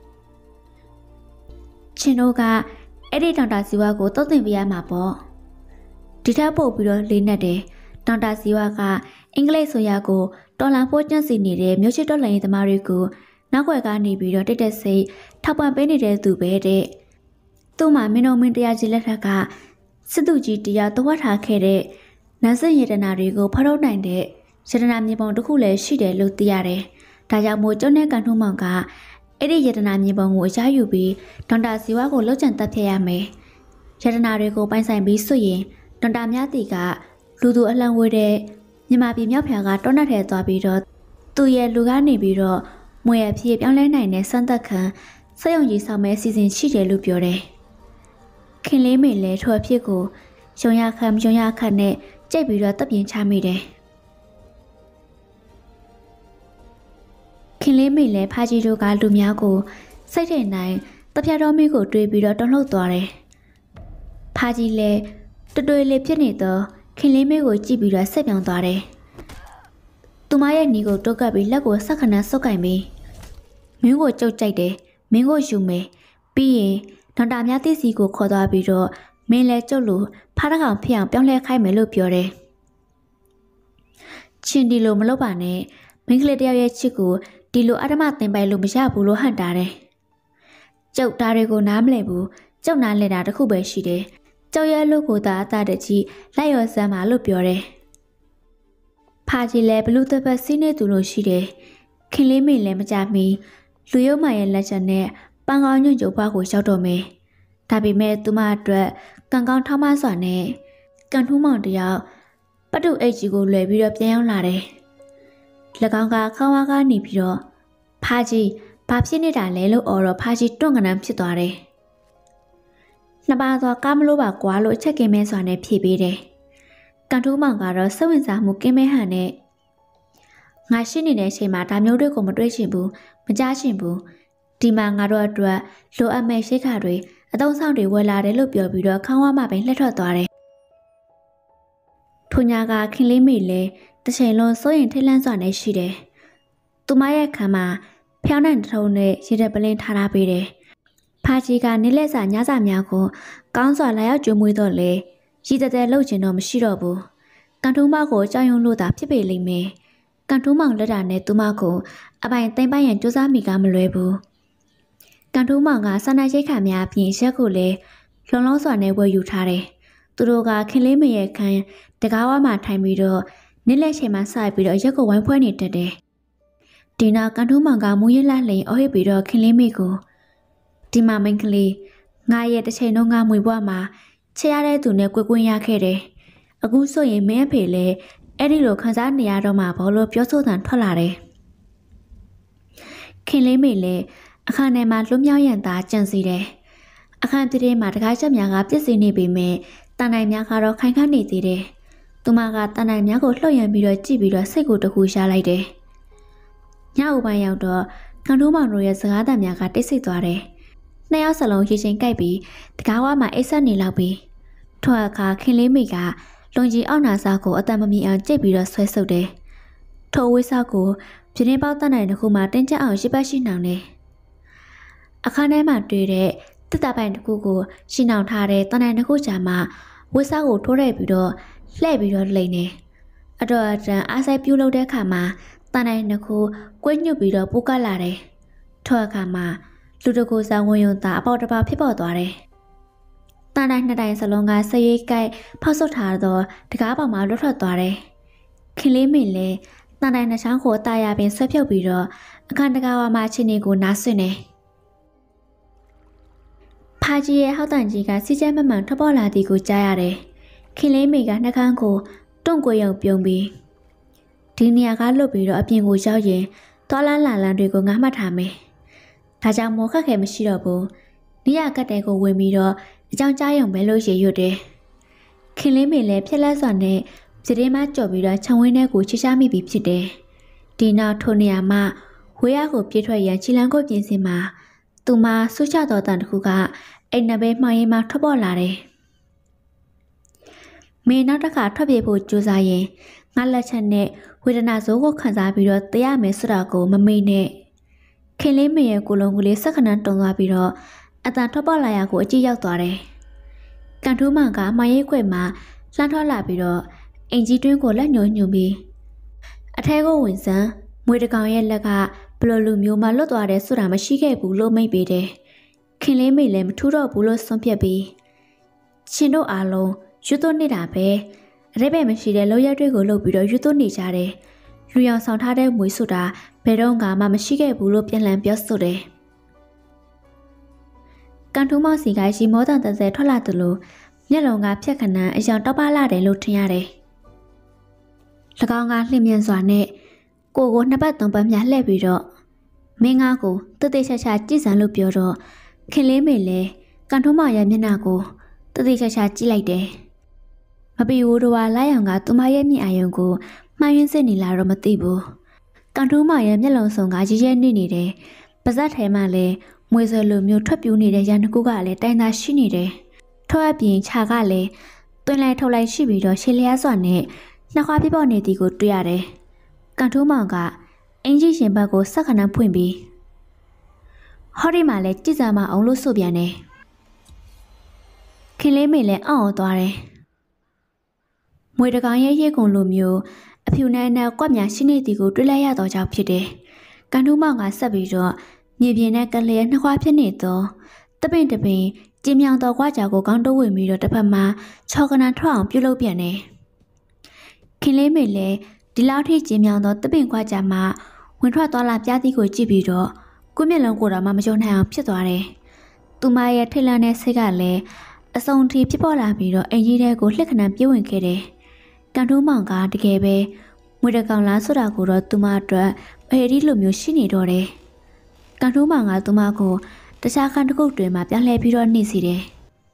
Speaker 1: ချင်းတို့ကအဲ့ဒီဒေါက်တာစီဝါကိုတုတ်တင်ပေးရမှာပေါ့ဒီထက်ပို့ပြီးတော့လေးနဲ့တယ်ဒေါက်တာစီဝါကအင်္ဂလိပ်ဆိုရကိုတော်လန်ဖို့ကြံ့စီနေတဲ့မြို့ရှိတော်လှန်ရေးသမားတွေကိုနောက်ွယ်ကနေပြီးတော့တိတ်တက်စိတ်ထောက်ပံ့ပေးနေတဲ့သူပဲတဲ့သူ့မှာမင်းတို့မင်းတရားကြီးလက်ထက်ကစစ်သူကြီးတရားတဝတ်ထားခဲ့တဲ့နန်းစင်ရတနာတွေကိုဖော်ထုတ်နိုင်တဲ့ရတနာမြေပုံတစ်ခုလည်းရှိတယ်လို့သိရတယ်ဒါကြောင့်မို့ကျောင်းနဲ့ကန်ထုံးမောင်ကအဲ့ဒီရတနာမြေပုံကိုအရယူပြီးဒေါက်တာစီဝါကိုလှုပ်ကြံတက်ဖြစ်ရမယ်ရတနာတွေကိုပိုင်ဆိုင်ပြီးဆိုရင်ဒေါက်တာမြတ်တီကလူသူအလှမ်းဝေးတဲ့မြန်မာပြည်မြောက်ဖျားကတောနတ်ထဲသွားပြီးတော့သူရဲ့လူကနေပြီးတော့မွေအဖြစ်ပြောင်းလဲနိုင်တဲ့စံသက်ခံစက်ရုံကြီးဆောင်မဲ့အစီအစဉ်ရှိတယ်လို့ပြောတယ်။ခင်လေးမေလည်းထိုအဖြစ်ကိုရုံရခမ်းရုံရခတ်နဲ့ကြိတ်ပြီးတော့တပ်ပြင်းချမိတယ်။ခင်လေးမေလည်းဖာကြီးတို့ကလူများကိုစိတ်ထဲနိုင်တပြတော်မိကိုတွေးပြီးတော့တုန်လှုပ်သွားတယ်။ဖာကြီးလည်းတွေ့လေးဖြစ်နေတော့ခင်လေးမေကိုကြည့်ပြီးတော့ဆက်ပြောင်းသွားတယ်။သူမရဲ့ညီကိုတုတ်ကပ်ပြီးလက်ကိုဆက်ခဏဆုပ်ကင်ပြီးမင်းကိုကြုတ်ကြိုက်တယ်မင်းကိုယူမယ်ပြီးရင်ဒေါက်တာများသိစီကိုခေါ်သွားပြီးတော့မင်းလည်းကျုပ်လိုဖားတကောင်ဖြစ်အောင်ပြောင်းလဲခိုင်းမယ်လို့ပြောတယ်။ချင်းဒီလိုမလုပ်ပါနဲ့မိန်းကလေးတယောက်ရဲ့ချစ်ကိုဒီလိုအဓမ္မသင်ပိုင်လို့မရဘူးလို့ဟန်တာတယ်။ကျုပ်ဒါတွေကိုနားမလည်ဘူးကျုပ်နားလဲတာတခုပဲရှိတယ်။ကျုပ်ရဲ့လူကိုသာအသားတကြီးလိုက်ရောစမ်းပါလို့ပြောတယ်။ဖာကြီးလည်းဘလူးသက်ပတ်စီးနေသူလို့ရှိတယ်။ခင်လေးမေလည်းမကြမီလူရုံမရဲ့လက်ချက်နဲ့ပန်းကောင်းညွန့်ကျုပ်ဘွားကိုရောက်တော့မယ်။ဒါပေမဲ့သူမအတွက်ကံကောင်းထောင်းမစွာနဲ့ကန်ထူးမောင်တယောက်ပတ်တူအိတ်ကြီးကိုလွယ်ပြီးတော့ပြန်ရောက်လာတယ်။၎င်းကခေါင်းဝါးကနေပြီးတော့ဖာကြီးဘာဖြစ်နေတာလဲလို့အော်တော့ဖာကြီးတွန့်ကနန်းဖြစ်သွားတယ်။နှစ်ပါးသောကားမလို့ပါကွာလို့အချက်ကင်းမဲစွာနဲ့ဖြေပေးတယ်။ကန်ထူးမောင်ကတော့စိတ်ဝင်စားမှုကင်းမဲဟန်နဲ့ငါရှိနေတဲ့အချိန်မှာဒါမျိုးတွေကိုမတွေးချင်ဘူးမကြားချင်ဘူးဒီမှာငါတို့အတွက်လိုအပ်မဲ့ရှိခါတွေအသုံးဆောင်တွေဝယ်လာတယ်လို့ပြောပြီးတော့ခေါင်းဝါးမှပဲလှည့်ထွက်သွားတယ်ထိုညာကခင်လေးမေလည်းတစ်ချိန်လုံးစိုးရင်ထိတ်လန့်စွာနဲ့ရှိတယ်သူမရဲ့ခံမှာဖျောင်းတဲ့ထုံနဲ့ရေတဲ့ပလင်းထားထားပေးတယ်ဖာကြီးကနေလက်စာညစာများကိုကောင်းစွာလာရောက်ကြွမွေးတော့လေရည်တဲ့လှုပ်ချင်တော့မရှိတော့ဘူးကန်ထုံးမကိုကြောင်ယုံလို့သာဖြစ်ပေလိမ့်မယ်ကန်ထုံးမောင်လက်တာနဲ့သူမကိုအပိုင်သိမ့်ပိုင်ရန်စူးစမ်းမိကမလွဲဘူးကန်ထုံးမောင်ကစာနာရိတ်ခါများပြင်ရက်ကိုလည်းလုံလုံးစွာနဲ့ဝယ်ယူထားတယ်သူတို့ကခင်လေးမရဲ့ခန်းတကားဝါမှာထိုင်ပြီးတော့နေ့လက်ချိန်မှာစပြီးတော့ရက်ကိုဝိုင်းဖွဲနေတတ်တယ်ဒီနောက်ကန်ထုံးမောင်ကမူးရလှလိန်အော်ဟစ်ပြီးတော့ခင်လေးမေကိုဒီမှာမင်းကလေးငါရဲ့တစ်ချိန်လုံးငါမွေဘွားမှာချရတဲ့သူနဲ့ကွယ်ကွင်းရခဲ့တယ်အခုဆိုရင်မင်းအဖေလည်းအဲ့ဒီလိုခံစားနေရတော့မှာဘောလို့ပြောဆိုသံထွက်လာတယ်ခင်လေးမေလည်းအခန်းထဲမှာလွတ်မြောက်ရန်သာကြံစီတယ်အခန်းပြည့်မှာတကားချက်များကပြည့်စည်နေပေမဲ့တန်တိုင်များကတော့ခိုင်ခန့်နေသေးတယ်သူမကတန်တိုင်များကိုလှုပ်ရံပြီးတော့ကြည့်ပြီးတော့စိတ်ကိုတခုရှားလိုက်တယ်ညအုပ်ပိုင်းရောက်တော့ကန်တိုးမောင်တို့ရဲ့စကားသံများကတိတ်ဆိတ်သွားတယ်နှစ်ယောက်စလုံးရေချင်းကြိုက်ပြီးတကားဝါမှာအိတ်ဆက်နေလောက်ပြီးထိုအခါခင်လေးမေကလုံကြီးအောက်နာစားကိုအတန်မမြင်အောင်ကြိတ်ပြီးတော့ဆွဲဆုပ်တယ်ထိုဝိစားကိုပြင်းပေါက်တတ်နိုင်တဲ့ခုမှတင်းကျပ်အောင်ရစ်ပတ်ရှိနှောင်တယ်အခန်းထဲမှာတွေ့တဲ့တစ်တပိုင်တစ်ခုကိုရှင်းအောင်ထားတဲ့တန်တိုင်တစ်ခုကြာမှဝိစားကိုထိုးရိုက်ပြီးတော့လှဲ့ပြီးတော့လိမ့်နေအတော်အတန်အားဆိုင်ပြုတ်လုပ်တဲ့အခါမှာတန်တိုင်တစ်ခုကွေးညွတ်ပြီးတော့ပူကလာတယ်ထိုအခါမှာလူတကူစားဝင်ယုံတာအပေါတပါဖြစ်ပေါ်သွားတယ်တန်တိုင်နှစ်တိုင်စလုံးကဆရွေးကိုက်ဖောက်ဆုပ်ထားတော့တကားပေါ်မှာလွတ်ထွက်သွားတယ်ခင်လေးမေလည်းတန်တိုင်နှချောင်းကိုတာယာပင်ဆွဲဖြုတ်ပြီးတော့အခန်းတကားဝါမှာချင်းနေကိုနားဆွင့်နေဖာကြီးရဲ့ဟောက်တန်ကြီးကစီးကျဲမမှန်ထွက်ပေါ်လာသည်ကိုကြားရတယ်ခင်လေးမေကနှကန်းကိုတွန့်ကိုရုံပြုံးပြီးဒီနေရာကလွတ်ပြီးတော့အပြင်ကိုရောက်ရင်သွားလန်းလာလန်းတွေကိုငားမှတ်ထားမယ်ဒါကြောင့်မိုးခက်ခဲမရှိတော့ဘူးနေရာကတ်တဲကိုဝင်ပြီးတော့အကြောင်းကြားရုံပဲလို့ရေရွတ်တယ်ခင်လေးမေလည်းဖြက်လက်စွာနဲ့ပြတင်းမကြော်ပြီးတော့ခြံဝင်းထဲကိုချရှားမိပြီးဖြစ်တယ်ဒီနောက်ထိုနေရာမှာဝေးရကိုပြေးထွက်ရန်ခြေလမ်းကိုပြင်ဆင်မှာသူမဆုချတော်တန်တစ်ခုကအိမ်နဘဲမှောင်ရင်မှထွက်ပေါ်လာတယ်မေနောက်တစ်ခါထွက်ပြေးဖို့ကြိုးစားရင်ငါလက်ချက်နဲ့ဝေဒနာစိုးကိုခံစားပြီးတော့တရားမယ်ဆိုတာကိုမမေ့နဲ့ခင်လေးမေရဲ့ကိုလုံးကလေးစက္ကနန်းတုံသွားပြီးတော့အတန်ထွက်ပေါ်လာရကိုအကြည့်ရောက်သွားတယ်ကန်ထူးမောင်ကမှရိတ်ခွေမှာလှမ်းထွက်လာပြီးတော့အင်ကြီးတွင်းကိုလက်ညှိုးညွှန်ပြီးအထဲကိုဝင်စမ်းမွေတကောင်ရဲ့လက်ကဘလိုလူမျိုးမှလွတ်သွားတယ်ဆိုတာမရှိခဲ့ဘူးလို့မိတ်ပေးတယ်ခင်လေးမေလည်းမထူးတော့ဘူးလို့ဆုံးဖြတ်ပြီးရှင်တို့အားလုံးရွတ်သွနေတာပဲအရေးပဲမရှိတဲ့လောက်ရက်တွေကိုလုပ်ပြီးတော့ရွတ်သွနေကြတယ်လူရောင်ဆောင်ထားတဲ့မွေဆိုတာဘယ်တော့မှမရှိခဲ့ဘူးလို့ပြန်လည်ပြောဆိုတယ်ကန်ထူးမောင်စီကရီမောတန်တဲ့ထွက်လာသူလိုမျက်လုံးကဖြက်ခဏအယောင်တောက်ပလာတယ်လို့ထင်ရတယ်၎င်းကလှင်မြန်စွာနဲ့ကိုနှစ်ပတ်သုံးပတ်များလှည့်ပြီးတော့မင်းငါကိုတသေးချာချာကြည့်စမ်းလို့ပြောတော့ခင်လေးမေလည်းကန်ထုံးမရဲ့မျက်နှာကိုတသေးချာချာကြည့်လိုက်တယ်။မပီဝိုးတော်လာရောင်ကသူမရဲ့မျက်အယုံကိုမှန်ရင်းစစ်နေလာတော့မသိဘူး။ကန်ထုံးမရဲ့မျက်လုံးစုံကရရဲနေတယ်။ပါဇက်ထဲမှာလည်းမွေဆွဲလိုမျိုးထွက်ပြူးနေတဲ့ရန်တကူကလည်းတိုင်သာရှိနေတယ်။ထော့အပြင်ခြာကလည်းတွင်လိုက်ထုတ်လိုက်ရှိပြီးတော့ရှေလျားစွာနဲ့နှခွားပြပေါ့နေသည်ကိုတွေ့ရတယ်။ကန်ထုံးမောင်ကအင်ကြီးရှင်ဘက်ကိုစက္ကနဖွင့်ပြီးဟော်ဒီမှာလည်းကြည်စမ်းမအောင်လို့ဆိုပြန်တယ်။ခင်လေးမေလည်းအောင့်သွားတယ်။မွေတကောင်ရဲ့ရေကုန်လိုမျိုးအဖြူနဲ့အနက်ကွက်များရှိနေသည်ကိုတွေ့လိုက်ရတော့ကြောင့်ဖြစ်တယ်။ကန်ထုံးမောင်ကဆက်ပြီးတော့မြေပြင်နဲ့ကလျက်နှခွားဖြစ်နေတော့တပင်ကျင်းမြောင်တော့ကွာကြောကိုကောင်းတိုးဝင်ပြီးတော့တစ်ဖက်မှာချောကနန်ထွက်အောင်ပြုတ်လုပ်ပြန်တယ်။ခင်လေးမေလည်းဒီလောက်ထိကျင်းမြောင်တော့တပင်ကွာကြမှာဝင်ထွက်သွားလာပြားသီးကိုကြည့်ပြီးတော့ကိုမျက်လုံးကိုတော့မှမယုံနိုင်အောင်ဖြစ်သွားတယ်။သူမရဲ့ထိတ်လန့်တဲ့စိတ်ကလည်းအစုံထိဖြစ်ပေါ်လာပြီးတော့အင်ကြီးတဲ့ကိုလှက်ခဏပြေးဝင်ခဲ့တယ်။ကန်တိုးမောင်ကတကယ်ပဲမွေတကောင်လားဆိုတာကိုတော့သူမအတွက်ဘယ်ဒီလိုမျိုးရှိနေတော့တယ်။ကန်တိုးမောင်ကသူမကိုတခြားခန်းတစ်ခုတွင်မှပြန်လှည့်ပြီးတော့နှိမ့်စီတယ်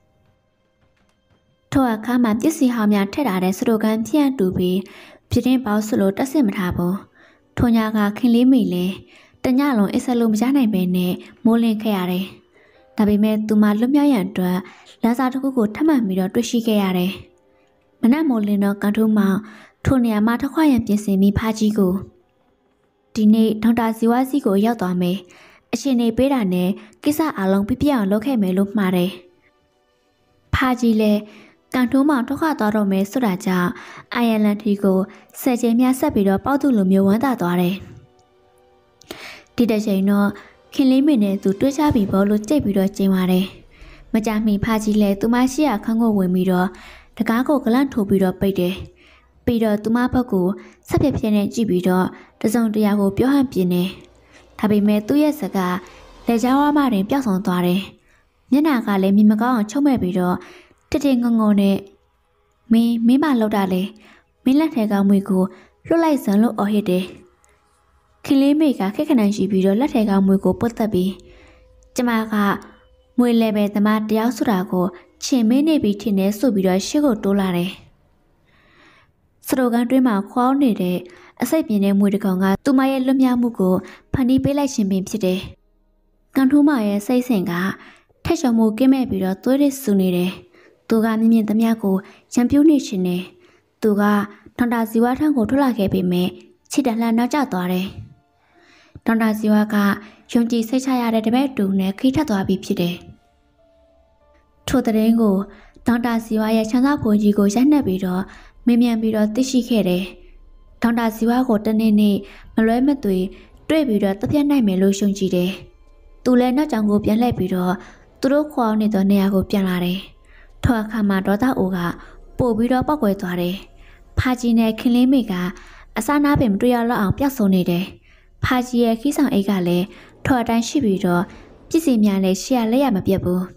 Speaker 1: ။ထိုအခါမှာပစ္စည်းဟောင်းများထည့်ထားတဲ့စတိုကန်ဖြန့်တူပြီးပြတင်းပေါဆလို့တက်ဆင်မထားဘူး။ထိုညကခင်လေးမိလည်းတညလုံးအဆက်လို့မရနိုင်ပဲနဲ့မိုးလင်းခဲ့ရတယ်။ဒါပေမဲ့သူမလွတ်မြောက်ရန်အတွက်လမ်းစာတစ်ခုကိုထပ်မံပြီးတော့တွေ့ရှိခဲ့ရတယ်။မနက်မိုးလင်းတော့ကန်ထိုးမောင်ထိုနေရာမှာထခွာရန်ပြင်ဆင်ပြီးဖားကြီးကိုဒီနေ့ဒေါက်တာဇီဝစီကိုရောက်သွားမယ်။အရှင်နေပေးတာနဲ့ကိစ္စအလုံးပြပြအောင်လုပ်ခဲ့မယ်လို့မှားတယ်။ဖားကြီးလည်းကန်ထိုးမောင်ထွက်ခွာသွားတော့မယ်ဆိုတာကြောင့်အိုင်ယလန်တီကိုဆယ်ချိန်များဆက်ပြီးတော့ပေါက်သူလိုမျိုးဝမ်းသာသွားတယ်။ဒီတစ်ချိန်တော့ခင်လေးမင်းနဲ့သူတွေ့ချပြီးဘောလို့ကြိတ်ပြီးတော့ကျင်းသွားတယ်။မကြမီဖားကြီးလည်းသူမရှိရခန်းကိုဝင်ပြီးတော့တကားကိုကလန့်ထိုးပြီးတော့ပိတ်တယ်။ပြီးတော့သူမဘက်ကိုဆက်ပြပြနဲ့ကြည့်ပြီးတော့တစုံတရာကိုပြောဟန်ပြင်းတယ်။ဒါပေမဲ့သူ့ရဲ့စကားလက်ချောင်းဝါမတွင်ပျောက်ဆုံးသွားတယ်။မျက်နှာကလည်းမြင်မကောင်းအောင်ချုံမဲ့ပြီးတော့တငုံနဲ့မင်းမလောက်တာလေမင်းလက်ထဲကမွေကိုလွတ်လိုက်စမ်းလို့အော်ဟစ်တယ်။ခင်လေးမေကခက်ခဏရှိပြီးတော့လက်ထဲကမွေကိုပုတ်သက်ပြီးကျမကမွေလဲပဲသမားတယောက်ဆိုတာကိုချင်မင်းနေပြီးထင်နေဆိုပြီးတော့ရှေ့ကိုတိုးလာတယ်။စတိုကန်တွင်းမှာခွာနေတဲ့အစိတ်ပြင်းတဲ့မွေတကောင်ကသူမရဲ့လွတ်မြောက်မှုကိုဖန်တီးပေးလိုက်ခြင်းပင်ဖြစ်တယ်။ကန်ထိုးမရဲ့စိတ်ဆင်ကထက်ရှုံမှုကင်းမဲ့ပြီးတော့သွေးရဆူနေတယ်။သူကမြင်သမျှကိုရံပြိုးနေခြင်းနဲ့သူကဒေါက်တာဇီဝထံကိုထွက်လာခဲ့ပေမဲ့ခြေတလှမ်းနောက်ကျသွားတယ်။ဒေါက်တာဇီဝကယုံကြည်စိတ်ချရတဲ့တပည့်တူနဲ့ခိထက်သွားပြီးဖြစ်တယ်။ထိုတဲ့င်းကိုဒေါက်တာဇီဝရဲ့ချမ်းသာဘုံကြီးကိုရိုက်နှက်ပြီးတော့မင်းမြန်ပြီးတော့သိရှိခဲ့တယ်။ဒေါက်တာဇီဝကိုတနေ့နေ့မလွဲမသွေတွေ့ပြီးတော့တပ်ပြတ်နိုင်မယ်လို့ယုံကြည်တယ်။သူလည်းနောက်ကြောင်ကိုပြန်လှည့်ပြီးတော့သူတို့ခေါ်နေသောနေရာကိုပြန်လာတယ်။ထိုအခါမှာဒေါသအိုကပို့ပြီးတော့ပောက်ကွယ်သွားတယ်။ဖာကြီးနဲ့ခင်လေးမေကအစနာပင်မတွေ့ရတော့အောင်ပျောက်ဆုံးနေတယ်။ဖာကြီးရဲ့ခီးဆောင်အိတ်ကလည်းထော်အတိုင်းရှိပြီးတော့ပစ္စည်းများလည်းရှေ့ရလက်ရမပြတ်ဘူး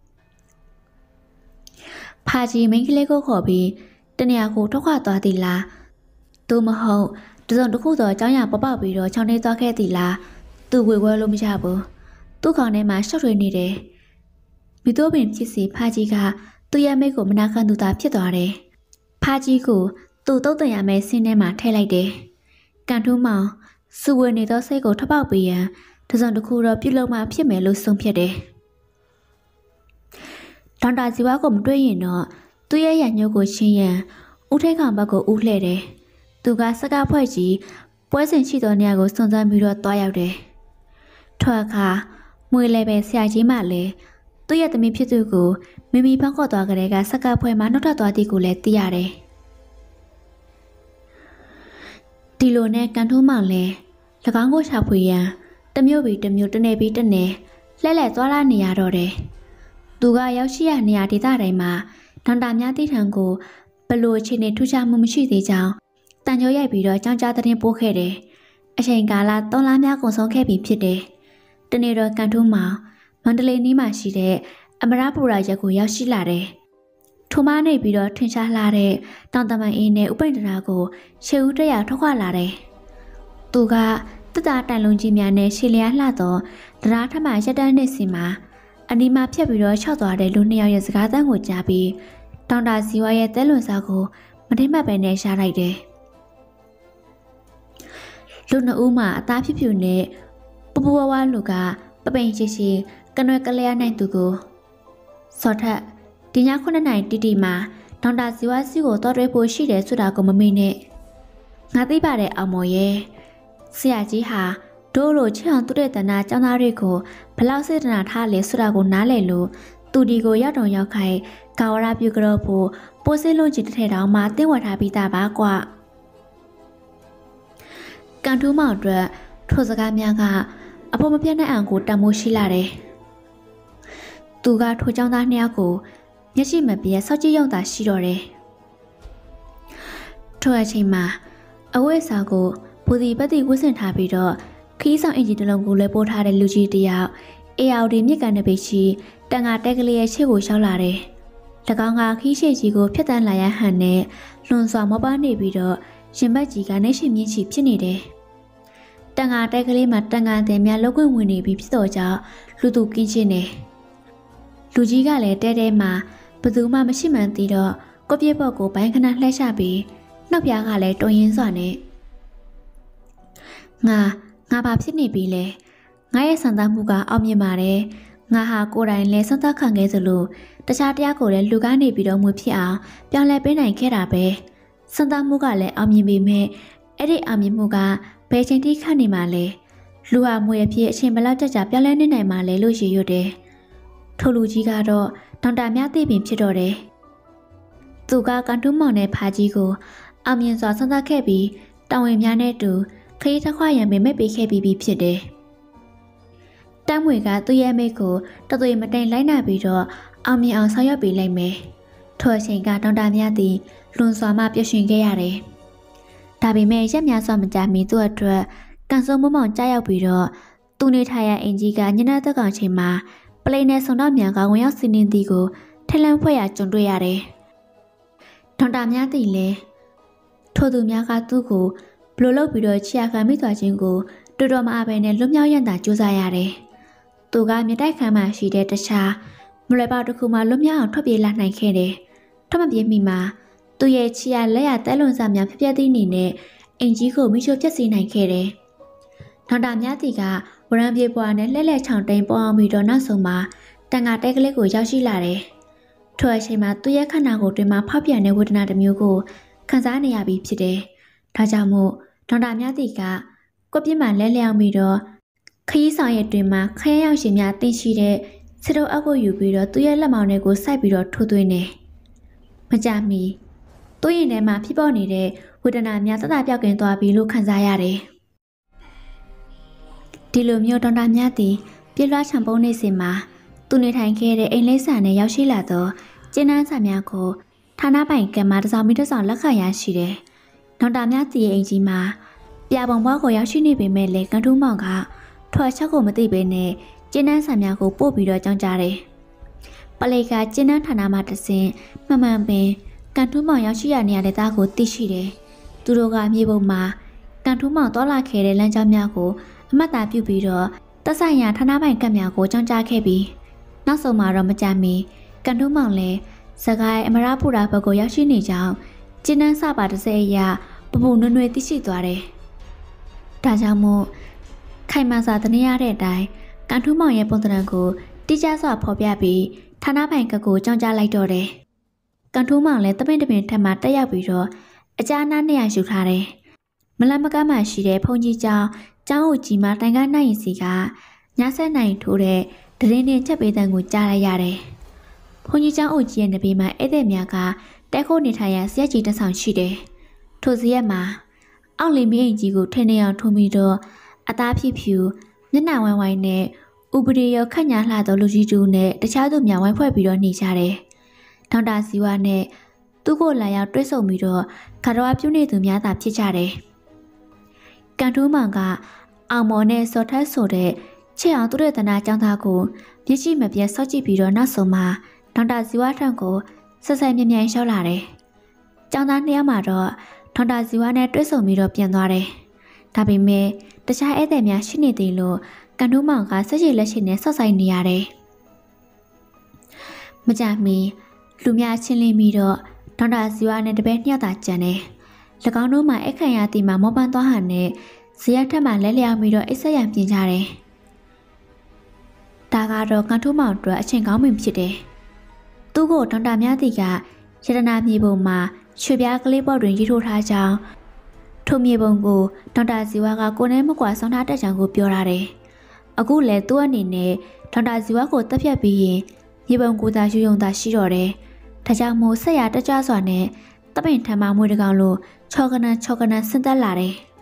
Speaker 1: ။ဖာကြီးမိန်းကလေးကိုခေါ်ပြီးတနေရာကိုထွက်ခွာသွားသည်လား။သူမဟုတ်တစုံတစ်ခုသောအကြောင်းအရာပေါက်ပြီးတော့ချောင်းနေသွားခဲ့သည်လား။သူဝေဝဲလို့မရဘူး။သူ့ခေါင်းထဲမှာရှော့ထွေးနေတယ်။မိတို့ပင်ဖြစ်စီဖာကြီးကသူ့ရဲ့မိတ်ကိုမနာခံသူသာဖြစ်သွားတယ်။ဖာကြီးကိုသူ့တုတ်တရမယ်ဆင်းထဲမှာထည့်လိုက်တယ်။ကန်ထိုးမောင်စုဝေနေသောစိတ်ကိုထပေါက်ပေးရန်တစုံတစ်ခုတော့ပြုတ်လုံးမှဖြစ်မယ်လို့ဆုံးဖြတ်တယ်။ဒေါက်တာဇီဝကိုမတွေ့ရင်တော့သူ့ရဲ့ရညို့ကိုချင်းရန်ဦးထိတ်ကောင်ဘက်ကိုဦးလှဲ့တယ်။သူကစကားဖွဲ့ကြီးပွဲစဉ်ရှိသောနေရာကိုစွန့်စမ်းပြီးတော့တွားရောက်တယ်။ထွက်အခါမွေလည်းပဲဆရာကြီးမှလည်းသူ့ရဲ့သမီးဖြစ်သူကိုမိမိဖောက်ခေါ်သွားကြတဲ့ကစကားဖွဲ့မှာနှုတ်ထွက်သွားသည်ကိုလည်းသိရတယ်။ဒီလိုနဲ့ကန်ထိုးမောင်လည်း၎င်းကိုရှာဖွေရန်တမျိုးပြီးတမျိုးတနေပြီးတနေလှဲ့လှဲ့သွားလာနေရတော့တယ်။သူကရောက်ရှိရနေရဒေသတိုင်းမှာဒေါက်တာများတိထံကိုဘလို့အခြေအနေထူးခြားမှုမရှိသေးကြောင်းတန်ကြောရိုက်ပြီးတော့ကြောင်းကြားသတင်းပို့ခဲ့တယ်။အချိန်ကာလ3လများကုန်ဆုံးခဲ့ပြီဖြစ်တယ်။တနေ့တော့ကန်ထိုးမောင်မန္တလေးနီးမှာရှိတဲ့အမရပူရာရက်ကိုရောက်ရှိလာတယ်။ထိုမနေပြီးတော့ထင်ရှားလာတဲ့တောင်တမန်အင်းနဲ့ဥပိ္ပဒရာကိုရှေ့ဦးတရထွက်ခွာလာတယ်။သူကတက်တာတိုင်လုံးကြီးများနဲ့ရှီလျားလှတော့တရားထမရက်တန်းနေစီမှာအနီးမှာဖြတ်ပြီးတော့ချောက်သွားတဲ့လူနှစ်ယောက်ရဲ့စကားသံကိုကြားပြီးတောင်တာဇီဝရဲ့တဲလွန်စားကိုမထိမှတ်ပဲနဲ့ရှားလိုက်တယ်လူနှစ်ဦးမှာအသားဖြူဖြူနဲ့ပပဝဝလူကပပိန်ရှိရှိကနွယ်ကလေးနိုင်သူကိုစောထက်ဒီည9နိုင်တီတီမှာတောင်တာဇီဝစီကိုတော်ရဲဖို့ရှိတယ်ဆိုတာကိုမမေ့နဲ့ငါသိပါတယ်အောင်မော်ရဲ့ဆရာကြီးဟာတို့လိုချစ်အောင်သူ့တဲ့တနာကျောင်းသားတွေကိုဘလောက်စေတနာထားလဲဆိုတာကိုနားလည်လို့သူဒီကိုရောက်တော့ရောက်ခိုင်ကာဝရပြုကြတော့ဖို့ပိုးစင်းလုံးကြီးတစ်ထည်တောင်မှတင်းဝတ်ထားပြီးသားပါကွာကန်ထူးမောင်အတွက်ထိုစကားများကအဖို့မပြတ်နိုင်အောင်ကိုတမိုးရှိလာတယ်သူကထိုကျောင်းသားနှစ်ယောက်ကိုမျက်ရှိမပြတ်စောက်ကြည့်ရုံသာရှိတော့တယ်ထိုအချိန်မှာအဝိစာကိုဘူဒီပတ်တိဝှက်ဆင်ထားပြီးတော့ခီးဆောင်အင်ဂျီတစ်လုံးကိုလည်းပို့ထားတဲ့လူကြီးတစ်ယောက်အေအော်ဒီမြစ်ကန်တဲ့ဘေးရှိတန်ငါတက်ကလေးရဲ့ရှေ့ကိုရောက်လာတယ်။၎င်းကခီးရှိကြီးကိုဖျက်တမ်းလာရဟန်နဲ့လွန်စွာမောပါနေပြီးတော့ရင်ဘတ်ကြီးကနေရှိမြင့်ချီဖြစ်နေတယ်။တန်ငါတက်ကလေးမှာတန်ငါတဲ့များလောက်ခွင့်ဝင်နေပြီးဖြစ်တော့ကြောင့်လူသူကင်းချင်းနေလူကြီးကလည်းတဲတဲမှာဘသူမှမရှိမှန်းသိတော့ကိုပြည့်ပေါက်ကိုဘိုင်းခဏလှည့်ချပြီးနှောက်ပြားကလည်းတွင်ရင်းစွာနဲ့ငါဘာဖြစ်နေပြီလဲငါရဲ့စံသားမှုကအောင်မြင်ပါတယ်ငါဟာကိုယ်တိုင်လဲစံသားခံခဲ့သလိုတခြားတရားကိုလည်းလူကနေပြီးတော့မှုဖြစ်အောင်ပြောင်းလဲပေးနိုင်ခဲ့တာပဲစံသားမှုကလည်းအောင်မြင်ပေမဲ့အဲ့ဒီအောင်မြင်မှုကဘယ်ချိန်ထိခန့်နေမှာလဲလူဟာမွေအဖြစ်အချိန်ဘလောက်ကြာပြောင်းလဲနေနိုင်မှာလဲလို့ရည်ရွယ်တယ်ထိုလူကြီးကတော့ဒေါက်တာမြသိပင်ဖြစ်တော့တယ်သူကကန်တူးမောင်နဲ့ဖာကြီးကိုအောင်မြင်စွာစံသားခဲ့ပြီးတောင်ဝင်များနဲ့တူခရီးတစ်ခွရံပင်မဲ့ပေးခဲ့ပြီးဖြစ်တယ်။တမ်းမွေကသူ့ရဲ့မိတ်ကိုတသွေမတိန်လိုက်နာပြီးတော့အောင်မြင်အောင်ဆောင်ရွက်ပေးလိုက်မယ်။ထိုအချိန်ကဒေါက်တာမြသည်လွန်စွာမှပြည့်ရှင်ခဲ့ရတယ်။ဒါပေမဲ့ရက်များစွာမကြာမီသူ့အတွက်ကန်စုံမမောင်ကြားရောက်ပြီးတော့သူနေထိုင်ရာအင်ကြီးကညနေသက်ကောင်ချိန်မှာပလိန်နဲ့ဆုံတော့မြန်ကဝင်ရောက်စီးနှင်းသည်ကိုထလန်းဖွဲ့ရကြုံတွေ့ရတယ်။ဒေါက်တာမြသည်လည်းထိုသူများကသူ့ကိုဘလို့လုပ်ပြီးတော့ချီယာခံမိသွားခြင်းကိုတော်တော်မအားပဲနဲ့လွတ်မြောက်ရန်သာကြိုးစားရတယ်။သူကမြေတိုက်ခန်းမှာရှိတဲ့တခြားမလွယ်ပေါတစ်ခုမှလွတ်မြောက်အောင်ထွက်ပြေးလာနိုင်ခဲ့တယ်။ထွက်မပြေးမီမှာသူရဲ့ချီယာလက်ရတဲလွန်စာများဖြစ်ပျက်သည့်အနေနဲ့အင်ကြီးကိုမိရှို့ဖျက်ဆီးနိုင်ခဲ့တယ်။ဒေါက်တာမြတ်တီကဝရံပြေပွားနဲ့လှဲ့လှဲ့ချောင်းတိန်ပေါ်အောင်ပြီးတော့နောက်ဆုံးမှာတန်ငါတဲကလေးကိုရောက်ရှိလာတယ်။ထိုအချိန်မှာသူရဲ့ခန္ဓာကိုယ်တွင်မှဖောက်ပြန်တဲ့ဝေဒနာတစ်မျိုးကိုခံစားနေရပြီးဖြစ်တယ်။ဒါကြောင့်မို့ဒေါက်တာမြတ်တီကကိုပြစ်မှလဲလျောင်းပြီးတော့ခရီးဆောင်ရဲ့တွင်မှာခရရောက်ရှင်များတင်ရှိတဲ့စတုပ်အပ်ကိုယူပြီးတော့သူ့ရဲ့လက်မောင်းတွေကိုစိုက်ပြီးတော့ထိုးသွင်းနေမကြမီသူ့ရင်ထဲမှာဖြစ်ပေါ်နေတဲ့ဝေဒနာများတတပြောက်ကင်းသွားပြီလို့ခံစားရတယ်ဒီလိုမျိုးဒေါက်တာမြတ်တီပြည့်လွှားချံပုံးနေစဉ်မှာသူနေထိုင်ခဲ့တဲ့အိမ်လေးဆန်နဲ့ရောက်ရှိလာတော့ကျင်းနှန်းဆန်များကိုဌာနပိုင်ကံမှာတစောင်းမိတစောင်းလက်ခံရရှိတယ်ဒေါက်တာမြတ်တီရဲ့အိမ်ကြီးမှာပြပုံဘွားကိုရောက်ရှိနေပေမဲ့လည်းကန်ထူးမောင်ကထွက်ချက်ကိုမသိပေနဲ့ကျင်းနှန်းဆန်များကိုပို့ပြီးတော့ကြောင်းကြတယ်။ပလေကကျင်းနှန်းဌာနမှာတဆင်မှန်မှန်ပင်ကန်ထူးမောင်ရောက်ရှိရနေရတဲ့သားကိုသိရှိတယ်။သူတို့ကမြေပုံမှာကန်ထူးမောင်တော်လာခဲ့တဲ့လမ်းကြောင်းများကိုအမှတ်သားပြုပြီးတော့သက်ဆိုင်ရာဌာနပိုင်ကတ်များကိုကြောင်းကြခဲ့ပြီးနောက်ဆုံးမှာတော့မကြမီကန်ထူးမောင်လည်းစကိုင်းအမရပူရာဘက်ကိုရောက်ရှိနေကြောင်းကျင်းနှန်းစပါတစ်စဲအရာပပူနွနွေသိရှိသွားတယ်။ဒါကြောင့်မို့ခိုင်မာစွာတနေရတဲ့အတိုင်းကန်ထူးမောင်ရဲ့ပုံသဏ္ဍာန်ကိုတိကျစွာဖော်ပြပြီးဌာနပိုင်ကကိုကြောင်းကြားလိုက်တော့တယ်။ကန်ထူးမောင်လည်းတပင်းတပင်းထက်မှတက်ရောက်ပြီးတော့အကြားနားနေရာယူထားတယ်။မလမကမှရှိတဲ့ဖုန်ကြီးကျောင်းအုပ်ကြီးမှာတိုင်ကနိုင်ရင်စီကညဆက်နိုင်ထိုးတဲ့ဒရင်နဲ့ချက်ပေးတဲ့ကိုကြားလိုက်ရတယ်။ဖုန်ကြီးကျောင်းအုပ်ကြီးရဲ့နေပြည်မှာဧည့်သည်များကတဲခိုးနေထိုင်ရဆရာကြီးတဆောင်ရှိတယ်။ထိုစီရက်မှာအောက်လီမင်းကြီးကိုထင်းနေအောင်ထုံးပြီးတော့အသားဖြူဖြူမျက်နှာဝိုင်းဝိုင်းနဲ့ဥပဒေရောခန့်ညာလှသောလူကြီးတူနဲ့တခြားသူများဝိုင်းဖွဲ့ပြီးတော့နေကြတယ်။ဒေါက်တာစီဝါနဲ့သူ့ကိုလာရောက်တွဲဆုံပြီးတော့ခါတော်ပြုနေသူများသာဖြစ်ကြတယ်။ကန်တိုးမောင်ကအောင်မော်နဲ့စော်ထက်ဆိုတဲ့ချစ်အောင်သူရဲ့တနာចောင်းသားကိုမျက်ရှိမပြတ်စော့ကြည့်ပြီးတော့နောက်ဆုံးမှာဒေါက်တာစီဝါထံကိုဆက်ဆက်မြဲမြဲလျှောက်လာတယ်။ចောင်းသားနှစ်ယောက်မှာတော့ဒေါက်တာစီဝါနဲ့တွဲဆုံပြီးတော့ပြန်သွားတယ်။ဒါပေမဲ့တခြားဧည့်သည်များရှိနေသေးလို့ကန်ထိုးမောင်ကဆက်ရှိလက်ရှိနဲ့ဆော့ဆိုင်နေရတယ်။မကြမီလူများချင်းလင်းပြီးတော့ဒေါက်တာဇီဝနဲ့တပည့်နှစ်ယောက်သာကျန်တယ်။၎င်းတို့မှအခန့်ရတီမှာမောပန်းသွားဟန်နဲ့ဇီယထက်မှလဲလျောင်းပြီးတော့အိတ်ဆက်ရပြင်ကြတယ်။ဒါကတော့ကန်ထိုးမောင်တို့အချိန်ကောင်းမှဖြစ်တယ်။သူ့ကိုဒေါက်တာများတီကရတနာမြေပုံမှာရွှေပြားကလေးပေါ်တွင်ရေးထိုးထားကြောင်းထိုမြေပုံကိုဒေါက်တာဇီဝကကိုယ်နဲ့မကွာဆောင်းထားတဲ့ကြောင်ကိုပြောရတယ်။အခုလည်းသူ့အနေနဲ့ဒေါက်တာဇီဝကိုတက်ဖြတ်ပြီးရင်မြေပုံကိုသာယူယုံသာရှိတော့တယ်။ဒါကြောင့်မို့ဆက်ရတကြစွာနဲ့တပင်ထမ်းမမွေးတကောင်လိုချောကနန်ဆင်းသက်လာတယ်။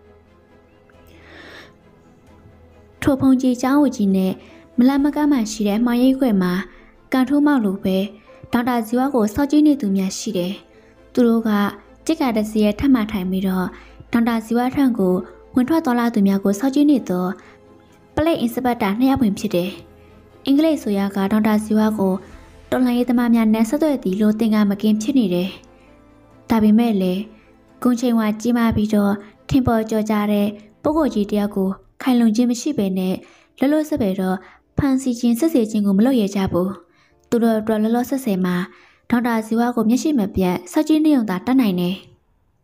Speaker 1: ထိုဖုန်ကြီးကျောင်းဝကြီးနဲ့မလမကမှရှိတဲ့မှောင်ရိပ်ခွဲမှာကန်ထိုးမောက်လိုပဲဒေါက်တာဇီဝကိုစောင့်ကြည့်နေသူများရှိတယ်။သူတို့ကကြက်ကတစီရဲ့ထမှထိုင်ပြီးတော့ဒေါက်တာဇီဝထံကိုဝင်ထွက်သွားလာသူများကိုစောင့်ကြည့်နေတော့ပလိတ်အင်စပက်တာနှစ်ယောက်ပင်ဖြစ်တယ်။အင်္ဂလိပ်ဆိုရကဒေါက်တာဇီဝကိုတော်လှန်ရေးသမားများနဲ့ဆက်သွယ်သည်လို့သင်္ကမကင်းဖြစ်နေတယ်။ဒါပေမဲ့လည်းဂုံချိန်ဝါကြီးမားပြီးတော့ထင်ပေါ်ကျော်ကြတဲ့ပုဂ္ဂိုလ်ကြီးတယောက်ကိုခိုင်လုံခြင်းမရှိဘဲနဲ့လောလောဆယ်ပဲတော့ဖန်စီခြင်းဆက်စေခြင်းကိုမလုပ်ရကြဘူး။သူတို့အတွက်လောလောဆယ်ဆယ်မှာဒေါက်တာဇီဝကိုမျက်ရှိမပြတ်စောင့်ကြည့်နေုံသာတတ်နိုင်တယ်။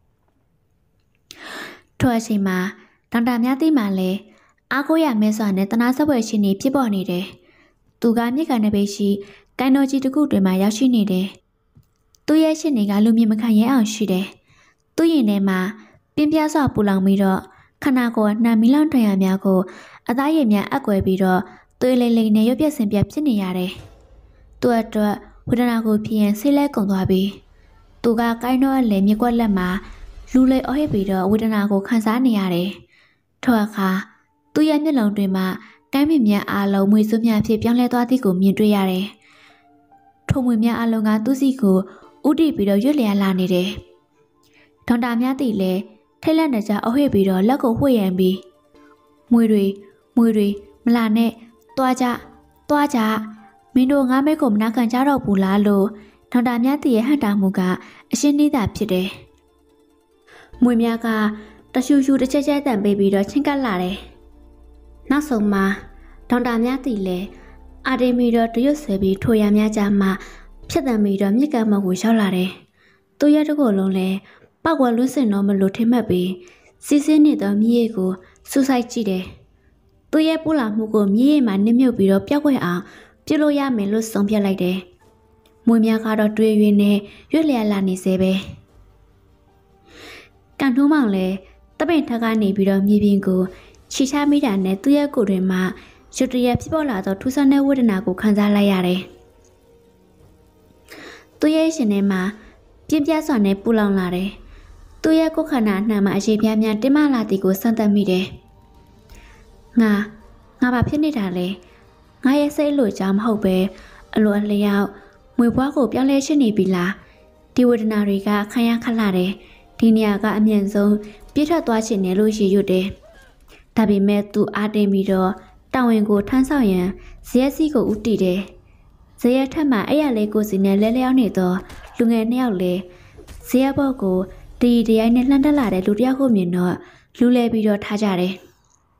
Speaker 1: ထိုအချိန်မှာဒေါက်တာများသိမှလည်းအားကိုးရမဲစွာနဲ့တနာဆက်ပွဲရှင်နေဖြစ်ပေါ်နေတယ်။သူကမြစ်ကန်တဲ့ဘေးရှိကိုင်းတော်ကြီးတစ်ခုတွင်မှရောက်ရှိနေတယ်။သူ့ရဲ့ရှင်တွေကလူမြင်မခံရဲအောင်ရှိတယ်။သူ့ရင်ထဲမှာပြင်းပြစွာပူလောင်ပြီးတော့ခန္ဓာကိုယ်နှံမီလောင်ထရံများကိုအသားရည်များအကွယ်ပြီးတော့သွေးလေးလေးနဲ့ရုပ်ပြက်စင်ပြက်ဖြစ်နေရတယ်။သူ့အတွက်ဝေဒနာကိုဖြစ်ရင်ဆေးလဲကုန်သွားပြီ။သူကကိုင်းတော်အလယ်မြက်ကွက်လက်မှာလူလေးအော်ဟစ်ပြီးတော့ဝေဒနာကိုခံစားနေရတယ်။ထို့အခါသူ့ရဲ့မျက်လုံးတွင်မှကိုင်းမြင့်များအားလုံးမွေစွများဖြစ်ပြောင်းလဲသွားသည်ကိုမြင်တွေ့ရတယ်။ထိုမွေများအလုံးကသူ့စီကိုဥတီပြီးတော့ရွတ်လျာလာနေတယ်။ဒေါက်တာများသိလဲထိတ်လန့်နေကြအော်ဟစ်ပြီးတော့လက်ကိုဝှေ့ရန်ပြီးမွေတွေမလာနဲ့သွားကြမင်းတို့ငါမဲကိုမနာခံကြတော့ဘူးလားလို့ဒေါက်တာများသိရဲ့ဟန်တာမှုကအရှင်းနှီးတာဖြစ်တယ်။မွေများကတရှူရှူတစ်ချက်ချက်တန်ပေးပြီးတော့ချင်းကပ်လာတယ်။နောက်ဆုံးမှာဒေါက်တာများသိလဲအာဒေမီတော့တရွတ်ဆဲပြီးထိုရများကြမှာဖြတ်တန်ပြီးတော့မြစ်ကမ်းမကိုရောက်လာတယ်။သူရဲ့တကိုယ်လုံးလဲပောက်ကွယ်လွှတ်စင်တော့မလို့ထင်မှတ်ပြီးစီးစင်းနေသောမြေကြီးကိုစူးစိုက်ကြည့်တယ်။သူရဲ့ပူလာမှုကိုမြေကြီးမှာနစ်မြုပ်ပြီးတော့ပျောက်ကွယ်အောင်ပြုလို့ရမယ်လို့ဆုံးဖြတ်လိုက်တယ်။မွေများကတော့တွေးရင်းနဲ့ရွက်လျက်လာနေစေပဲ။ကန်ထိုးမောင်လည်းတပင်ထက်ကနေပြီးတော့မြေပြင်ကိုခြိချမိတာနဲ့သူ့ရဲ့ကိုယ်တွင်မှရွတ်တရက်ဖြစ်ပေါ်လာသောထူးဆန်းတဲ့ဝေဒနာကိုခံစားလိုက်ရတယ်။သူ့ရဲ့ရှင်ထဲမှာပြင်းပြစွာနဲ့ပူလောင်လာတယ်။သူ့ရဲ့ကိုယ်ခန္ဓာနှံမှာအရေးပြားများတင်းမလာသည်ကိုစမ်းသပ်မိတယ်။ငါဘာဖြစ်နေတာလဲ။ငါရဲ့စိတ်လိုချမဟုတ်ပဲအလိုအလျောက်မွေပွားကိုပြောင်းလဲရှင်းနေပြီလား။ဒီဝေဒနာတွေကခံရခက်လာတယ်။ဒီနေရာကအမြင့်ဆုံးပြည့်ထွက်သွားချင်တယ်လို့ရည်ရွတ်တယ်။ဒါပေမဲ့သူအားတင်းပြီးတော့တောင်ဝင်ကိုထမ်းဆောင်ရန်ဇရက်စီကိုဥတီတယ်။ဇရက်ထက်မှအဲ့ရလေးကိုစီနဲ့လဲလျောင်းနေတော့လူငယ်နှစ်ယောက်လဲဇရက်ဘော့ကိုဒီရိုင်းနဲ့လှမ်းတက်လာတဲ့လူတစ်ယောက်ကိုမြင်တော့လူလဲပြီးတော့ထားကြတယ်။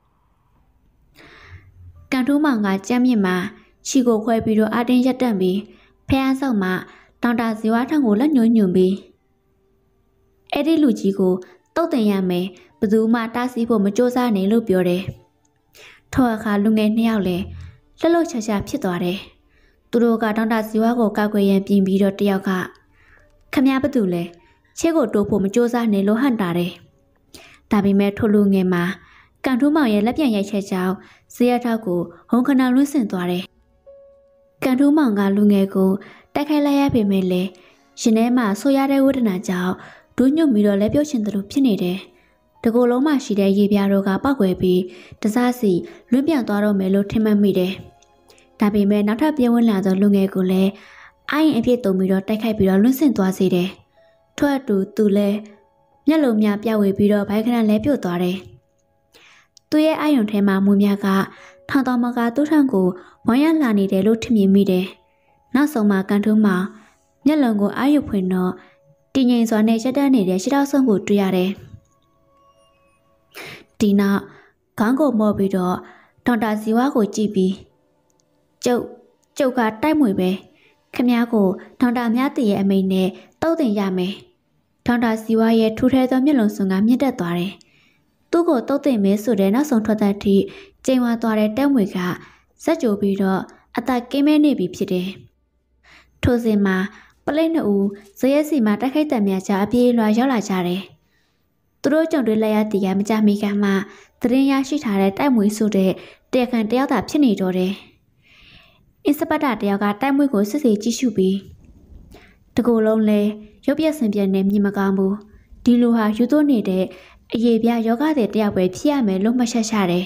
Speaker 1: ကန်ထိုးမောင်ကကြမ်းမြင့်မှာခြီကိုခွဲပြီးတော့အတင်းရက်တက်ပြီးဖះဆောက်မှဒေါက်တာဇီဝထံကိုလက်ညှိုးညွှန်ပြီးအဲ့ဒီလူကြီးကိုတုတ်တင်ရမယ်ဘယ်သူမှတားဆီးဖို့မကြိုးစားနဲ့လို့ပြောတယ်။ထော်အခါလူငယ်နှစ်ယောက်လည်းလှလှချာချာဖြစ်သွားတယ်။သူတို့ကဒေါက်တာဇီဝကိုကောက်ွယ်ရန်ပြင်ပြီးတော့တယောက်ကခမရဘာတူလဲချစ်ကိုတိုးဖို့မကြိုးစားနဲ့လို့ဟန်တာတယ်။ဒါပေမဲ့ထိုလူငယ်မှာကန်ထိုးမောင်ရဲ့လက်ပြန်ရိုက်ချက်ကြောင့်ဇေယျထောက်ကိုဟုန်ခနာလွှင့်ဆင်သွားတယ်။ကန်ထိုးမောင်ကလူငယ်ကိုတိုက်ခိုက်လိုက်ရပေမဲ့လည်းရှင်ထဲမှာဆိုရတဲ့ဝေဒနာကြောင့်ဒူးညွတ်ပြီးတော့လက်ပြုတ်ချင်သလိုဖြစ်နေတယ်။တကူလုံးမှရှိတဲ့ရေပြားတို့ကပောက်ွယ်ပြီးတစားစီလွင့်ပြန်သွားတော့မယ်လို့ထင်မှတ်မိတယ်။ဒါပေမဲ့နောက်ထပ်ပြင်းဝင်လာသောလူငယ်ကိုလည်းအိုင်အဖြစ်တုံပြီးတော့တိုက်ခိုက်ပြီးတော့လွင့်ဆင်သွားစေတယ်။ထို့အတူသူလည်းမျက်လုံးများပြဝေပြီးတော့ဘိုက်ခဏလဲပြုတ်သွားတယ်။သူရဲ့အာယုံထဲမှာမူများကထောင်တော်မကသူ့ထံကိုဝိုင်းရလာနေတယ်လို့ထင်မြင်မိတယ်။နောက်ဆုံးမှာကန်ထုံးမှာမျက်လုံးကိုအာရုံဖွင့်တော့တည်ငြိမ်စွာနဲ့ရက်တန်းနေတဲ့ရှစ်တောက်ဆုံးကိုတွေ့ရတယ်။ဒီနောက်ခေါင်းကိုမော့ပြီးတော့ဒေါက်တာဇီဝကိုကြည့်ပြီးကျုပ်ကတိုက်မွေပဲခင်ဗျားကိုဒေါက်တာမြတ်တည်ရဲ့အမိန့်နဲ့တုတ်တင်ရမယ်ဒေါက်တာဇီဝရဲ့ထူထဲသောမျက်လုံးစုံကမြင့်တက်သွားတယ်သူ့ကိုတုတ်တင်မဲဆိုတဲ့နောက်ဆုံးထွက်သက်ထိကျိန်ဝါသွားတဲ့တက်မွေကဇက်ကြိုပြီးတော့အသက်ကင်းမဲနေပြီဖြစ်တယ်ထိုစဉ်မှာပလိတ်နှစ်ဦးဇရက်စီမှာတိုက်ခိုက်တဲ့များကြအပြေးလွှာရောက်လာကြတယ်သူတို့ကြုံတွေ့လိုက်ရတဲ့ကမကြမီကမှသတင်းရရှိထားတဲ့တိုက်မွေဆိုတဲ့တရားခံတယောက်သာဖြစ်နေတော့တယ်အင်စပက်တာတယောက်ကတိုက်မွေကိုစစ်ဆေးကြည့်ရှုပြီးတကူလုံးလဲရုပ်ပြက်စင်ပြက်နဲ့မြင်မကောင်းဘူးဒီလိုဟာယူသွနေတဲ့အရေးပြယောဂတဲ့တယောက်ပဲဖြစ်ရမယ်လို့မှတ်ချက်ချတယ်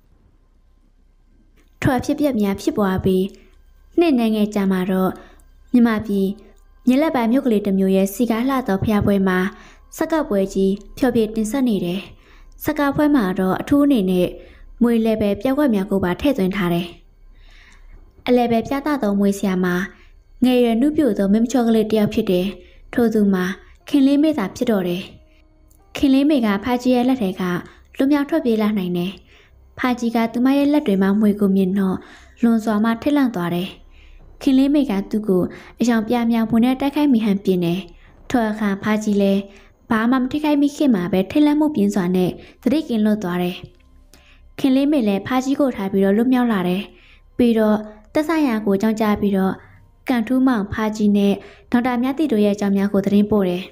Speaker 1: ထွက်ဖြစ်ပြက်များဖြစ်ပွားပြီးနှစ်နိုင်ငံကြာမှာတော့မြမပြည်မြလက်ပိုင်းမြို့ကလေးတစ်မျိုးရဲ့စီကားလှသောဖျားပွဲမှာစက္ကပွဲကြီးဖျော်ဖြေတင်ဆက်နေတယ်စက္ကပွဲမှာတော့အထူးအနေနဲ့မွေလဲပဲပြောက်ွက်များကိုပါထည့်သွင်းထားတယ်အလဲပဲပြသသောမွေဆရာမှာငယ်ရွယ်နှုတ်ပြသောမင်းချောကလေးတယောက်ဖြစ်တယ်ထို့သူမှာခင်လေးမေသာဖြစ်တော်တယ်ခင်လေးမေကဖာကြီးရဲ့လက်ထဲကလွမြောက်ထွက်ပြေးလာနိုင်တယ်ဖာကြီးကသူမရဲ့လက်တွေမှာမွေကိုမြင်တော့လွန်စွာမှထိတ်လန့်သွားတယ်ခင်လေးမေကသူ့ကိုအယောင်ပြမြောင်ပုံနဲ့တိုက်ခိုက်မိဟန်ပြင်းတယ်ထိုအခါဖာကြီးလည်းဘာမှမထိခိုက်မိခင်မှာပဲထိတ်လန့်မှုပြင်းစွာနဲ့သတိကင်းလွတ်သွားတယ်ခင်လေးမေလည်းဖာကြီးကိုထားပြီးတော့လွတ်မြောက်လာတယ်ပြီးတော့တက်ဆိုင်ရာကိုကြောင်းကြပြီးတော့ကန်ထူးမောင်ဖာကြီးနဲ့ဒေါက်တာမြတ်တီတို့ရဲ့အကြောင်းများကိုသတင်းပို့တယ်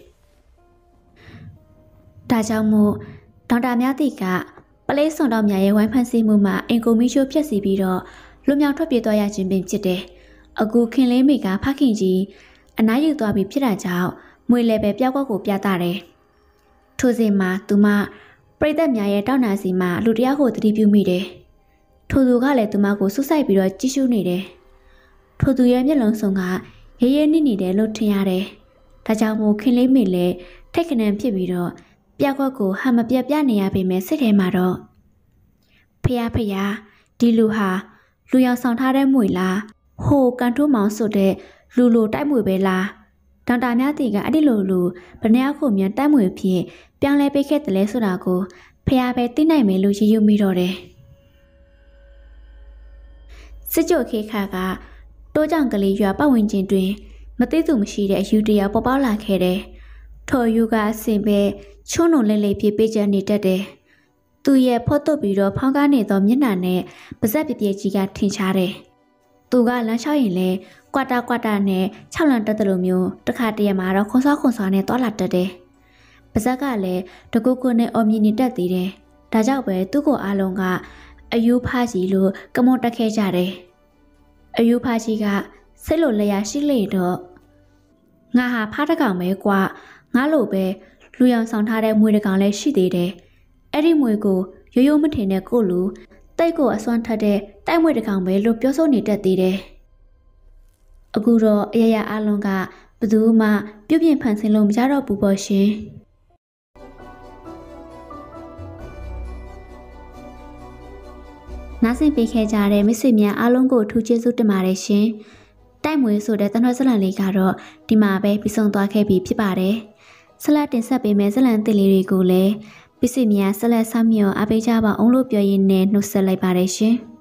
Speaker 1: ဒါကြောင့်မို့ဒေါက်တာမြတ်တီကပလေးစွန်တော်များရဲ့ဝိုင်းဖန်ဆီးမှုမှာအင်ကိုမီရှိုးဖြစ်စီပြီးတော့လွမြောက်ထွက်ပြေးသွားရခြင်းပင်ဖြစ်တယ်အခုခင်လေးမေကဖခင်ကြီးအနားယူသွားပြီးဖြစ်တာကြောင့်မွေလည်းပဲပျောက်ကွက်ကိုပြသတယ်ထို့စဉ်မှာသူမပရိသတ်များရဲ့တောင်းနာစီမှာလူတယောက်ကိုသတိပြုမိတယ်ထိုသူကလည်းသူမကိုဆုစိုက်ပြီးတော့ကြည့်ရှုနေတယ်ထိုသူရဲ့မျက်လုံးစုံကရဲရဲနစ်နေတယ်လို့ထင်ရတယ်ဒါကြောင့်မို့ခင်လေးမေလည်းထိတ်ခဏံဖြစ်ပြီးတော့ပျောက်ကွက်ကိုဟာမပြတ်ပြနေရပေမဲ့စိတ်ထဲမှာတော့ဖျားဒီလူဟာလူရောင်ဆောင်ထားတဲ့မွေလားဟိုကန်ထိုးမောင်ဆိုတဲ့လူလိုတိုက်မွေပဲလားဒေါက်တာမြတ်တီကအဲ့ဒီလိုဘယ်နှယောက်ကိုမြန်တိုက်မွေဖြစ်ပြောင်းလဲပေးခဲ့တယ်လဲဆိုတာကိုဖျားပဲသိနိုင်မယ်လို့ရည်ရွယ်မိတော့တယ်စစ်ကြိုခေခါကတိုးကြောင်ကလေးရွာပတ်ဝန်းကျင်တွင်မသိသူမရှိတဲ့အယူတယောက်ပေါ်ပေါက်လာခဲ့တယ်ထိုယူကအစင်ပဲချုံးုံလဲလဲပြေးပေးချနေတတ်တယ်သူရဲ့ဖော့တုပ်ပြီးတော့ဖောင်းကားနေသောမျက်နှာနဲ့ပါဇက်ပြပြကြီးကထင်ရှားတယ်သူကလမ်းလျှောက်ရင်လဲကွာတာနဲ့6လန်တက်တယ်လို့မျိုးတခါတည်းမှာတော့ခွန်ဆောနဲ့တွာလာတက်တယ်ပါဇက်ကလည်းတကူကူနဲ့အော်မြင်နေတတ်သေးတယ်ဒါကြောင့်ပဲသူ့ကိုအားလုံးကအယူဖားကြီးလို့ကမွန်တက်ခဲ့ကြတယ်အယူဖားကြီးကစိတ်လိုလျာရှိလေတော့ငါဟာဖားတကောင်ပဲကွာငါလိုပဲလူရောင်ဆောင်ထားတဲ့မွေတကောင်လည်းရှိသေးတယ်အဲ့ဒီမွေကိုရိုးရိုးမထင်တဲ့ကိုလူတိတ်ကိုအစွမ်းထက်တဲ့တိုက်မွေတကောင်ပဲလို့ပြောဆိုနေတတ်သေးတယ်အခုတော့အရာအလုံးကဘယ်သူမှပြုတ်ပြင်ဖန်ဆင်းလို့မကြတော့ဘူးပေါ့ရှင်နားဆင်ပေးခဲ့ကြတဲ့မိတ်ဆွေများအားလုံးကိုအထူးကျေးဇူးတင်ပါတယ်ရှင်တိုက်မွေဆိုတဲ့တနွဲ့ဇလန်လေးကတော့ဒီမှာပဲပြီးဆုံးသွားခဲ့ပြီဖြစ်ပါတယ်ဆက်လက်တင်ဆက်ပေးမယ့်ဇလန်သစ်လေးတွေကိုလည်းမိတ်ဆွေများဆက်လက်ဆောင်မြော်အားပေးကြပါအောင်လို့ပြောရင်းနဲ့နှုတ်ဆက်လိုက်ပါတယ်ရှင်